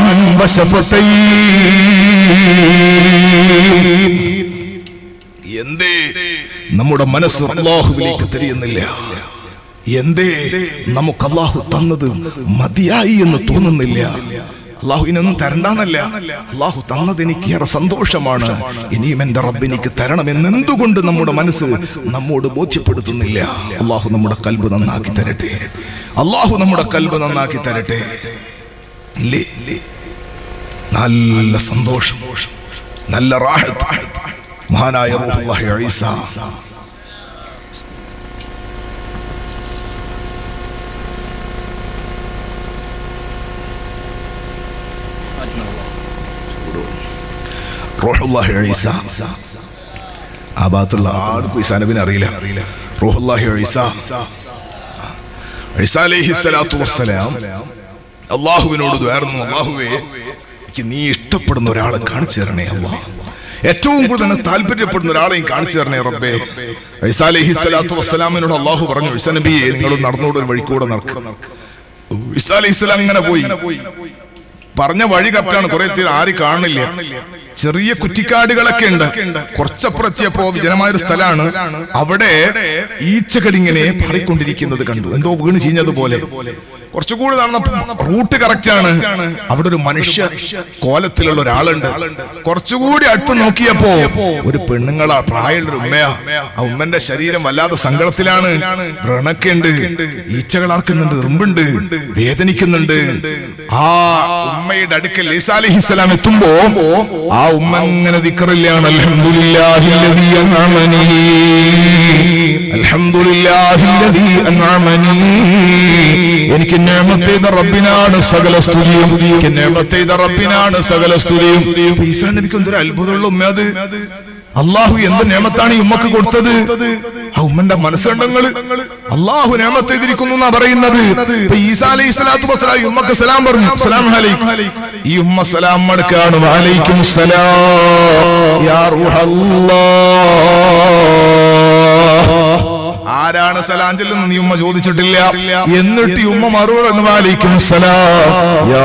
വശഫതൈൻ. എന്തേ നമ്മുടെ മനസ്സ് അല്ലാഹുവിലേക്ക് തിരിയുന്നില്ല? എന്തേ നമുക്ക് അല്ലാഹു തന്നത് മതിയായി എന്ന് തോന്നുന്നില്ല? അല്ലാഹുവിനൊന്നും തരണ്ടാന്നല്ല, അല്ലാഹു തന്നത് എനിക്ക് ഏറെ സന്തോഷമാണ്, ഇനിയും എന്റെ റബ്ബ് എനിക്ക് തരണമെന്ന് എന്തുകൊണ്ട് നമ്മുടെ മനസ്സ് നമ്മോട് ബോധ്യപ്പെടുത്തുന്നില്ല? അല്ലാഹു നമ്മുടെ കൽബ് നന്നാക്കി തരട്ടെ, അല്ലാഹു നമ്മുടെ കൽബ് നന്നാക്കി തരട്ടെ. ഇല്ലേ, നല്ല സന്തോഷം, നല്ല റാഹത്ത്. മഹാനായ റൂഹുല്ലാഹി ഈസ റൂഹുല്ലാഹി ഈസ, ആ ഭാഗത്തുള്ള ആർക്കും ഈസാ നബിനെ അറിയില്ല. റൂഹുല്ലാഹി ഈസ അലൈഹിസ്സലാത്തു വസ്സലാം അല്ലാഹുവിനോട് ദുആർന്നു, അല്ലാഹുവേ എനിക്ക് നീ ഇഷ്ടപ്പെടുന്ന ഒരാളെ കാണിച്ചു തരണേ അല്ലാഹ്, ഏറ്റവും കൂടുതൽ താല്പര്യപ്പെടുന്ന ഒരാളെയും കാണിച്ചു തരണേ റബ്ബേ. ഈസാ അലൈഹിസ്സലാത്തു വസ്സലാമിനോട് അല്ലാഹു പറഞ്ഞു, ഈസാ നബിയെ നിങ്ങൾ നടന്നോട് ഒരു വഴിക്കൂടെ നടക്കും. ഈസാ അലൈഹിസ്സലാം അങ്ങനെ പോയി, പറഞ്ഞ വഴി കറക്റ്റാണ്, കുറെ ആരും കാണില്ല, ചെറിയ കുറ്റിക്കാടുകളൊക്കെ ഉണ്ട്. കുറച്ചപ്പുറത്തിയപ്പോ വിജനമായൊരു സ്ഥലമാണ്, അവിടെ ഈച്ചകൾ ഇങ്ങനെ പാറിക്കൊണ്ടിരിക്കുന്നത് കണ്ടു, എന്തോ വീണ് ചീഞ്ഞതുപോലെ. കുറച്ചുകൂടി നടന്നപ്പോ റൂട്ട് കറക്റ്റ് ആണ്, അവിടെ ഒരു മനുഷ്യ കോലത്തിലുള്ള ഒരാളുണ്ട്. കുറച്ചുകൂടി അടുത്ത് നോക്കിയപ്പോ ഒരു പെണ്ണുങ്ങളാ, പ്രായമുള്ള ഉമ്മയാ. ആ ഉമ്മന്റെ ശരീരം വല്ലാതെ സങ്കടത്തിലാണ്, വ്രണക്കുണ്ട്, ഈച്ചകൾ ആർക്കുന്നുണ്ട്, എറുമ്പുണ്ട്, വേദനിക്കുന്നുണ്ട്. ആ ഉമ്മയുടെ അടുക്കൽ ഈസാ അലൈഹിസ്സലാം എത്തുമ്പോ ആ ഉമ്മ ഇങ്ങനെ ദിക്റിലാണ്, അൽഹംദുലില്ലാഹില്ലദീ അൻഅമനീ, അൽഹംദുലില്ലാഹില്ലദീ അൻഅമനീ, എനിക്ക് നിഅമത്ത് ചെയ്ത റബ്ബിനാണ് സകല സ്തുതിയും, എനിക്ക് നിഅമത്ത് ചെയ്ത റബ്ബിനാണ് സകല സ്തുതിയും. ഈസാ നബിക്ക് എന്തൊരു അത്ഭുതമുള്ള ഉമ്മ അത്! അല്ലാഹു എന്ത് നിഅമത്താണ് ഈ ഉമ്മക്ക് കൊടുത്തത്? ആ ഉമ്മന്റെ മനസ്സുണ്ടെങ്കിൽ അല്ലാഹു നിഅമത്ത് ചെയ്തിരിക്കുന്നു എന്നാ പറയുന്നത്. ഈസാ അലൈഹിസ്സലാത്തു വസ്സലാം ഈ ഉമ്മക്ക് സലാം പറഞ്ഞു, അസ്സലാമു അലൈക്കും. ഈ ഉമ്മ സലാം മടക്കാണ്, വഅലൈക്കും സലാം യാ റൂഹല്ലാഹ്. ആരാണ് സലാം ചൊല്ലുന്നത് നീ ഉമ്മ ചോദിച്ചിട്ടില്ല. എന്നിട്ട് ഈ ഉമ്മ മറുപടി, വഅലൈക്കും സലാം യാ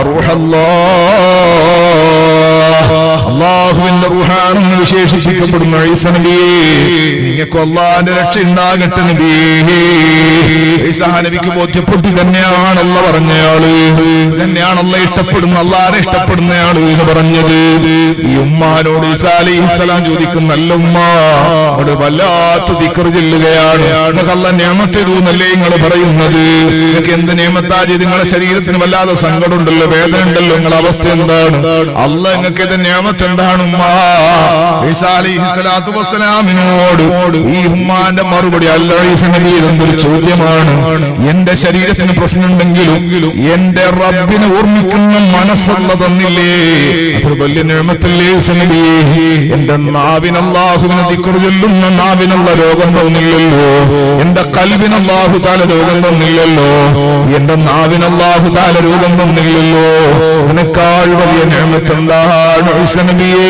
റൂഹല്ലാഹ്, അല്ലാഹുവിന്റെ റൂഹാണെന്ന് വിശേഷിപ്പിക്കപ്പെടുന്ന ഈസാ നബിയേ, നിങ്ങൾക്ക് അല്ലാഹുവിന്റെ രക്ഷ ഉണ്ടാകട്ടെ നബിയേ. ഈസാ നബിക്ക് ബോധ്യപ്പെട്ടു, തന്നെയാണ് അല്ലാഹ് പറഞ്ഞയാള്, തന്നെയാണ് അല്ലാഹ് ഇഷ്ടപ്പെടുന്ന, അല്ലാഹുവിനെ ഇഷ്ടപ്പെടുന്നയാള് എന്ന് പറഞ്ഞത്. ഈ ഉമ്മാനോട് ഈസാ അലൈഹിസ്സലാം ചോദിക്കും, നല്ല ഉമ്മ അവിടെ വല്ലാത്ത ദിക്ർ ചൊല്ലുകയാണ്, നിങ്ങൾക്ക് അല്ലാഹ് നിഅമത്ത് ചെയ്തു എന്നല്ലേ നിങ്ങൾ പറയുന്നത്? നിങ്ങൾക്ക് എന്ത് നിഅമത്താ ചെയ്ത്? നിങ്ങളുടെ ശരീരത്തിന് വല്ലാതെ സങ്കടം ഉണ്ടല്ലോ, വേദന ഉണ്ടല്ലോ, നിങ്ങളുടെ അവസ്ഥ എന്താണ്? അല്ലാഹ് നിങ്ങൾക്ക് ഇത് നിഅമത്ത് എന്താണ് ഉമ്മ? ഈസാ അലൈഹിസ്സലാത്തു വസ്സലാമിനോട് ഈ ഉമ്മാന്റെ മറുപടി അല്ല ഈസ നബി ഇതൊരു ചോദ്യമാണ്. എന്റെ ശരീരത്തിന് പ്രശ്നമുണ്ടെങ്കിലും എന്റെ റബ്ബിനെ ഓർമ്മിക്കുന്ന മനസ്സല്ല തന്നില്ലേ, അതൊരു വലിയ നിഅമത്തല്ലേ ഈസ നബി. എന്റെ നാവിന് അല്ലാഹുവിനെ ദിക്ർ ചൊല്ലുന്ന നാവിനുള്ള രോഗം തോന്നില്ലല്ലോ, എന്റെ ഖൽബിന് അല്ലാഹു തആല രോഗം തോന്നില്ലല്ലോ, എന്റെ നാവിന് അല്ലാഹു തആല രോഗം തോന്നില്ലല്ലോ. അതിനേക്കാൾ വലിയ നിഅമത്ത് എന്താണ് ഈസ നബിയേ?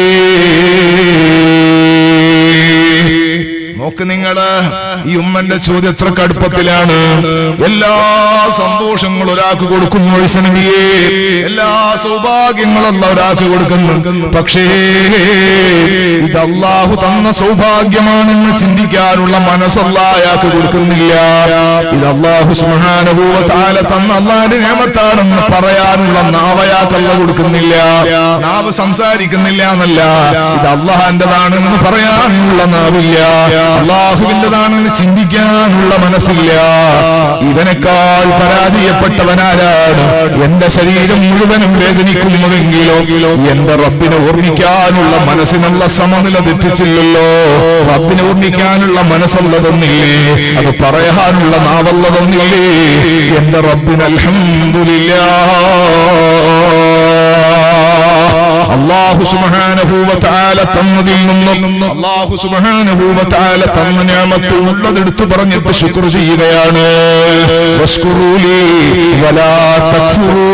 നോക്ക് നിങ്ങള്, ഈ ഉമ്മന്റെ ചോദ്യം എത്ര കടുപ്പത്തിലാണ്. എല്ലാ സന്തോഷങ്ങളും ഒരാൾക്ക് കൊടുക്കുന്നു ഈസ നബിയേ, എല്ലാ സൗഭാഗ്യങ്ങളും ഒരാൾക്ക് കൊടുക്കുന്നു. പക്ഷേ ഇത് അല്ലാഹു തന്ന സൗഭാഗ്യമാണെന്ന് ചിന്തിക്കാനുള്ള മനസ്സല്ല അയാൾക്ക് കൊടുക്കുന്നില്ല. ഇത് അല്ലാഹു സുബ്ഹാനഹു വ തആല തന്ന അല്ലാഹുവിന്റെ നിഅമത്താണെന്ന് പറയാനുള്ള നാവ് അയാൾക്കല്ല കൊടുക്കുന്നില്ല. നാവ് സംസാരിക്കുന്നില്ല എന്നല്ല, ഇത് അല്ലാഹുവിന്റേതാണെന്ന് പറയാനുള്ള നാവില്ല, അല്ലാഹുവിന്റേതാണെന്ന് ചിന്തിക്കാനുള്ള മനസ്സില്ല. ഇവനേക്കാൾ പരാജയപ്പെട്ടവനാരാണ്? എന്റെ ശരീരം മുഴുവനും വേദനിക്കുന്നുവെങ്കിലോ എന്റെ റബ്ബിനെ ഓർമ്മിക്കാനുള്ള മനസ്സിനുള്ള സമനില തെറ്റിച്ചില്ലല്ലോ. റബ്ബിനെ ഓർമ്മിക്കാനുള്ള മനസ്സുള്ളതൊന്നില്ലേ, അത് പറയാനുള്ള നാവുള്ളതൊന്നില്ലേ? എന്റെ റബ്ബിന് അൽഹംദുലില്ലാഹ്, അല്ലാഹു സുബ്ഹാനഹു വ തആല തന്നതിൽ നിന്നും അല്ലാഹു സുബ്ഹാനഹു വ തആല തന്ന നിഅമത്ത് ഉള്ളതെടുത്തു പറഞ്ഞിട്ട് ശുക്ർ ചെയ്യുകയാണ്. വസ്കുറൂലി വലാ തക്ഫുറൂ,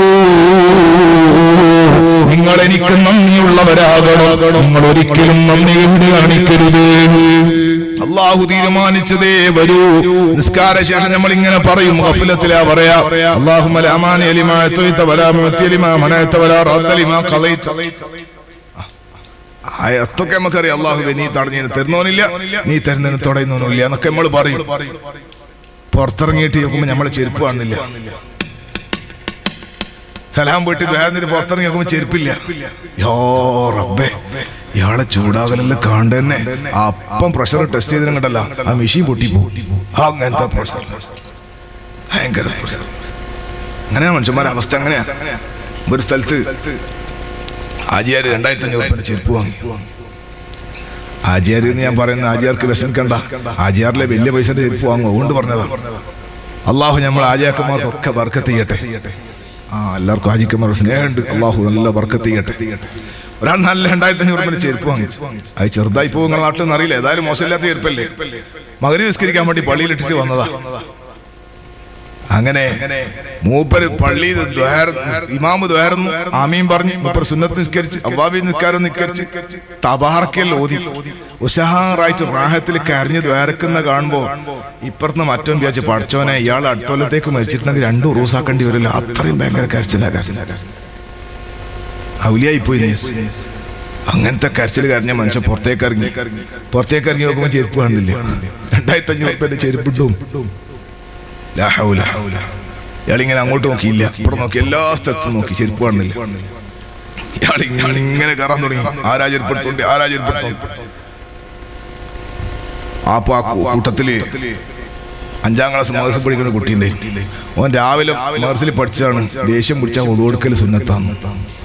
നിങ്ങൾ എനിക്ക് നന്ദിയുള്ളവരാകണം, നിങ്ങൾ ഒരിക്കലും നന്ദി കാണിക്കരുത്. അല്ലാഹു തീരുമാനിച്ചതേ വരൂ. നിസ്കാര ശേഷം നമ്മൾ ഇങ്ങനെ പറയും, ഗഫലത്തിലാ പറയാ, അല്ലാഹുമ്മ ലാ മാനിഅ ലിമാ അഅ്തൈത വലാ മുഅ്തിയ ലിമാ മനഅത വലാ റദ്ദ ലിമാ ഖളൈത. അതൊക്കെ നമുക്കറിയാം. അല്ലാഹുവേ നീ തടഞ്ഞതിന് തരുന്നവനില്ല, നീ തരുന്നതിന് തുടയുന്നവനില്ല എന്നൊക്കെ നമ്മൾ പറയും. പുറത്തിറങ്ങിയിട്ട് നോക്കുമ്പോൾ നമ്മളെ ചെരുപ്പ് കാണുന്നില്ല. സലാം വീട്ടിൽ വേദന പുറത്തിറങ്ങി നോക്കുമ്പോൾ ചെരുപ്പില്ല. യോ റബ്ബേ, ഇയാളെ ചൂടാകലെല്ലാം കാണുന്നെ. അപ്പം പ്രഷർ ടെസ്റ്റ് ചെയ്തിനും കണ്ടല്ല, ആ മെഷീൻ പൊട്ടിപ്പോ. അങ്ങനത്തെ പ്രഷർ, ഭയങ്കര പ്രഷർ. അങ്ങനെയാ മനുഷ്യന്മാരുടെ അവസ്ഥ. അങ്ങനെയാ. ഒരു സ്ഥലത്ത് ആജിയാര് 2500 ചെരുപ്പ് വാങ്ങി. ആജിയാർ എന്ന് ഞാൻ പറയുന്നത് ആജിയാർക്ക് വിഷമിക്കണ്ട, ആജിയാറിലെ വലിയ പൈസന്റെ ചെരുപ്പ് വാങ്ങും. അതുകൊണ്ട് പറഞ്ഞതാ. അള്ളാഹു നമ്മൾ ആജിയാക്കന്മാർക്കൊക്കെ ബർക്കത്ത് ചെയ്യട്ടെ. എല്ലാവർക്കും ആജിക്കന്മാർ സ്നേഹമുണ്ട്. അള്ളാഹു നല്ല ബർക്കത്ത് ചെയ്യട്ടെ. ഒരാൾ നല്ല 2500 ചെരുപ്പ് വാങ്ങിച്ചു. അത് ചെറുതായി പോകും, നിങ്ങളുടെ നാട്ടിൽ നിന്ന് അറിയില്ല. ഏതായാലും മോശമില്ലാത്ത ചെരുപ്പല്ലേ. മഗ്‌രിബ് നിസ്കരിക്കാൻ വേണ്ടി പള്ളിയിലിട്ടിട്ട് വന്നതാ. അങ്ങനെ മൂപ്പര് പള്ളിയിൽ ഇമാമ് ദ്വാരന്നു, ആമീൻ പറഞ്ഞു. മൂപ്പർ സുന്നത്ത് നിസ്കരിച്ച് അവ്വാബി നിസ്കാരം നിസ്കരിച്ച് തബാറക്കൽ ഓതി ഉഷാറായിട്ട് റാഹത്തിൽ കരഞ്ഞ് ദ്വാരക്കുന്ന കാണുമ്പോ ഇപ്പുറത്ത് മറ്റോ വിചാരിച്ച് പഠിച്ചവനെ ഇയാൾ അടുത്തൊല്ലത്തേക്ക് മരിച്ചിട്ടുണ്ടെങ്കിൽ 2 ഉറൂസാക്കേണ്ടി വരില്ല. അത്രയും ഭയങ്കര കരച്ചിലാ. ഔലിയായിപ്പോയി. അങ്ങനത്തെ കരച്ചിൽ കരഞ്ഞ മനുഷ്യൻ പുറത്തേക്ക് ഇറങ്ങി നോക്കുമ്പോ ചെരുപ്പ് കാണുന്നില്ല. 2500 ചെരുപ്പിട്ടും ഇയാളിങ്ങനെ അങ്ങോട്ട് നോക്കിയില്ല, ഇവിടെ നോക്കി, എല്ലാ സ്ഥലത്തും നോക്കി, ചെരുപ്പ് കാണുന്നില്ല. ഇയാളിങ്ങനെ കയറാൻ തുടങ്ങി. ആരാ ചെരുപ്പെടുത്തോണ്ട്. ആ കൂട്ടത്തില് 5ാം ക്ലാസ് മദ്രസ പഠിക്കുന്ന കുട്ടിയുണ്ട്. ഓൻ രാവിലെ മദ്രസയിൽ പഠിച്ചാണ് ദേഷ്യം പിടിച്ചാൽ ഒതുകൊടുക്കൽ സുന്നത്താന്ന്.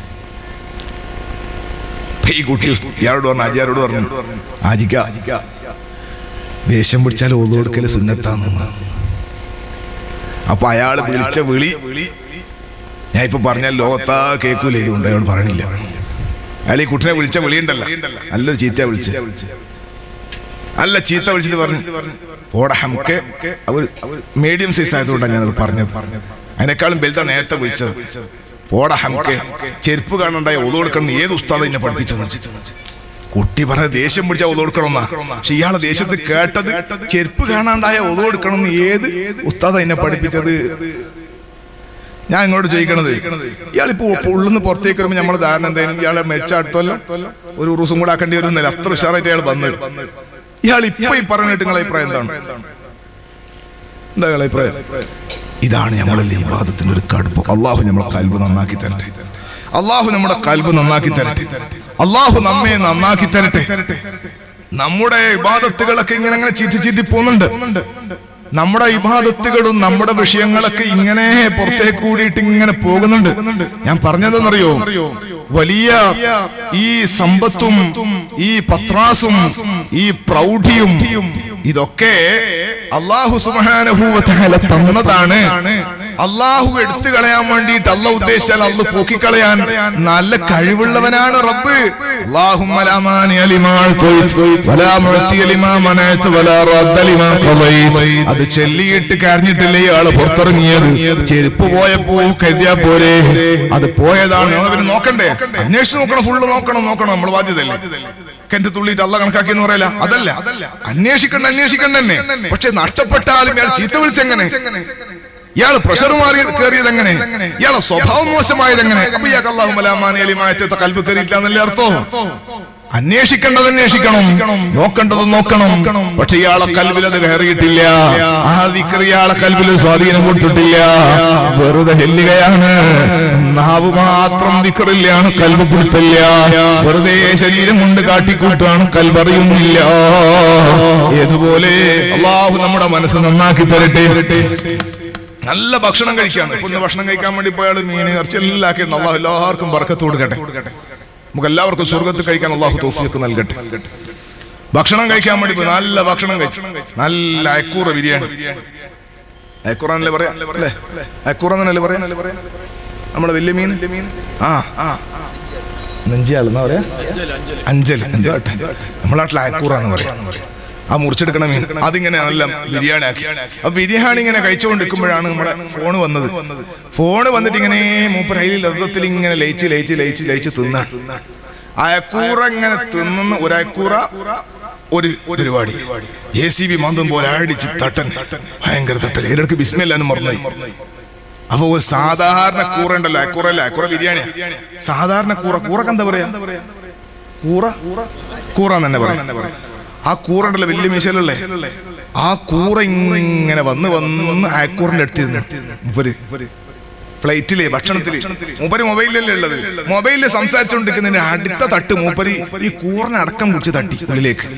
ഈ കുട്ടി ഇയാളോട് പറഞ്ഞു, ആജിയാരോട് പറഞ്ഞു, ആജിക്ക ദേഷ്യം പിടിച്ചാൽ ഒതുകൊടുക്കൽ സുന്നത്താന്ന്. അപ്പൊ അയാള് വിളിച്ച വിളി ഞാൻ ഇപ്പൊ പറഞ്ഞാൽ ലോകത്താ കേൾക്കൂല. ഇതുകൊണ്ട് അയാൾ പറയണില്ല. അയാൾ ഈ കുട്ടിനെ വിളിച്ച വിളിയുണ്ടല്ലോ, നല്ലൊരു ചീത്ത വിളിച്ച്, നല്ല ചീത്ത വിളിച്ചിട്ട് പറഞ്ഞു, പോടാ ഹംക്കെ. അവർ മീഡിയം സൈസ് ആയതുകൊണ്ടാണ് ഞാനത് പറഞ്ഞത്. അതിനേക്കാളും വലുതാ നേരത്തെ വിളിച്ചത്. പോടാ ഹംക്കെ, ചെരുപ്പ് കാണണ്ടായ ഒതു കൊടുക്കണം. ഏത് ഉസ്താദ് എന്നെ പഠിപ്പിച്ചത്? കുട്ടി പറഞ്ഞത് ദേഷ്യം പിടിച്ചാൽ ഒതു കൊടുക്കണമെന്നാ. പക്ഷെ ഇയാളെ ദേഷ്യത്ത് കേട്ടത് ചെരുപ്പ് കാണാണ്ടായ ഒതു കൊടുക്കണം എന്ന് ഏത് ഉസ്താദ് എന്നെ പഠിപ്പിച്ചത്? ഞാൻ ഇങ്ങോട്ട് ചോദിക്കണത്, ഇയാളിപ്പോ ഉള്ളിന്ന് പുറത്തേക്ക് വരുമ്പോ നമ്മളെ ധാരണ എന്തായാലും ഇയാളെ മെച്ച അടുത്തല്ലോ ഒരു ഉറൂസും കൂടെ ആക്കേണ്ടി വരുന്നില്ല. അത്ര ഉഷാറായിട്ട് അയാൾ വന്നത്. ഇയാൾ ഇപ്പൊ ഈ പറഞ്ഞിട്ട് നിങ്ങളെ അഭിപ്രായം എന്താണ്? എന്താ അഭിപ്രായം? ഇതാണ് നമ്മളെ ഇബാദത്തിന്റെ ഒരു കടുപ്പം. അള്ളാഹു നമ്മളെ കൽബ് നന്നാക്കി തരട്ടെ. അള്ളാഹു നമ്മുടെ കൽബ് നന്നാക്കി തരട്ടെ. അള്ളാഹു നമ്മെ നന്നാക്കി തരട്ടെ. നമ്മുടെ ഇബാദത്തുകളൊക്കെ ഇങ്ങനെ ചീറ്റി പോകുന്നുണ്ട്. നമ്മുടെ ഇബാദത്തുകളും നമ്മുടെ വിഷയങ്ങളൊക്കെ ഇങ്ങനെ പുറത്തേക്ക് കൂടിയിട്ട് ഇങ്ങനെ പോകുന്നുണ്ട്. ഞാൻ പറഞ്ഞതെന്നറിയോ, വലിയ ഈ സമ്പത്തും ഈ പത്രാസും ഈ പ്രൗഢിയും ഇതൊക്കെ അല്ലാഹു സുബ്ഹാനഹു വ തആല തന്നതാണ്. അല്ലാഹു എടുത്തു കളയാൻ വേണ്ടിയിട്ട് അല്ലാഹു ഉദ്ദേശിച്ചാൽ അല്ലാഹു പോക്കിക്കളയാൻ നല്ല കഴിവുള്ളവനാണ് റബ്ബ്. അല്ലാഹുമ്മ ലാ മാനിഅ ലിമാ അഅ്തൈത വലാ മുഅ്തിയ ലിമാ മനഅത വലാ റദ്ദ ലിമാ ഖളൈത. അത് ചൊല്ലിയിട്ട് കരഞ്ഞിട്ടില്ലേ ആള് പുറത്തിറങ്ങിയത്? ചെരുപ്പ് പോയപ്പോ കരുതിയാ പോരെ, അത് പോയതാണ്. പിന്നെ നോക്കണ്ടേ, അന്വേഷിച്ച് നോക്കണം, ഫുള്ള് നോക്കണം നമ്മൾ ബാധ്യതല്ലേ. കെന്റ് തുള്ളിയിട്ട് അല്ല കണക്കാക്കിയെന്ന് പറയല, അതല്ല. അന്വേഷിക്കണ്ട തന്നെ. പക്ഷെ നഷ്ടപ്പെട്ടാലും ഇയാൾ ചീത്ത വിളിച്ചെങ്ങനെ, ഇയാള് പ്രഷർ മാറി കയറിയത് എങ്ങനെ, ഇയാളെ സ്വഭാവം മോശമായത് എങ്ങനെ? അപ്പൊ ഇയാൾക്ക് അല്ലാഹുമ്മ ലാ മാനിഅ ലിമാ അഅ്തൈത കൽബ് കയറിയില്ല എന്നല്ലേ അർത്ഥം? അന്വേഷിക്കേണ്ടത് അന്വേഷിക്കണം, നോക്കേണ്ടത് നോക്കണം. പക്ഷെ ഇയാളെ കൽബിൽ അത് കയറിയിട്ടില്ല. ആ ദിക്ർ ഇയാളെ കൽബിൽ സ്വാധീനം കൊടുത്തിട്ടില്ല. വെറുതെ ഹെല്ലുകയാണ്. നാവ് മാത്രം ദിക്റില്ലാണ്, കൽബ് കൊടുത്തില്ല. വെറുതെ ശരീരം കൊണ്ട് കാട്ടിക്കൂട്ടാണ്, കൽബറിയുന്നില്ല. ഏതുപോലെ അല്ലാഹു നമ്മുടെ മനസ്സ് നന്നാക്കി തരട്ടെ. നല്ല ഭക്ഷണം കഴിക്കാണ്. ഇന്ന് ഭക്ഷണം കഴിക്കാൻ വേണ്ടി പോയാൽ മീൻ ഇറച്ചി എല്ലാം ആക്കിയിട്ടുണ്ട്. അല്ലാഹു എല്ലാവർക്കും ബർക്കത്ത് കൊടുക്കട്ടെ. നമുക്ക് എല്ലാവർക്കും സ്വർഗത്തിൽ കഴിക്കാൻ അല്ലാഹു തൗഫീഖ് നൽകട്ടെ. ഭക്ഷണം കഴിക്കാൻ വേണ്ടി പോയി നല്ല ഭക്ഷണം കഴിച്ചു. നല്ല അയക്കൂറ ബിരിയാണി. അയക്കൂറ എന്നല്ലേ പറയാ, അയക്കൂറ എന്നല്ലേ പറയാ നമ്മളെ വലിയ മീൻ. നെഞ്ചിയാൾ എന്നാ പറയാ, അഞ്ചൽ. നമ്മളെ നാട്ടിൽ അയക്കൂറ എന്ന് പറയാ. ആ മുറിച്ചെടുക്കണ മീൻ അതിങ്ങനെ നല്ല ബിരിയാണി ആക്കി. അപ്പൊ ബിരിയാണി ഇങ്ങനെ കഴിച്ചുകൊണ്ടിരിക്കുമ്പോഴാണ് നമ്മുടെ ഫോണ് വന്നത്. ഫോണ് വന്നിട്ട് ഇങ്ങനെ മൂപ്പർ അതിൽ ലദ്ദത്തിൽ ഇങ്ങനെ ലയിച്ച് തിന്ന അയക്കൂറ ഇങ്ങനെ തിന്നുന്ന ഒരയക്കൂറ ഒരു പരിപാടി. JCB മന്ദം പോലെ അടിച്ച് തട്ടൻ, ഭയങ്കര തട്ടൽ. ഇടയ്ക്ക് ബിസ്മില്ലാന്ന് മറന്നായി. അപ്പൊ ഒരു സാധാരണ കൂറ ഉണ്ടല്ലോ, അയക്കൂറല്ല, അയക്കൂറ ബിരിയാണി. സാധാരണ കൂറക്ക് എന്താ പറയാ, കൂറ തന്നെ പറയാം. ആ കൂറ ഉണ്ടല്ലോ വലിയ മീശയിലല്ലേ, ആ കൂറ ഇങ്ങനെ വന്ന് അയക്കൂറിന്റെ അടുത്തിരുന്നു മൂപ്പര് ഫ്ലൈറ്റില് ഭക്ഷണത്തില്. മൂപ്പര് മൊബൈലിലല്ലേ ഉള്ളത്, മൊബൈലിൽ സംസാരിച്ചുകൊണ്ടിരിക്കുന്നതിന്റെ അടുത്ത തട്ട് മൂപ്പര് ഈ കൂറിനെ അടക്കം കുറിച്ച് തട്ടി ഉള്ളിലേക്ക്.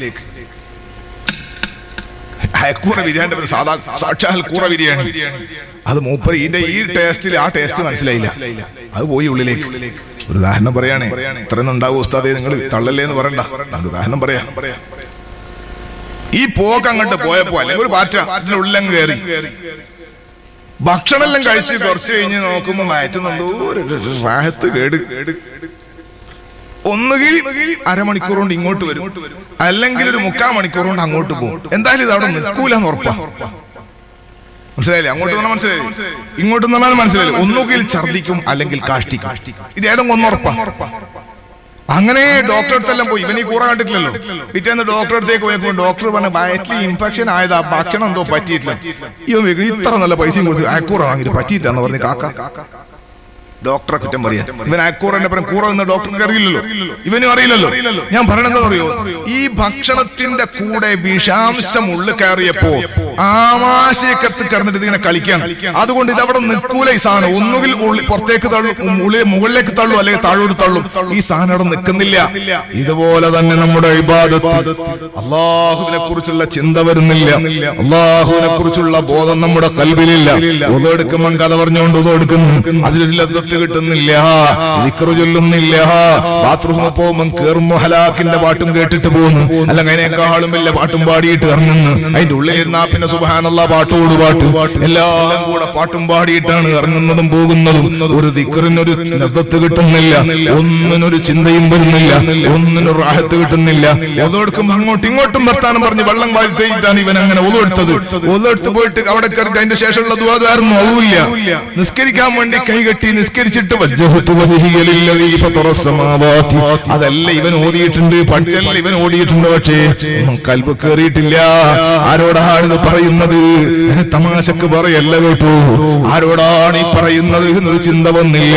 അയക്കൂറ ബിരിയാണി, സാക്ഷാൽ കൂറ ബിരിയാണി. അത് മൂപ്പര് ഇതിന്റെ ഈ ടേസ്റ്റിൽ ആ ടേസ്റ്റ് മനസ്സിലായില്ല, അത് പോയി ഉള്ളിലേക്ക്. ഒരു ഉദാഹരണം പറയാണേ, ഇത്രയൊന്നും ഉണ്ടാവും ഉസ്താദേ, നിങ്ങൾ തള്ളല്ലേ എന്ന് പറയണ്ട. ഉദാഹരണം പറയാം. ഈ പോക്ക് അങ്ങോട്ട് പോയപ്പോ അല്ലെങ്കിൽ ഒരു പാറ്റ അതിനുള്ളിലങ്ങ് കയറി. ഭക്ഷണം എല്ലാം കഴിച്ച് കുറച്ച് കഴിഞ്ഞ് നോക്കുമ്പോ വയറ്റുന്നുണ്ടോ റാഹത്ത് കേട്. ഒന്നുകിൽ അരമണിക്കൂർ കൊണ്ട് ഇങ്ങോട്ട് വരും, അല്ലെങ്കിൽ ഒരു 3/4 മണിക്കൂർ കൊണ്ട് അങ്ങോട്ട് പോകും. എന്തായാലും ഇത് അവിടെ നിൽക്കൂലെന്ന് ഉറപ്പാ. മനസ്സിലായില്ലേ? അങ്ങോട്ട് വന്നാൽ മനസ്സിലായി, ഇങ്ങോട്ട് വന്നാൽ മനസ്സിലായില്ല. ഒന്നുകിൽ ഛർദിക്കും അല്ലെങ്കിൽ കാഷ്ടിക്കും. ഇത് ഏതെങ്കിലും ഒന്നുറപ്പാ. അങ്ങനെ ഡോക്ടറെ അടുത്തെല്ലാം പോയി. ഇവൻ ഈ കൂറ കണ്ടിട്ടില്ലല്ലോ. പിറ്റേന്ന് ഡോക്ടറെ അടുത്തേക്ക് പോയപ്പോ ഡോക്ടർ പറഞ്ഞ വയറ്റിൽ ഇൻഫെക്ഷൻ ആയതാ, ഭക്ഷണം എന്തോ പറ്റിയിട്ടില്ല. ഇവൻ ഇത്ര നല്ല പൈസയും കൊടുത്ത് അയക്കൂറ വാങ്ങിട്ട് പറ്റിയിട്ടാന്ന് പറഞ്ഞ് കാക്ക ഡോക്ടറെ കുറ്റം പറയാൻ. ഇവൻ അയക്കൂറന്റെ പറയും, കൂറ എന്ന ഡോക്ടർക്ക് അറിയില്ലല്ലോ, ഇവനും അറിയില്ലല്ലോ. ഞാൻ പറയണെന്താ അറിയോ, ഈ ഭക്ഷണത്തിന്റെ കൂടെ വിഷാംശം ഉള്ളിൽ കയറിയപ്പോ ആമാശയക്കത്ത് കിടന്നിട്ട് ഇങ്ങനെ കളിക്കാൻ. അതുകൊണ്ട് ഇതവിടെ നിൽക്കൂല ഈ സാധനം. ഒന്നുകിൽ പുറത്തേക്ക് തള്ളും, മുകളിലേക്ക് തള്ളും, അല്ലെങ്കിൽ താഴോട്ട് തള്ളും. ഈ സാധനം അവിടെ നിൽക്കുന്നില്ല. ഇതുപോലെ തന്നെ നമ്മുടെ ഇബാദത്ത്, അള്ളാഹുവിനെ കുറിച്ചുള്ള ചിന്ത വരുന്നില്ല, അള്ളാഹുവിനെ കുറിച്ചുള്ള ബോധം നമ്മുടെ കൽബിലില്ല. ഉദോടുക്കുമ്പോൾ കഥ പറഞ്ഞുകൊണ്ട് ഉദോടുക്കുന്നു, അതിലൊരു ലദ്ദത്ത് കിട്ടുന്നില്ല, ദിക്റ് ചൊല്ലുന്നില്ല. ബാത്റൂമിൽ പോകുമ്പോൾ കേറുമ്പോ ഹലാക്കിന്റെ പാട്ടും കേട്ടിട്ട് പോകുന്നു, അല്ലെങ്കിൽ അതിനേക്കാളും വലിയ പാട്ടും പാടിയിട്ട് ഇറങ്ങുന്നു. അതിന്റെ ഉള്ളിലിരുന്നാ പിന്നെ സുബ്ഹാനല്ലാഹ് പാട്ടോട് പാട്ട്, എല്ലാം കൂടെ പാട്ടും പാടിയിട്ടാണ് ഇറങ്ങുന്നതും പോകുന്നതും. ഒരു ദിക്റിനൊരു ലദ്ദത്ത് കിട്ടുന്നില്ല, ഒന്നിനൊരു ചിന്തയും വരുന്നില്ല, ഒന്നിനൊരു റാഹത്ത് കിട്ടുന്നില്ല. ഒതെടുക്കുമ്പോ അങ്ങോട്ടും ഇങ്ങോട്ടും വർത്താനം പറഞ്ഞ് വെള്ളം വാഴ്ത്തിയിട്ടാണ് ഇവൻ അങ്ങനെ ഒതെടുത്തത്. ഒതെടുത്ത് പോയിട്ട് അവിടെ കയറി അതിന്റെ ശേഷമുള്ള ദുആ അതുമില്ല. നിസ്കരിക്കാൻ വേണ്ടി കൈകെട്ടി നിസ്കരിച്ചിട്ട് അതല്ല ഇവൻ ഓതിയിട്ടുണ്ട്, പഠിച്ചല്ല ഇവൻ ഓടിയിട്ടുണ്ട്. പക്ഷേ കൽബ് കയറിയിട്ടില്ല. ആരോടാണ് ഇത് പറയുന്നത്? തമാശക്ക് പറയല്ല കേട്ടു. ആരോടാണ് ഈ പറയുന്നത് എന്നൊരു ചിന്ത വന്നില്ല.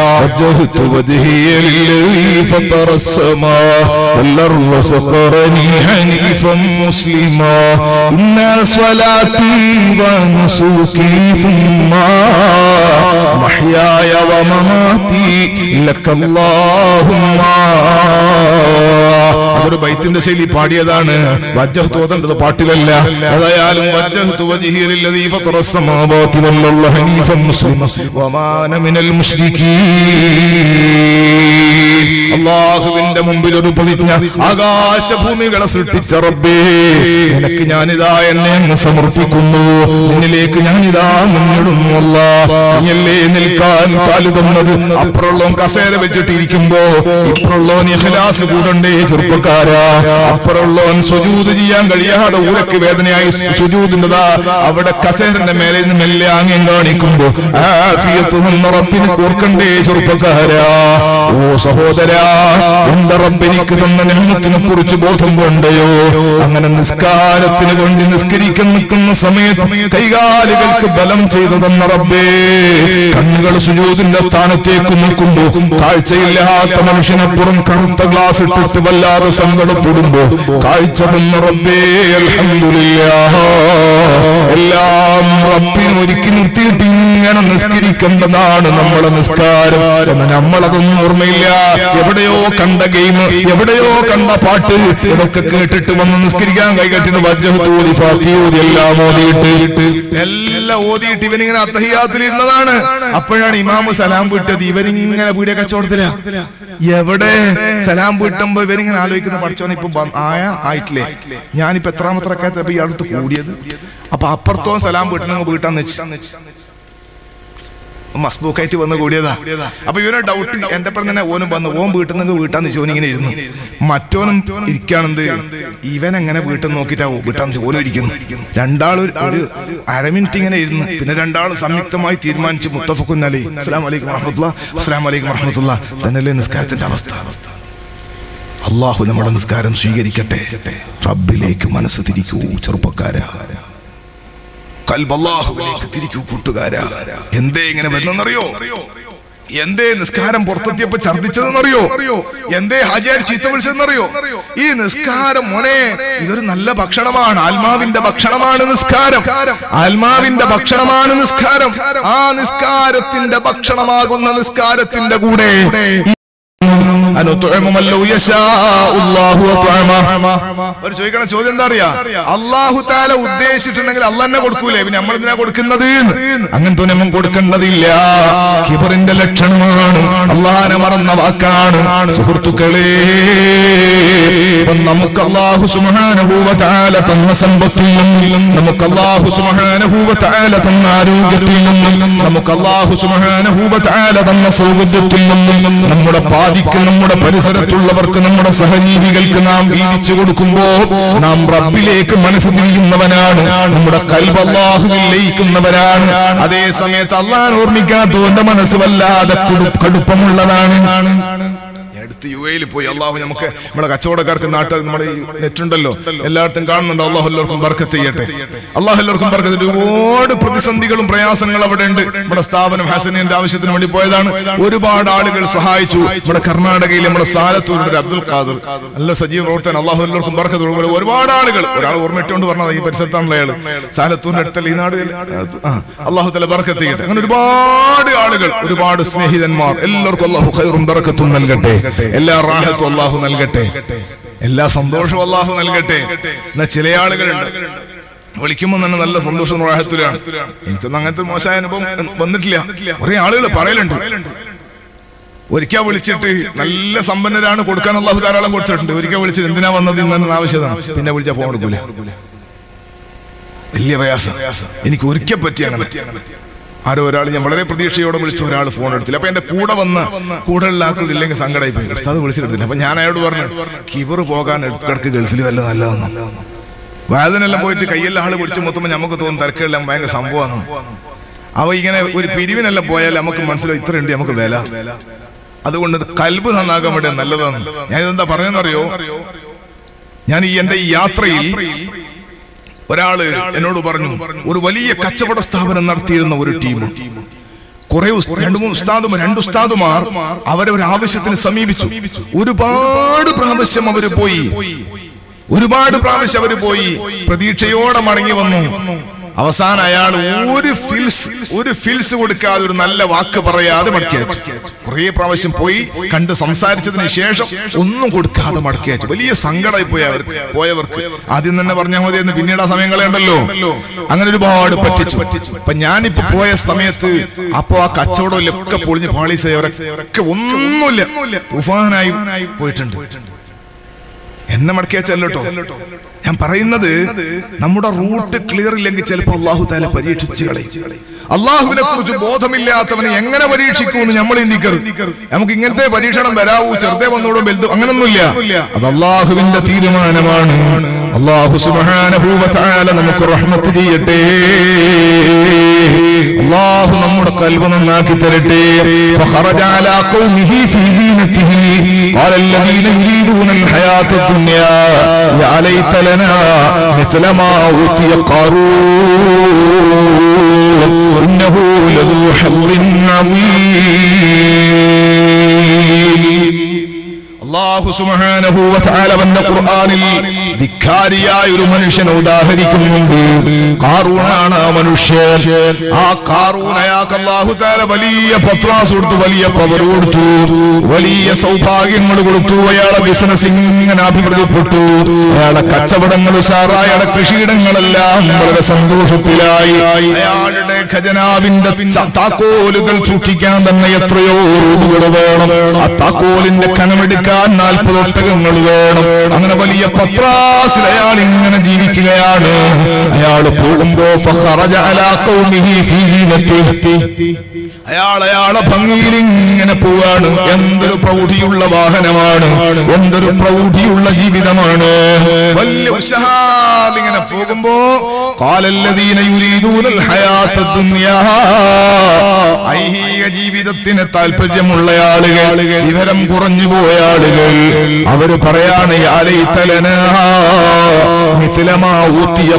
അതൊരു ബൈത്തിന്റെ ശൈലി പാടിയതാണ്. വജ്ജഹ്തു ഓതേണ്ടത് പാട്ടിലല്ല. ഏതായാലും വജ്ജഹ്തു വജ്ഹി ലില്ലദീ ഫതറ അസ്സമാവാതി വൽ അർള ഹനീഫൻ മുസ്ലിമൻ വമാ അന മിനൽ മുശ്രികീൻ. അല്ലാഹുവിന്റെ മുമ്പിൽ ഒരു പ്രതിജ്ഞ, ആകാശഭൂമികളെ സൃഷ്ടിച്ച റബ്ബേ, നിനക്ക് ഞാനിതാ എന്നെ അങ്ങ് സമർപ്പിക്കുന്നു, നിന്നിലേക്ക് ഞാനിതാ മുന്നിടുന്നു. അല്ലാഹ്, നീയല്ലേ നിൽക്കാൻ കാല് തന്നത്. അപ്പുറമുള്ളവൻ കസേര വെച്ചിട്ടിരിക്കുമ്പോ ഇപ്പുറമുള്ളവൻ ഇഖ്ലാസ് കൂടണ്ടേ ചെറുപ്പക്കാരാ. അപ്പുറമുള്ളവൻ സുജൂദ് ചെയ്യാൻ കഴിയാതെ ഊരക്ക് വേദനയായി സുജൂദിന്റെതാ അവിടെ കസേരന്റെ മേലെ നിന്ന് മെല്ലെ ആംഗ്യം കാണിക്കുമ്പോ ആഫിയത്ത് നിന്ന റബ്ബിനെ ഓർക്കണ്ടേ ചെറുപ്പക്കാരാ. ഓ സഹോദരാ, എന്റെ റബ്ബിനിക്ക് തന്ന നിഅമത്തിനെ കുറിച്ച് ബോധം കൊണ്ടയോ? അങ്ങനെ നിസ്കാരത്തിന് വേണ്ടി നിസ്കരിക്കാൻ നിൽക്കുന്ന സമയത്ത് കൈകാലുകൾക്ക് ബലം ചെയ്തു തന്ന റബ്ബേ, കണ്ണുകൾ സുജൂദിന്റെ സ്ഥാനത്തേക്ക് നിൽക്കുമ്പോ കാഴ്ചയില്ലാത്ത മനുഷ്യനപ്പുറം കറുത്ത ഗ്ലാസ് ഇട്ടിട്ട് വല്ലാതെ സങ്കടപ്പെടുമ്പോ കാഴ്ച തന്ന റബ്ബേ, അൽഹംദുലില്ലാഹ്. എല്ലാം റബ്ബിനെ ഒരുക്കി നിർത്തിയിട്ട് ഇങ്ങനെ നിസ്കരിക്കേണ്ടതാണ് നമ്മളെ നിസ്കാരം. നമ്മളതൊന്നും ഓർമ്മയില്ല. എവിടെയോ കണ്ട ഗെയിം, എവിടെയോ കണ്ട പാട്ട്, ഇതൊക്കെ കേട്ടിട്ട് വന്ന് നിസ്കരിക്കാൻ കൈകെട്ടിട്ട് വജ്ജഹത്ത് ഓതി ഫാത്തിഹ ഓതി എല്ലാം ഓതിയിട്ട് ഇവനിങ്ങനെ അത്തഹിയ്യാത്തിൽ ഇരുന്നതാണ്. അപ്പോഴാണ് ഇമാമ് സലാം വിട്ടത്. ഇവനിങ്ങനെ പീടിയ കച്ചവടത്തില. എവിടെ സലാം വിട്ടുമ്പോ ഇവനിങ്ങനെ ആലോചിക്കുന്ന, പഠിച്ചോനെ ഇപ്പൊ ആയിട്ടില്ലേ, ഞാനിപ്പോ എത്രാമത്തെ റക്അത്താ ഈ അടുത്ത് കൂടിയത്. അപ്പൊ അപ്പുറത്തോ സലാം വീട്ടിൽ വീട്ടാന്ന് വെച്ച് മസ്ബൂക്കായിട്ട് വന്ന് കൂടിയതാ. അപ്പൊ ഇവനെ ഡൗട്ട്, എന്റെ പറഞ്ഞ തന്നെ ഓനും വന്ന് ഓൻ വീട്ടിൽ നിന്ന് വീട്ടാന്ന് വെച്ച് ഓനിങ്ങനെ ഇരുന്നു. മറ്റോനും ഇരിക്കുകയാണെന്ത്, ഇവൻ എങ്ങനെ വീട്ടിൽ നോക്കിട്ടാ വീട്ടാന്ന് ഓനും ഇരിക്കുന്നു. രണ്ടാളും ഒരു അരമിനിറ്റ് ഇങ്ങനെ ഇരുന്ന് പിന്നെ രണ്ടാളും സംയുക്തമായി തീരുമാനിച്ച് മുത്തഫഖുൻ അലൈഹി അസ്സലാമു അലൈക്കും വറഹ്മത്തുള്ളാഹി അസ്സലാമു അലൈക്കും വറഹ്മത്തുള്ളാഹി. തന്നല്ലേ നിസ്കാരത്തിന്റെ അവസ്ഥ. അല്ലാഹു നമ്മുടെ നിസ്കാരം സ്വീകരിക്കട്ടെ. റബ്ബിലേക്ക് മനസ്സ് തിരിക്കൂ ചെറുപ്പക്കാരാ, ഖൽബ് അല്ലാഹുവിലേക്ക് തിരിക്കൂ കൂട്ടുകാരാ. എന്തേ ഇങ്ങനെ വരുന്നറിയോ? എന്തേ നിസ്കാരം പുറത്തെത്തിയപ്പോ ഛർദിച്ചതെന്നറിയോ? എന്തേ ഹാജിയാർ ചീത്ത വിളിച്ചതെന്നറിയോ? ഈ നിസ്കാരം മോനെ ഇതൊരു നല്ല ഭക്ഷണമാണ്, ആത്മാവിന്റെ ഭക്ഷണമാണ് നിസ്കാരം. ആത്മാവിന്റെ ഭക്ഷണമാണ് നിസ്കാരം. ആ നിസ്കാരത്തിന്റെ ഭക്ഷണമാകുന്ന നിസ്കാരത്തിന്റെ കൂടെ ഒരു ചോദിക്കണ ചോദ്യം എന്താ അറിയാ? അല്ലാഹു തആല ഉദ്ദേശിച്ചിട്ടുണ്ടെങ്കിൽ അല്ലാഹ് തന്നെ കൊടുക്കൂലേ? പിന്നെ നമ്മൾ എന്തിനാ കൊടുക്കുന്നത്? അങ്ങനത്തെ ഒന്നും കൊടുക്കേണ്ടതില്ല. കിബറിന്റെ ലക്ഷണമാണ്, അല്ലാഹനെ മറന്ന വാക്കാണ്. സുഹൃത്തുക്കളെ, നമുക്ക് അല്ലാഹു സുബ്ഹാനഹു വ തആല തന്ന സമ്പത്തിൽ നിന്നും, നമുക്ക് അല്ലാഹു സുബ്ഹാനഹു വ തആല തന്ന ആരോഗ്യത്തിൽ നിന്നും, നമുക്ക് അല്ലാഹു സുബ്ഹാനഹു വ തആല തന്ന സൗകര്യത്തിൽ നിന്നും നമ്മുടെ പാതിക്ക്, നമ്മുടെ പരിസരത്തുള്ളവർക്ക്, നമ്മുടെ സഹജീവികൾക്ക് നാം വീതിച്ചു കൊടുക്കുമ്പോ നാം റബ്ബിലേക്ക് മനസ്സ് തിരിയുന്നവനാണ്. നമ്മുടെ ഖൽബ് അല്ലാഹുവിൽ ലയിക്കുന്നവരാണ്. അതേ സമയത്ത് അല്ലാഹനെ ഓർമ്മിക്കാത്തവന്റെ മനസ്സ് വല്ലാതെ കടുപ്പമുള്ളതാണ്. അടുത്ത് യുഎഇയിൽ പോയി. അല്ലാഹു നമുക്ക് നമ്മുടെ കച്ചവടക്കാർക്ക് നാട്ടിൽ നമ്മുടെ നെറ്റ് ഉണ്ടല്ലോ, എല്ലായിടത്തും കാണുന്നുണ്ട്. അല്ലാഹു എല്ലാവർക്കും ബർക്കത്ത് ചെയ്യട്ടെ. അല്ലാഹു എല്ലാവർക്കും ബർക്കത്ത്. ഒരുപാട് പ്രതിസന്ധികളും പ്രയാസങ്ങളും അവിടെ ഉണ്ട്. നമ്മുടെ സ്ഥാപനം ഹസനിന്റെ ആവശ്യത്തിന് വേണ്ടി പോയതാണ്. ഒരുപാട് ആളുകൾ സഹായിച്ചു. നമ്മുടെ കർണാടകയിൽ നമ്മുടെ സാലത്തൂരിന്റെ അബ്ദുൽ ഖാദർ നല്ല സജീവ പ്രവർത്തനം. അല്ലാഹു എല്ലാവർക്കും ബർക്കത്ത്. ഒരുപാട് ആളുകൾ, ഒരാൾ ഓർമ്മയിട്ടുകൊണ്ട് പറഞ്ഞത് ഈ പരിസരത്താണല്ലോ അയാൾ, സാലത്തൂരിന്റെ അടുത്തല്ല ഈ നാട്. അല്ലാഹു തആല ബർക്കത്ത് ചെയ്യട്ടെ. അങ്ങനെ ഒരുപാട് ആളുകൾ, ഒരുപാട് സ്നേഹിതന്മാർ, എല്ലാവർക്കും അല്ലാഹു ഖൈറും ബർക്കത്തും നൽകട്ടെ. എല്ലാ റാഹത്തും അല്ലാഹു നൽകട്ടെ. എല്ലാ സന്തോഷവും അല്ലാഹു നൽകട്ടെ. എന്നാ ചില ആളുകളുണ്ട് വിളിക്കുമ്പോൾ തന്നെ നല്ല സന്തോഷം റാഹത്തിലാണ്. എനിക്കൊന്നും അങ്ങനത്തെ മോശമായ അനുഭവം വന്നിട്ടില്ല. കുറെ ആളുകൾ പറയലുണ്ട്, ഒരിക്കൽ വിളിച്ചിട്ട് നല്ല സമ്പന്നരാണ്, കൊടുക്കാൻ അല്ലാഹു ധാരാളം കൊടുത്തിട്ടുണ്ട്. ഒരിക്കൽ വിളിച്ചിട്ട് എന്തിനാ വന്നത് ഇന്ന ആവശ്യമാണ്, പിന്നെ വിളിച്ചാൽ ഫോൺ എടുക്കൂല. വലിയ പ്രയാസം. എനിക്ക് ഒരിക്കൽ പറ്റി അങ്ങനെ. ആരോ ഒരാൾ, ഞാൻ വളരെ പ്രതീക്ഷയോടെ വിളിച്ച ഒരാൾ ഫോൺ എടുത്തില്ല. അപ്പൊ എന്റെ കൂടെ വന്ന് കൂടുതലുള്ള ആൾക്കില്ലെങ്കിൽ സങ്കടമായി പോയി. ഉസ്താദ് വിളിച്ചിട്ടില്ല. അപ്പൊ ഞാൻ അയാളോട് പറഞ്ഞു, കിബർ പോകാൻ ഇടക്കിടക്ക് ഗൾഫിൽ വല്ല നല്ലതെന്ന്. വേദനെല്ലാം പോയിട്ട് കയ്യെല്ലാം ആള് പിടിച്ച് മൊത്തം നമുക്ക് തോന്നും തിരക്കെല്ലാം ഭയങ്കര സംഭവമാണ്. അവ ഇങ്ങനെ ഒരു പിരിവിനെല്ലാം പോയാൽ നമുക്ക് മനസ്സിലാവും ഇത്രയുണ്ട് നമുക്ക് വില. അതുകൊണ്ട് ഖൽബ് നന്നാകാൻ വേണ്ടി നല്ലതാണ്. ഞാൻ ഇതെന്താ പറഞ്ഞെന്നറിയോ? ഞാൻ എന്റെ ഈ യാത്രയിൽ ഒരാള് എന്നോട് പറഞ്ഞു, ഒരു വലിയ കച്ചവട സ്ഥാപനം നടത്തിയിരുന്ന ഒരു ടീം, കുറെ രണ്ട് ഉസ്താദുമാർ അവരെ ഒരു ആവശ്യത്തിന് സമീപിച്ചു. ഒരുപാട് പ്രാവശ്യം അവര് പോയി, പ്രതീക്ഷയോടെ മടങ്ങി വന്നു. അവസാനം അയാൾ ഒരു ഫിൽസ് കൊടുക്കാതെ ഒരു നല്ല വാക്ക് പറയാതെ മടക്കി അയച്ചു. കുറെ പ്രാവശ്യം പോയി കണ്ട് സംസാരിച്ചതിന് ശേഷം ഒന്നും കൊടുക്കാതെ മടക്കി അയച്ചു. വലിയ സങ്കടമായി പോയവർക്ക് ആദ്യം തന്നെ പറഞ്ഞാൽ മതി എന്ന് പിന്നീട് ആ സമയം കളയണ്ടല്ലോ. അങ്ങനെ ഒരുപാട് പറ്റിച്ചു. അപ്പൊ ഞാനിപ്പോ പോയ സമയത്ത് അപ്പൊ ആ കച്ചവടമൊക്കെ പൊളിഞ്ഞ് പാളീസവരൊക്കെ ഒന്നുമില്ല, തുഫാനായി പോയിട്ടുണ്ട്. എന്നെ മടക്കിയച്ചല്ലോ. ഞാൻ പറയുന്നത് നമ്മുടെ റൂട്ട് ക്ലിയർ ഇല്ലെങ്കിൽ ചിലപ്പോൾ അള്ളാഹു തആല പരീക്ഷിച്ചു കളയും. അള്ളാഹുവിനെ കുറിച്ച് ബോധമില്ലാത്തവനെ എങ്ങനെ പരീക്ഷിക്കുമെന്ന് നമ്മൾ ചിന്തിക്കരുത്. നമുക്ക് ഇങ്ങനത്തെ പരീക്ഷണം വരാവൂ, ചെറുതെ വന്നോടും വലുതും അങ്ങനൊന്നുമില്ല. അത് അള്ളാഹുവിന്റെ തീരുമാനമാണ്. അള്ളാഹു സുബ്ഹാനഹു വ തആല നമുക്ക് റഹ്മത്ത് ചെയ്യട്ടെ. അള്ളാഹു നമ്മുടെ ഖൽബ് നന്നാക്കി തരട്ടെ. ഫഖറജ അലാ ഖൗമിഹി ഫീ ദീനതിഹി ഖാല അല്ലദീന യുരീദൂന അൽ ഹയാത അദ്ദുനിയാ യാ ലൈത ലനാ മിസ്ല മാ ഊതിയ ഖാറൂൻ ഇന്നഹു ലദൂ ഹദ്ദിൻ അദീം. അല്ലാഹു സുബ്ഹാനഹു വ തആല വന്ന ഖുർആനിൽ ധിക്കാരിയായ ഒരു മനുഷ്യനെ ഉദാഹരിക്കുന്നുണ്ട്. ഖാറൂനാണ് ആ മനുഷ്യൻ. ആ ഖാറൂനയാൾക്ക് അല്ലാഹു തആല വലിയ പത്രാസ് കൊടുത്തു, വലിയ പവർ കൊടുത്തു, വലിയ സൗഭാഗ്യങ്ങൾ കൊടുത്തു. അയാളെ ബിസിനസ് ഇങ്ങനെ അഭിവൃദ്ധിപ്പെട്ടു, അയാളെ കച്ചവടങ്ങൾ ഉഷാറായി, അയാളെ കൃഷിയിടങ്ങളെല്ലാം വളരെ സന്തോഷത്തിലായി. അയാളുടെ ഖജനാവിന്റെ താക്കോലുകൾ സൂക്ഷിക്കാൻ തന്നെ എത്രയോ രൂപകൾ വേണം. ആ താക്കോലിന്റെ കനമെടുക്കാൻ 40 ഒട്ടകങ്ങൾ വേണം. അങ്ങനെ വലിയ പത്രാസിൽ അയാൾ ഇങ്ങനെ ജീവിക്കുകയാണ്. അയാൾ പോകുമ്പോ ഫഖറജ അലാ ഖൗമിഹി ഫീ ദീനതിഹി, അയാളെ ഭംഗിയിൽ ഇങ്ങനെ പോവാണ്. എന്തൊരു പ്രൗഢിയുള്ള വാഹനമാണ്, എന്തൊരു പ്രൗഢിയുള്ള ജീവിതമാണ്. വലിയ ഉഷാറിങ്ങനെ പോകുമ്പോ ഖാലല്ലദീന യുരീദൂനൽ ഹയാത ദുനിയാ, ഐഹിക ജീവിതത്തിന് താല്പര്യമുള്ള ആളുകൾ, വിവരം കുറഞ്ഞു പോയ ആളുകൾ, അവര് പറയാണ് യാ ലൈത ലനാ മിസ്ല മാ ഊതിയ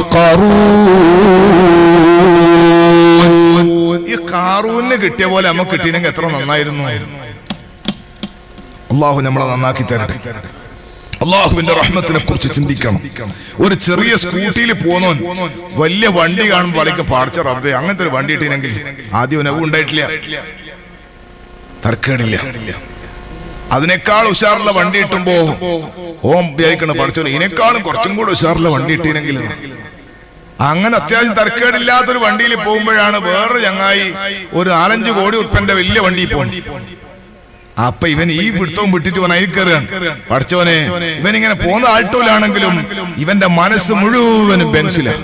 ഖാറൂൻ. ഈ ഖാറൂന് കിട്ടിയ പോലെ നമുക്ക് കിട്ടിയെങ്കിൽ എത്ര നന്നായിരുന്നു. അള്ളാഹു നമ്മളെ നന്നാക്കി തരട്ടെ. അള്ളാഹുവിന്റെ റഹ്മത്തിനെ കുറിച്ച് ചിന്തിക്കണം. ഒരു ചെറിയ സ്കൂട്ടിയിൽ പോന്നോൻ വലിയ വണ്ടി കാണുമ്പോൾ അലയ്ക്ക് പാർച്ച റബ്ബേ അങ്ങനത്തെ ഒരു വണ്ടി കിട്ടിയെങ്കിൽ ആദ്യം നവും ഉണ്ടായിട്ടില്ല, തർക്കേടില്ല. അതിനേക്കാൾ ഉഷാറുള്ള വണ്ടി കിട്ടുമ്പോ ഓം വിചാരിക്കണം പഠിച്ചോ ഇതിനേക്കാളും കുറച്ചും കൂടെ ഉഷാറുള്ള വണ്ടി കിട്ടിയെങ്കിൽ. അങ്ങനെ അത്യാവശ്യം തർക്കേടില്ലാത്തൊരു വണ്ടിയിൽ പോകുമ്പോഴാണ് വേറൊരു ചങ്ങായി ഒരു 4-5 കോടി ഉറുപ്പിന്റെ വലിയ വണ്ടി പോകും. അപ്പൊ ഇവൻ ഈ പിടുത്തവും വിട്ടിട്ട് ഇവൻ അതിൽ കയറുകയാണ്. പഠിച്ചവനെ ഇവൻ ഇങ്ങനെ പോകുന്ന ആൾട്ടോയിലാണെങ്കിലും ഇവന്റെ മനസ്സ് മുഴുവനും ബെൻസിലാണ്.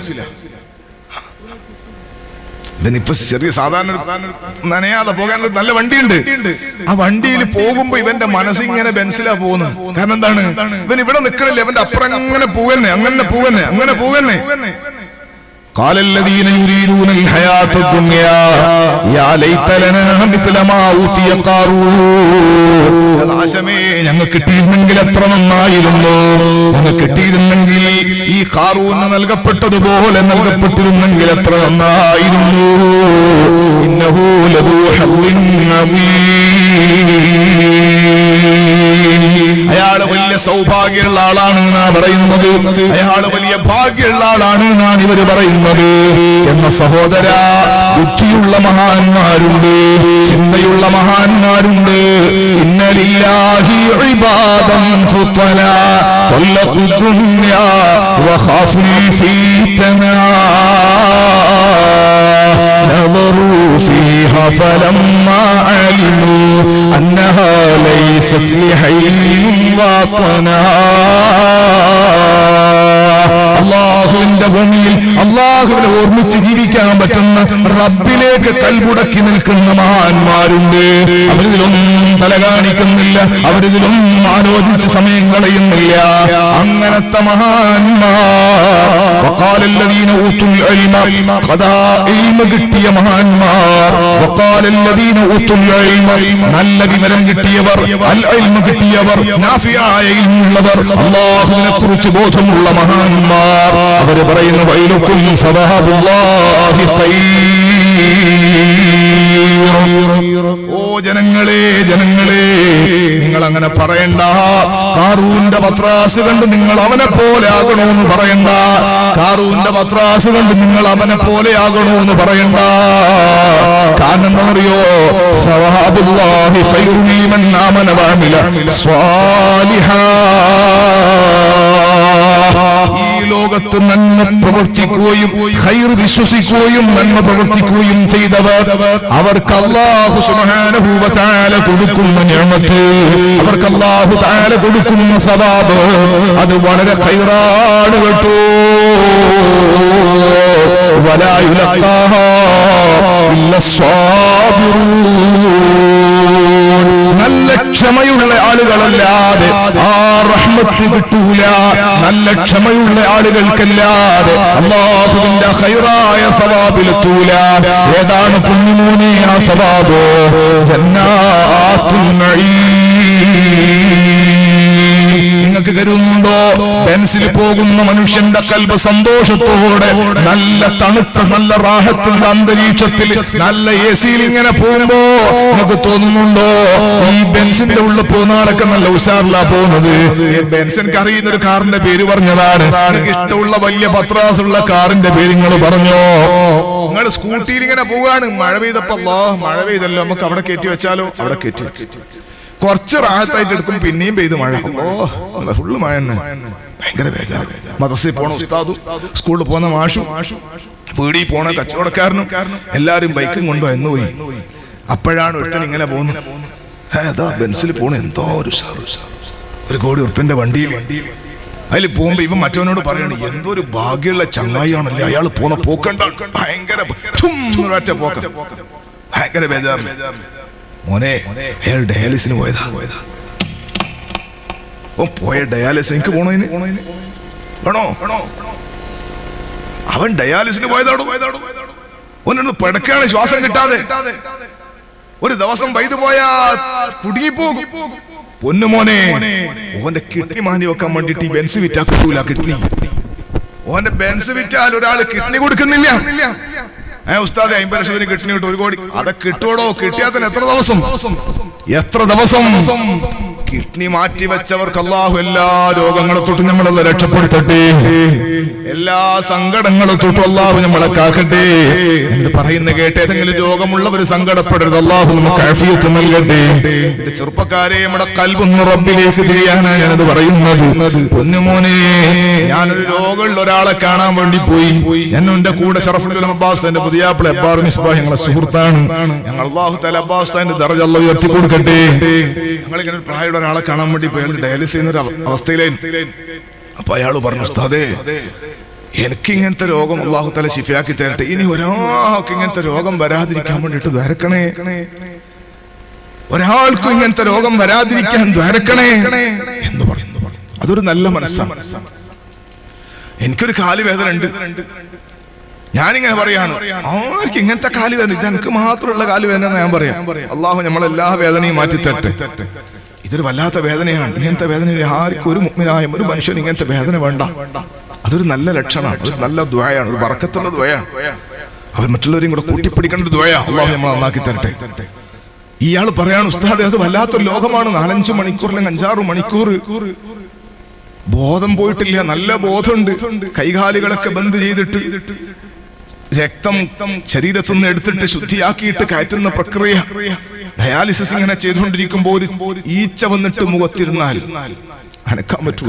ഇവനിപ്പോ ചെറിയ സാധാരണ നനയാതെ പോകാനുള്ള നല്ല വണ്ടിയുണ്ട്. ആ വണ്ടിയിൽ പോകുമ്പോ ഇവന്റെ മനസ്സിങ്ങനെ ബെൻസിലാ പോകുന്നത്. കാരണം എന്താണ്, ഇവൻ ഇവിടെ നിൽക്കണില്ല, ഇവന്റെ അപ്പുറം അങ്ങനെ പോകന്നെ, അങ്ങനെ പോകന്നെ. قال الذين يريدون الحياة الدنيا يا ليت لنا مثل ما أوتي قارون. ആശമേ ഞങ്ങൾക്ക് കിട്ടിയിരുന്നെങ്കിൽ എത്ര നന്നായിരുന്നു, ഞങ്ങൾക്ക് കിട്ടിയിരുന്നെങ്കിൽ ഈ ഖാറൂന് നൽകപ്പെട്ടതുപോലെ നൽകപ്പെട്ടിരുന്നെങ്കിൽ എത്ര നന്നായിരുന്നു. ഇന്നഹു ലദൂ ഹദ്ദിൻ അദീം. അയാള് വലിയ സൗഭാഗ്യമുള്ള ആളാണ് എന്നാ പറയുന്നത്, അയാള് വലിയ ഭാഗ്യമുള്ള ആളാണ് എന്നാണ് ഇവര് പറയുന്നത്. എന്ന സഹോദര, ബുദ്ധിയുള്ള മഹാന്മാരുണ്ട്, ചിന്തയുള്ള മഹാന്മാരുണ്ട്. ഇന്നലില്ലാഹി ഇബാദൻ ഫുതലാ തല്ലഖു ദുനിയാ വഖാഫുൽ ഫീതനാ നദറു ഫീഹാ ഫലമ്മാ അലിമു അന്നഹാ ലൈസത് ലിഹയ്യിൻ വതനാ. അള്ളാഹുവിന്റെ ഭൂമിയിൽ അള്ളാഹുവിനെ ഓർമ്മിച്ച് ജീവിക്കാൻ പറ്റുന്ന റബ്ബിലേക്ക് കൽമുടക്കി നിൽക്കുന്ന മഹാന്മാരുണ്ട്. അവരിതിലൊന്നും തല കാണിക്കുന്നില്ല, അവരിതിലൊന്നും ആലോചിച്ച് സമയം കളയുന്നില്ല. അങ്ങനത്തെ മഹാന്മാർ കിട്ടിയ മഹാന്മാർ, നല്ല വിവരം കിട്ടിയവർ, കിട്ടിയവർ, ഉള്ളവർ, അള്ളാഹുവിനെ കുറിച്ച് ബോധമുള്ള മഹാന്മാർ, അവര് പറയുന്ന വൈലുക്കും സബഹബുല്ലാഹി ഖൈർ. ഓ ജനങ്ങളെ, ജനങ്ങളെ, നിങ്ങൾ അങ്ങനെ പറയണ്ട. ഖാറൂന്റെ പത്രാസ് കണ്ട് നിങ്ങൾ അവനെ പോലെ ആകണമെന്ന് പറയണ്ട. ഖാറൂന്റെ പത്രാസ് കണ്ട് നിങ്ങൾ അവനെ പോലെ ആകണമെന്ന് പറയണ്ട. കാരണം എന്താ അറിയോ? സവാബുല്ലാഹി ഖൈറു ലിമൻ ആമന വഅമില സ്വാലിഹാ. ഈ ലോകത്ത് നന്മ പ്രവർത്തിക്കുകയും ഖൈർ വിശ്വസിക്കുകയും നന്മ പ്രവർത്തിക്കുകയും ചെയ്തവർ, അവർക്ക് അല്ലാഹു സുബ്ഹാനഹു വ തആല കൊടുക്കുന്ന നിഅമത്ത്, അവർക്ക് അല്ലാഹു തആല കൊടുക്കുന്ന സവാബ്, അത് വളരെ ഖൈറാണ് കേട്ടോ. വലാ യുലഖാഹാ ഇല്ല സ്വാബിറൂൻ. നല്ല ക്ഷമയുള്ള ആളുകളല്ലാതെ ആ റഹ്മത്ത് കിട്ടൂല. നല്ല ക്ഷമയുള്ള ആളുകൾക്കല്ലാതെ അല്ലാഹുവിന്റെ ഖൈറായ സവാബിലെത്തൂല. ഏതാണ് കുഞ്ഞുമോനെ ആ സവാബ്? ജന്നാത്തുൽ നഈം. നിങ്ങൾക്ക് കരുതുന്നുണ്ടോ ബെൻസിൽ പോകുന്ന മനുഷ്യന്റെ കൽബ് സന്തോഷത്തോടെ നല്ല തണുത്ത നല്ല റാഹത്തുള്ള അന്തരീക്ഷത്തിൽ നല്ല എസിയിൽ ഇങ്ങനെ പോകുമ്പോ നിങ്ങൾക്ക് തോന്നുന്നുണ്ടോ ഈ ബെൻസിന്റെ ഉള്ളിൽ പോകുന്ന ആളൊക്കെ നല്ല ഉഷാറിലാ പോകുന്നത്? ബെൻസിനക്ക് അറിയുന്ന ഒരു കാറിന്റെ പേര് പറഞ്ഞതാണ്. ഇഷ്ടമുള്ള വലിയ പത്രാസുള്ള കാറിന്റെ പേര് നിങ്ങൾ പറഞ്ഞോ? നിങ്ങൾ സ്കൂട്ടിയിൽ ഇങ്ങനെ പോവാണ്, മഴ പെയ്തപ്പോ മഴ പെയ്തല്ലോ, നമുക്ക് അവിടെ കയറ്റി വെച്ചാലോ? അവിടെ കയറ്റി കുറച്ച് റാഹത്തായിട്ട് എടുക്കും, പിന്നെയും പെയ്ത് മഴ. ഫുള്ള് മഴ തന്നെ, ഭയങ്കര ബേജാറ്. മദ്രസയിൽ പോണ ഉസ്താദും സ്കൂളിൽ പോകുന്ന മാഷും പീടിയിൽ പോണ കച്ചവടക്കാരനും എല്ലാരും ബൈക്കും കൊണ്ടോ എന്ന് പോയി. അപ്പോഴാണ് ഒരുത്തൻ ഇങ്ങനെ പോകുന്നത്. ഏതാ ബെൻസിൽ പോണ എന്തോ ഒരു ₹1 കോടി വണ്ടിയിൽ. അതിൽ പോകുമ്പോ ഇവൻ മറ്റവനോട് പറയണ എന്തോ ഒരു ഭാഗ്യമുള്ള ചങ്ങായിയാണല്ലേ അയാൾ പോണ പോക്കണ്ട, ഭയങ്കര പോക്ക, ഭയങ്കര ബേജാറില്ല. മോനെ അയാൾ ഡയാലിസിന് പോയതാ. ഓ പോയ ഡയാലിസിന് എനിക്ക് പോണതിന് വേണോ? അവൻ ഡയാലിസിന് പോയതാടോ. ഒന്നൊന്ന് പിടക്കാണ്, ശ്വാസം കിട്ടാതെ. ഒരു ദിവസം വൈദ്യു പോയാ കുടുങ്ങിപ്പോകും. പൊന്നുമോനെ, ഓന്റെ കിഡ്നി മാന്തി വെക്കാൻ വേണ്ടിട്ട് ഈ ബെൻസ് വിറ്റാ കിട്ടൂല. കിഡ്നി ഓന്റെ ബെൻസ് വിറ്റാൽ ഒരാള് കിഡ്നി കൊടുക്കുന്നില്ല. ഉസ്താദെ 50 ലക്ഷത്തിന് കിഡ്നി കിട്ടും, 1 കോടി. അതൊക്കെ കിട്ടുവോടോ? കിട്ടിയാൽ തന്നെ എത്ര ദിവസം കിഡ്നി മാറ്റി വെച്ചവർക്ക് അല്ലാഹു എല്ലാ രോഗങ്ങളെ തൊട്ട് നമ്മളെ രക്ഷപ്പെടുത്തട്ടെ. എല്ലാ സങ്കടങ്ങളെ തൊട്ടും അല്ലാഹു നമ്മളെ കാക്കട്ടെ. എന്ന് പറയുന്ന കേട്ട് ഏതെങ്കിലും രോഗമുള്ളവർ സങ്കടപ്പെടരുത്. അല്ലാഹു നമുക്ക് ആഫിയത്ത് നൽകട്ടെ. ചെറുപ്പക്കാരെ, നമ്മുടെ കൽബൊന്ന് റബ്ബിലേക്ക് തിരിയാനാണ് ഞാനത് പറയുന്നത്. പൊന്നുമോനെ, ഞാനൊരു രോഗമുള്ള ഒരാളെ കാണാൻ വേണ്ടി പോയി. എന്റെ കൂടെ ഷറഫുൽ അബ്ബാസ് എന്റെ പുതിയാപ്പിള അബ്ബാർ മിസ്ബാഹ് ഞങ്ങളെ സുഹൃത്താണ്. ഞങ്ങൾ അല്ലാഹു തആല അബ്ബാസ് തന്റെ ദറജ അല്ലാഹു ഉയർത്തി കൊടുക്കട്ടെ. ഞങ്ങളിങ്ങനെ പ്രായമുള്ള ഒരാളെ കാണാൻ വേണ്ടി പോയി. ഡയാലിസിസ് ചെയ്യുന്ന ഒരു അവസ്ഥയിലായിരുന്നു. അപ്പൊ അയാള് പറഞ്ഞു, ഉസ്താദേ എനിക്ക് ഇങ്ങനത്തെ രോഗം അല്ലാഹു തആല ശിഫയാക്കി തരട്ടെ. ഇനി ഒരാൾക്ക് ഇങ്ങനത്തെ രോഗം വരാതിരിക്കാൻ വേണ്ടിട്ട് ദ്വാരക്കണേ. ഒരാൾക്കും ഇങ്ങനത്തെ രോഗം വരാതിരിക്കാൻ ദ്വാരക്കണേ എന്ന് പറഞ്ഞു. അതൊരു നല്ല മനസ്സാണ്. എനിക്കൊരു കാലുവേദന ഉണ്ട്. ഞാനിങ്ങനെ പറയാണ്, ആർക്ക് ഇങ്ങനത്തെ കാലുവേദന? ഇത് എനിക്ക് മാത്രമുള്ള കാലുവേദന ഞാൻ പറയാം. അല്ലാഹു നമ്മളെല്ലാ വേദനയും മാറ്റി തരട്ടെ. ഇതൊരു വല്ലാത്ത വേദനയാണ്. ഇങ്ങനത്തെ വേദന ആർക്കും, ഒരു മുഅ്മിനായ ഒരു മനുഷ്യൻ ഇങ്ങനത്തെ വേദന വേണ്ട. അതൊരു നല്ല ലക്ഷണമാണ്, ഒരു നല്ല ദുആയാണ്, ഒരു ബറക്കത്തുള്ള ദുആയാണ്. അവർ മറ്റുള്ളവരെയും കൂടെ കൂട്ടിപ്പിടിക്കേണ്ട ദുആയാ. അല്ലാഹു നമ്മളെ നന്നാക്കി തരട്ടെ. ഇയാൾ പറയാണ്, ഉസ്താദേ അത് വല്ലാത്തൊരു ലോകമാണ്. 4-5 മണിക്കൂർ അല്ലെങ്കിൽ 5-6 മണിക്കൂർ ബോധം പോയിട്ടില്ല. നല്ല ബോധമുണ്ട്. കൈകാലുകളൊക്കെ ബന്ദ് ചെയ്തിട്ട് രക്തം ശരീരത്തിൽ നിന്ന് എടുത്തിട്ട് ശുദ്ധിയാക്കിയിട്ട് കയറ്റുന്ന പ്രക്രിയ. ഡയാലിസിസ് ഇങ്ങനെ ചെയ്തുകൊണ്ടിരിക്കുമ്പോൾ ഒരു ഈച്ച വന്നിട്ട് മുഖത്തിരുന്നാൽ അനക്കാൻ പറ്റൂല.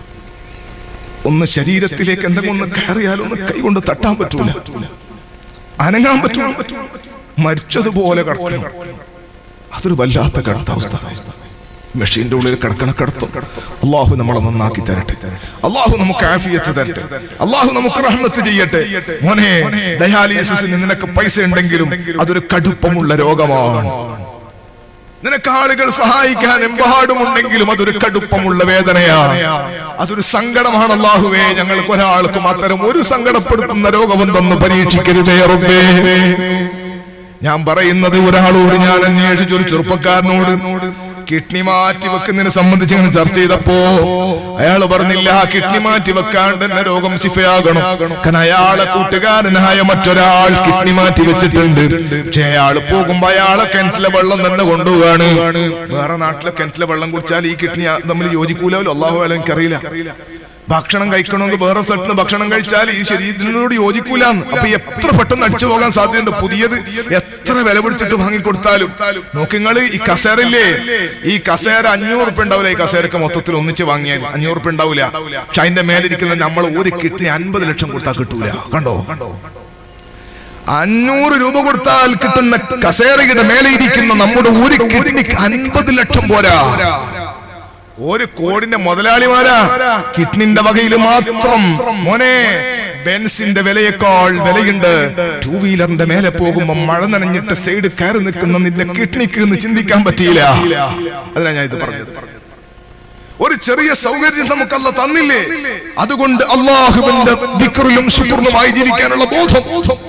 ഒന്ന് ശരീരത്തിലേക്ക് എന്തെങ്കിലും ഒന്ന് കയറിയാലും ഒന്ന് കൈ കൊണ്ട് തട്ടാൻ പറ്റൂല, അനങ്ങാൻ പറ്റൂല. മരിച്ചതുപോലെ കിടക്കണം. അതൊരു വല്ലാത്ത കിടത്താവസ്ഥ. മെഷീന്റെ ഉള്ളിൽ കിടക്കണ കിടത്തും. അല്ലാഹു നമ്മളെ നന്നാക്കി തരട്ടെ. അല്ലാഹു നമുക്ക് ആഫിയത്ത് തരട്ടെ. അല്ലാഹു നമുക്ക് റഹ്മത്ത് ചെയ്യട്ടെ. മോനെ, ഡയാലിസിസിന് നിനക്ക് പൈസ ഉണ്ടെങ്കിലും അതൊരു കടുപ്പമുള്ള രോഗമാണ്. നിനക്ക് ആളുകൾ സഹായിക്കാൻ എമ്പാടുമുണ്ടെങ്കിലും അതൊരു കടുപ്പമുള്ള വേദനയാണ്. അതൊരു സങ്കടമാണ്. അല്ലാഹുവേ, ഞങ്ങൾക്ക് ഒരാൾക്കും അത്തരം ഒരു സങ്കടപ്പെടുത്തുന്ന രോഗമെന്തെന്ന് പരീക്ഷിക്കരുതേ റബ്ബേ. ഞാൻ പറയുന്നത് ഒരാളോട് ഞാൻ അന്വേഷിച്ചൊരു ചെറുപ്പക്കാരനോട് കിഡ്നി മാറ്റി വെക്കുന്നതിനെ സംബന്ധിച്ച് ഇങ്ങനെ ചർച്ച ചെയ്തപ്പോ അയാൾ പറഞ്ഞില്ല, കിഡ്നി മാറ്റി വെക്കാണ്ട് തന്നെ രോഗം ശിഫയാകണം. കാരണം അയാളെ കൂട്ടുകാരനായ മറ്റൊരാൾ കിഡ്നി മാറ്റി വെച്ചിട്ടുണ്ട്. പക്ഷെ അയാൾ പോകുമ്പോ അയാളെ കിണറ്റിലെ വെള്ളം തന്നെ കൊണ്ടുപോവാണ്. വേറെ നാട്ടിലെ കിണറ്റിലെ വെള്ളം കുടിച്ചാൽ ഈ കിഡ്നി നമ്മൾ യോജിക്കൂലോ. അള്ളാഹു അല എനിക്കറിയില്ല. ഭക്ഷണം കഴിക്കണമെങ്കിൽ വേറെ സ്ഥലത്ത് ഭക്ഷണം കഴിച്ചാൽ ഈ ശരീരത്തിനോട് യോജിക്കൂല. അപ്പൊ എത്ര പെട്ടെന്ന് അടിച്ചു പോകാൻ സാധ്യതയുണ്ട്. പുതിയത് എത്ര വില പിടിച്ചിട്ട് വാങ്ങിക്കൊടുത്താലും. നോക്കിങ്ങള് ഈ കസേരയില്ലേ, ഈ കസേര 500 ഉറുപ്പ്യ ഉണ്ടാവില്ല. ഈ കസേരക്ക് മൊത്തത്തിൽ ഒന്നിച്ച് വാങ്ങിയാൽ 500 ഉറുപ്പ്യ ഉണ്ടാവില്ല. പക്ഷെ അതിന്റെ മേലിരിക്കുന്ന നമ്മൾ ഒരു കിഡ്നി 50 ലക്ഷം കൊടുത്താൽ കിട്ടൂല. കണ്ടോ, 500 രൂപ കൊടുത്താൽ കിട്ടുന്ന കസേരയുടെ മേലെ ഇരിക്കുന്ന നമ്മുടെ ഒരു കിഡ്നിക്ക് 50 ലക്ഷം പോരാ. 1 കോടിന്റെ മുതലാളിമാരാ കിഡ്നിന്റെ വകയിൽ മാത്രം. മോനെ, ബെൻസിന്റെ വിലയേക്കാൾ വിലയുണ്ട് 2 വീലറിന്റെ മേലെ പോകുമ്പോ മഴ നനഞ്ഞിട്ട് സൈഡ് കയറി നിൽക്കുന്ന നിന്റെ കിഡ്നിക്ക് എന്ന് ചിന്തിക്കാൻ പറ്റിയില്ല. അതിനാ ഞാൻ ഇത് പറഞ്ഞത്. ഒരു ചെറിയ സൗകര്യം നമുക്ക് അല്ലാഹു തന്നില്ലേ? അതുകൊണ്ട് അല്ലാഹുവിന്റെ ദിക്റിലും ശുക്റിലുമായി ജീവിക്കാനുള്ള ബോധം.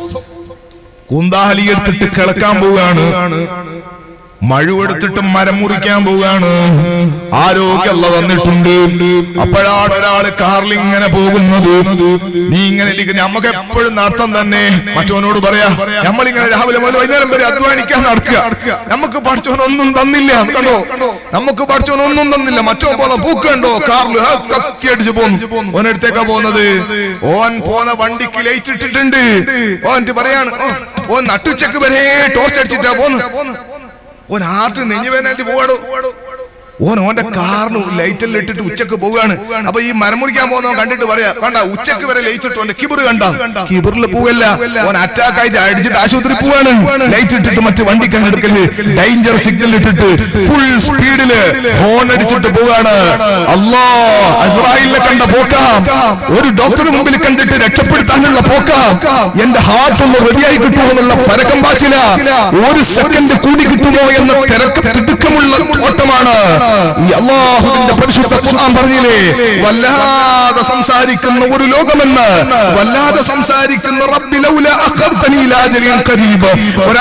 കുന്താലി എടുത്തിട്ട് കിളക്കാൻ പോവുകയാണ്, മഴുവെടുത്തിട്ട് മരം മുറിക്കാൻ പോവുകയാണ്. ആരോഗ്യം അല്ലാഹു തന്നിട്ടുണ്ട്. അപ്പോഴാണ് ഒരാള് കാറിൽ ഇങ്ങനെ പോകുന്നത്. നീ ഇങ്ങനെ നമുക്ക് എപ്പോഴും നടത്താൻ തന്നെ മറ്റവനോട് പറയാ, നമ്മളിങ്ങനെ രാവിലെ മുതൽ വൈകുന്നേരം വരെ അധ്വാനിക്കാൻ നടക്കുക. നമുക്ക് പഠിച്ചവനൊന്നും തന്നില്ല. കണ്ടോ, നമുക്ക് പഠിച്ചവനൊന്നും തന്നില്ല. മറ്റോ പോലെ പൂക്കണ്ടോ കാറിൽ കത്തി അടിച്ചു പോകുന്നു. ഓനടുത്തേക്കാ പോകുന്നത്. ഓൻ പോന്ന വണ്ടിക്ക് ലൈറ്റ് ഇട്ടിട്ടുണ്ട്. ഓൻ പറയാണ്, ഓൻ നട്ടുച്ചക്ക് വരെ ടോർച്ച് അടിച്ചിട്ടാ പോന്ന്. ഓൻ ആർട്ട് നെഞ്ഞുവേനായിട്ട് പോവാടോ. ഓന്റെ കാറിന് ലൈറ്റെല്ലാം ഇട്ടിട്ട് ഉച്ചക്ക് പോവുകയാണ്. അപ്പൊ ഈ മരം മുറിക്കാൻ പോകുന്നവൻ കണ്ടിട്ട് പറയാ, കണ്ട ഉച്ചക്ക് വരെ ലൈറ്റ് ഇട്ടു. ഓന്റെ കിബിർ കണ്ട, കിബിറിൽ പോവല്ല. ഓൻ അറ്റാക്ക് ആയിട്ട് അടിച്ചിട്ട് ആശുപത്രി പോവാണ്. ലൈറ്റ് ഇട്ടിട്ട് മറ്റു വണ്ടിക്കാരെടുക്കല് ഡേഞ്ചർ സിഗ്നൽ ഇട്ടിട്ട് ഫുൾ സ്പീഡില് ഹോൺ അടിച്ചിട്ട് പോവാണ്. അല്ലാ, ഇസ്രായേലിനെ കണ്ട പോക്കാം. ഒരു ഡോക്ടറുടെ മുമ്പിൽ കണ്ടിട്ട് രക്ഷപ്പെടുത്താനുള്ള പോക്കാം. എന്റെ ഹാർട്ട് ഒന്ന് റെഡിയായി കിട്ടുമെന്നുള്ള പരക്കം പാച്ചില. 1 സെക്കൻഡ് കൂടി കിട്ടുമോ എന്ന തിടുക്കമുള്ള ഓട്ടമാണ്. അല്ലാഹുവിന്റെ പരിശുദ്ധ ഖുർആൻ പറഞ്ഞില്ലേ, വല്ലാതെ സംസാരിക്കുന്ന ഒരു ലോകമെന്ന്, വല്ലാതെ സംസാരിക്കുന്ന റബ്ബി ലൗലാ അഖർതനി ഇലാ അജലിൻ ഖരീബ്.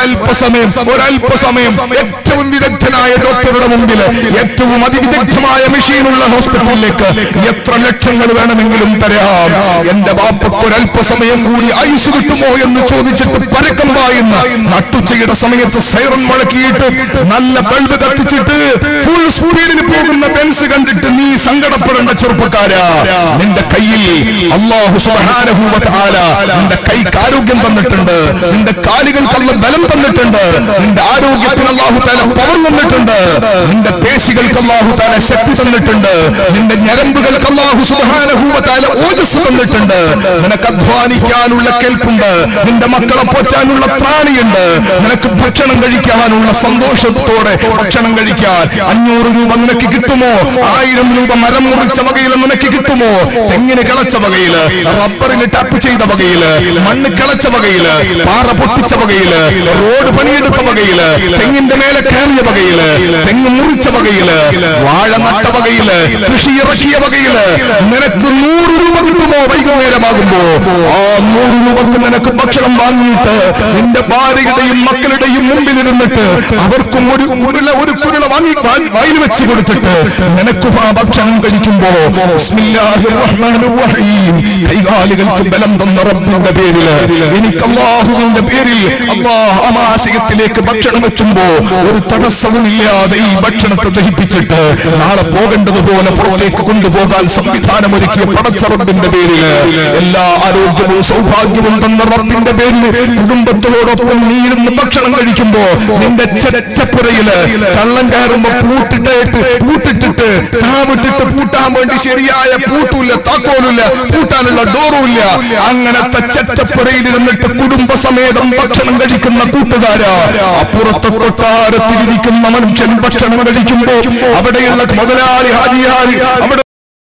ഒരല്പസമയം ഏറ്റവും വിദഗ്ധനായ ഡോക്ടറുടെ മുമ്പിൽ, ഏറ്റവും അതിവിദഗ്ധമായ മെഷീനുള്ള ഹോസ്പിറ്റലിലേക്ക് എത്ര ലക്ഷങ്ങൾ വേണമെങ്കിലും തരാം. എന്റെ ബാപ്പക്ക് ഒരല്പസമയം കൂടി ആയുസ് കിട്ടുമോ എന്ന് ചോദിച്ചിട്ട് പരക്കം പായുന്ന നട്ടുച്ചയുടെ സമയത്ത് സൈറൻ മുഴക്കിയിട്ട് നല്ല ബൾബ് കത്തിച്ചിട്ട് ഫുൾ സ്പീഡിൽ പോകുന്ന ബെൻസ് കണ്ടിട്ട് നീ സങ്കടപ്പെടേണ്ട ചെറുപ്പക്കാരാ. നിന്റെ കയ്യിൽ അല്ലാഹു സുബ്ഹാനഹു വ തആല നിന്റെ കൈക്ക് ആരോഗ്യം തന്നിട്ടുണ്ട്. നിന്റെ കാലുകൾക്ക് അല്ലാഹു ബലം തന്നിട്ടുണ്ട്. നിന്റെ ആരോഗ്യത്തിന് അല്ലാഹു തആല പവർ തന്നിട്ടുണ്ട്. നിന്റെ പേശികൾക്ക് അല്ലാഹു തആല ശക്തി തന്നിട്ടുണ്ട്. നിന്റെ ഞരമ്പുകൾക്ക് അല്ലാഹു സുബ്ഹാനഹു വ തആല ഓജസ് തന്നിട്ടുണ്ട്. നിനക്ക് അധ്വാനിക്കാനുള്ള കെൽപ്പുണ്ട്. നിന്റെ മക്കളെ പോറ്റാനുള്ള ത്രാണിയുണ്ട്. നിനക്ക് ഭക്ഷണം കഴിക്കാനുള്ള സന്തോഷത്തോടെ ഭക്ഷണം കഴിക്കാൻ 500 രൂപ നിനക്ക് കിട്ടുമോ? 1000 രൂപ മരം മുറിച്ച വകയിൽ നിനക്ക് കിട്ടുമോ? തെങ്ങിന് കിളച്ച വകയില്, റബ്ബറിന് ടാപ്പ് ചെയ്ത വകയില്, മണ്ണ് കിളച്ച വകയില്, പാറ പൊട്ടിച്ച വകയില്, റോഡ് പണിയെടുത്ത വകയില്, തെങ്ങിന്റെ മേലെ കയറിയ വകയില്, തെങ്ങ് മുറിച്ച വകയില്, വാഴ നട്ട വകയില്, കൃഷി ഇറക്കിയ വകയില് നിനക്ക് 100 രൂപ കിട്ടുമോ? വൈകുന്നേരമാകുമ്പോ ആ 100 രൂപക്ക് നിനക്ക് ഭക്ഷണം വാങ്ങിയിട്ട് നിന്റെ ഭാര്യയുടെയും മക്കളുടെയും മുമ്പിലിരുന്നിട്ട് അവർക്കും ഒരു കുരുള വാങ്ങി വായിൽ വെച്ച് കൊടുത്തിട്ട് നിനക്ക് ആ ഭക്ഷണം കഴിക്കുമ്പോ ബിസ്മില്ലാഹിർ റഹ്മാനിർ റഹീം, കൈകാലുകൾക്ക് ബലം തന്ന റബ്ബിന്റെ പേരിൽ, എനിക്ക് അല്ലാഹുവിന്റെ പേരിൽ അല്ലാഹ് ആമാശയത്തിലേക്ക് ഭക്ഷണം വെക്കുമ്പോ ഒരു തടസ്സവുമില്ലാതെ ഈ ഭക്ഷണത്തെ ദഹിപ്പിച്ചിട്ട് നാളെ പോകേണ്ടതുപോലെ പുറത്തേക്ക് കൊണ്ടുപോകാൻ സംവിധാനമൊരുക്കിയ പടച്ച റബ്ബിന്റെ പേരിൽ, എല്ലാ ആരോഗ്യവും സൗഭാഗ്യവും തന്ന റബ്ബിന്റെ പേരിൽ കുടുംബത്തോടൊപ്പം നീ ഇരുന്ന് ഭക്ഷണം കഴിക്കുമ്പോ നിന്റെ ചെച്ചപ്പുരയില് കള്ളം കയറുമ്പോ പൂട്ടിട്ടിട്ട് താവിട്ടിട്ട് പൂട്ടാൻ വേണ്ടി ശരിയായ പൂട്ടില്ല, താക്കോലില്ല, പൂട്ടാനുള്ള ഡോറുമില്ല. അങ്ങനത്തെ ചെറ്റപ്പുരയിലിരുന്നിട്ട് കുടുംബസമേതം ഭക്ഷണം കഴിക്കുന്ന കൂട്ടുകാരാ, അപ്പുറത്തെ കൊട്ടാരത്തിലിരിക്കുന്ന മനുഷ്യൻ ഭക്ഷണം കഴിക്കുമ്പോ അവിടെയുള്ള മുതലാളി ഹാജിയാരി അവിടെ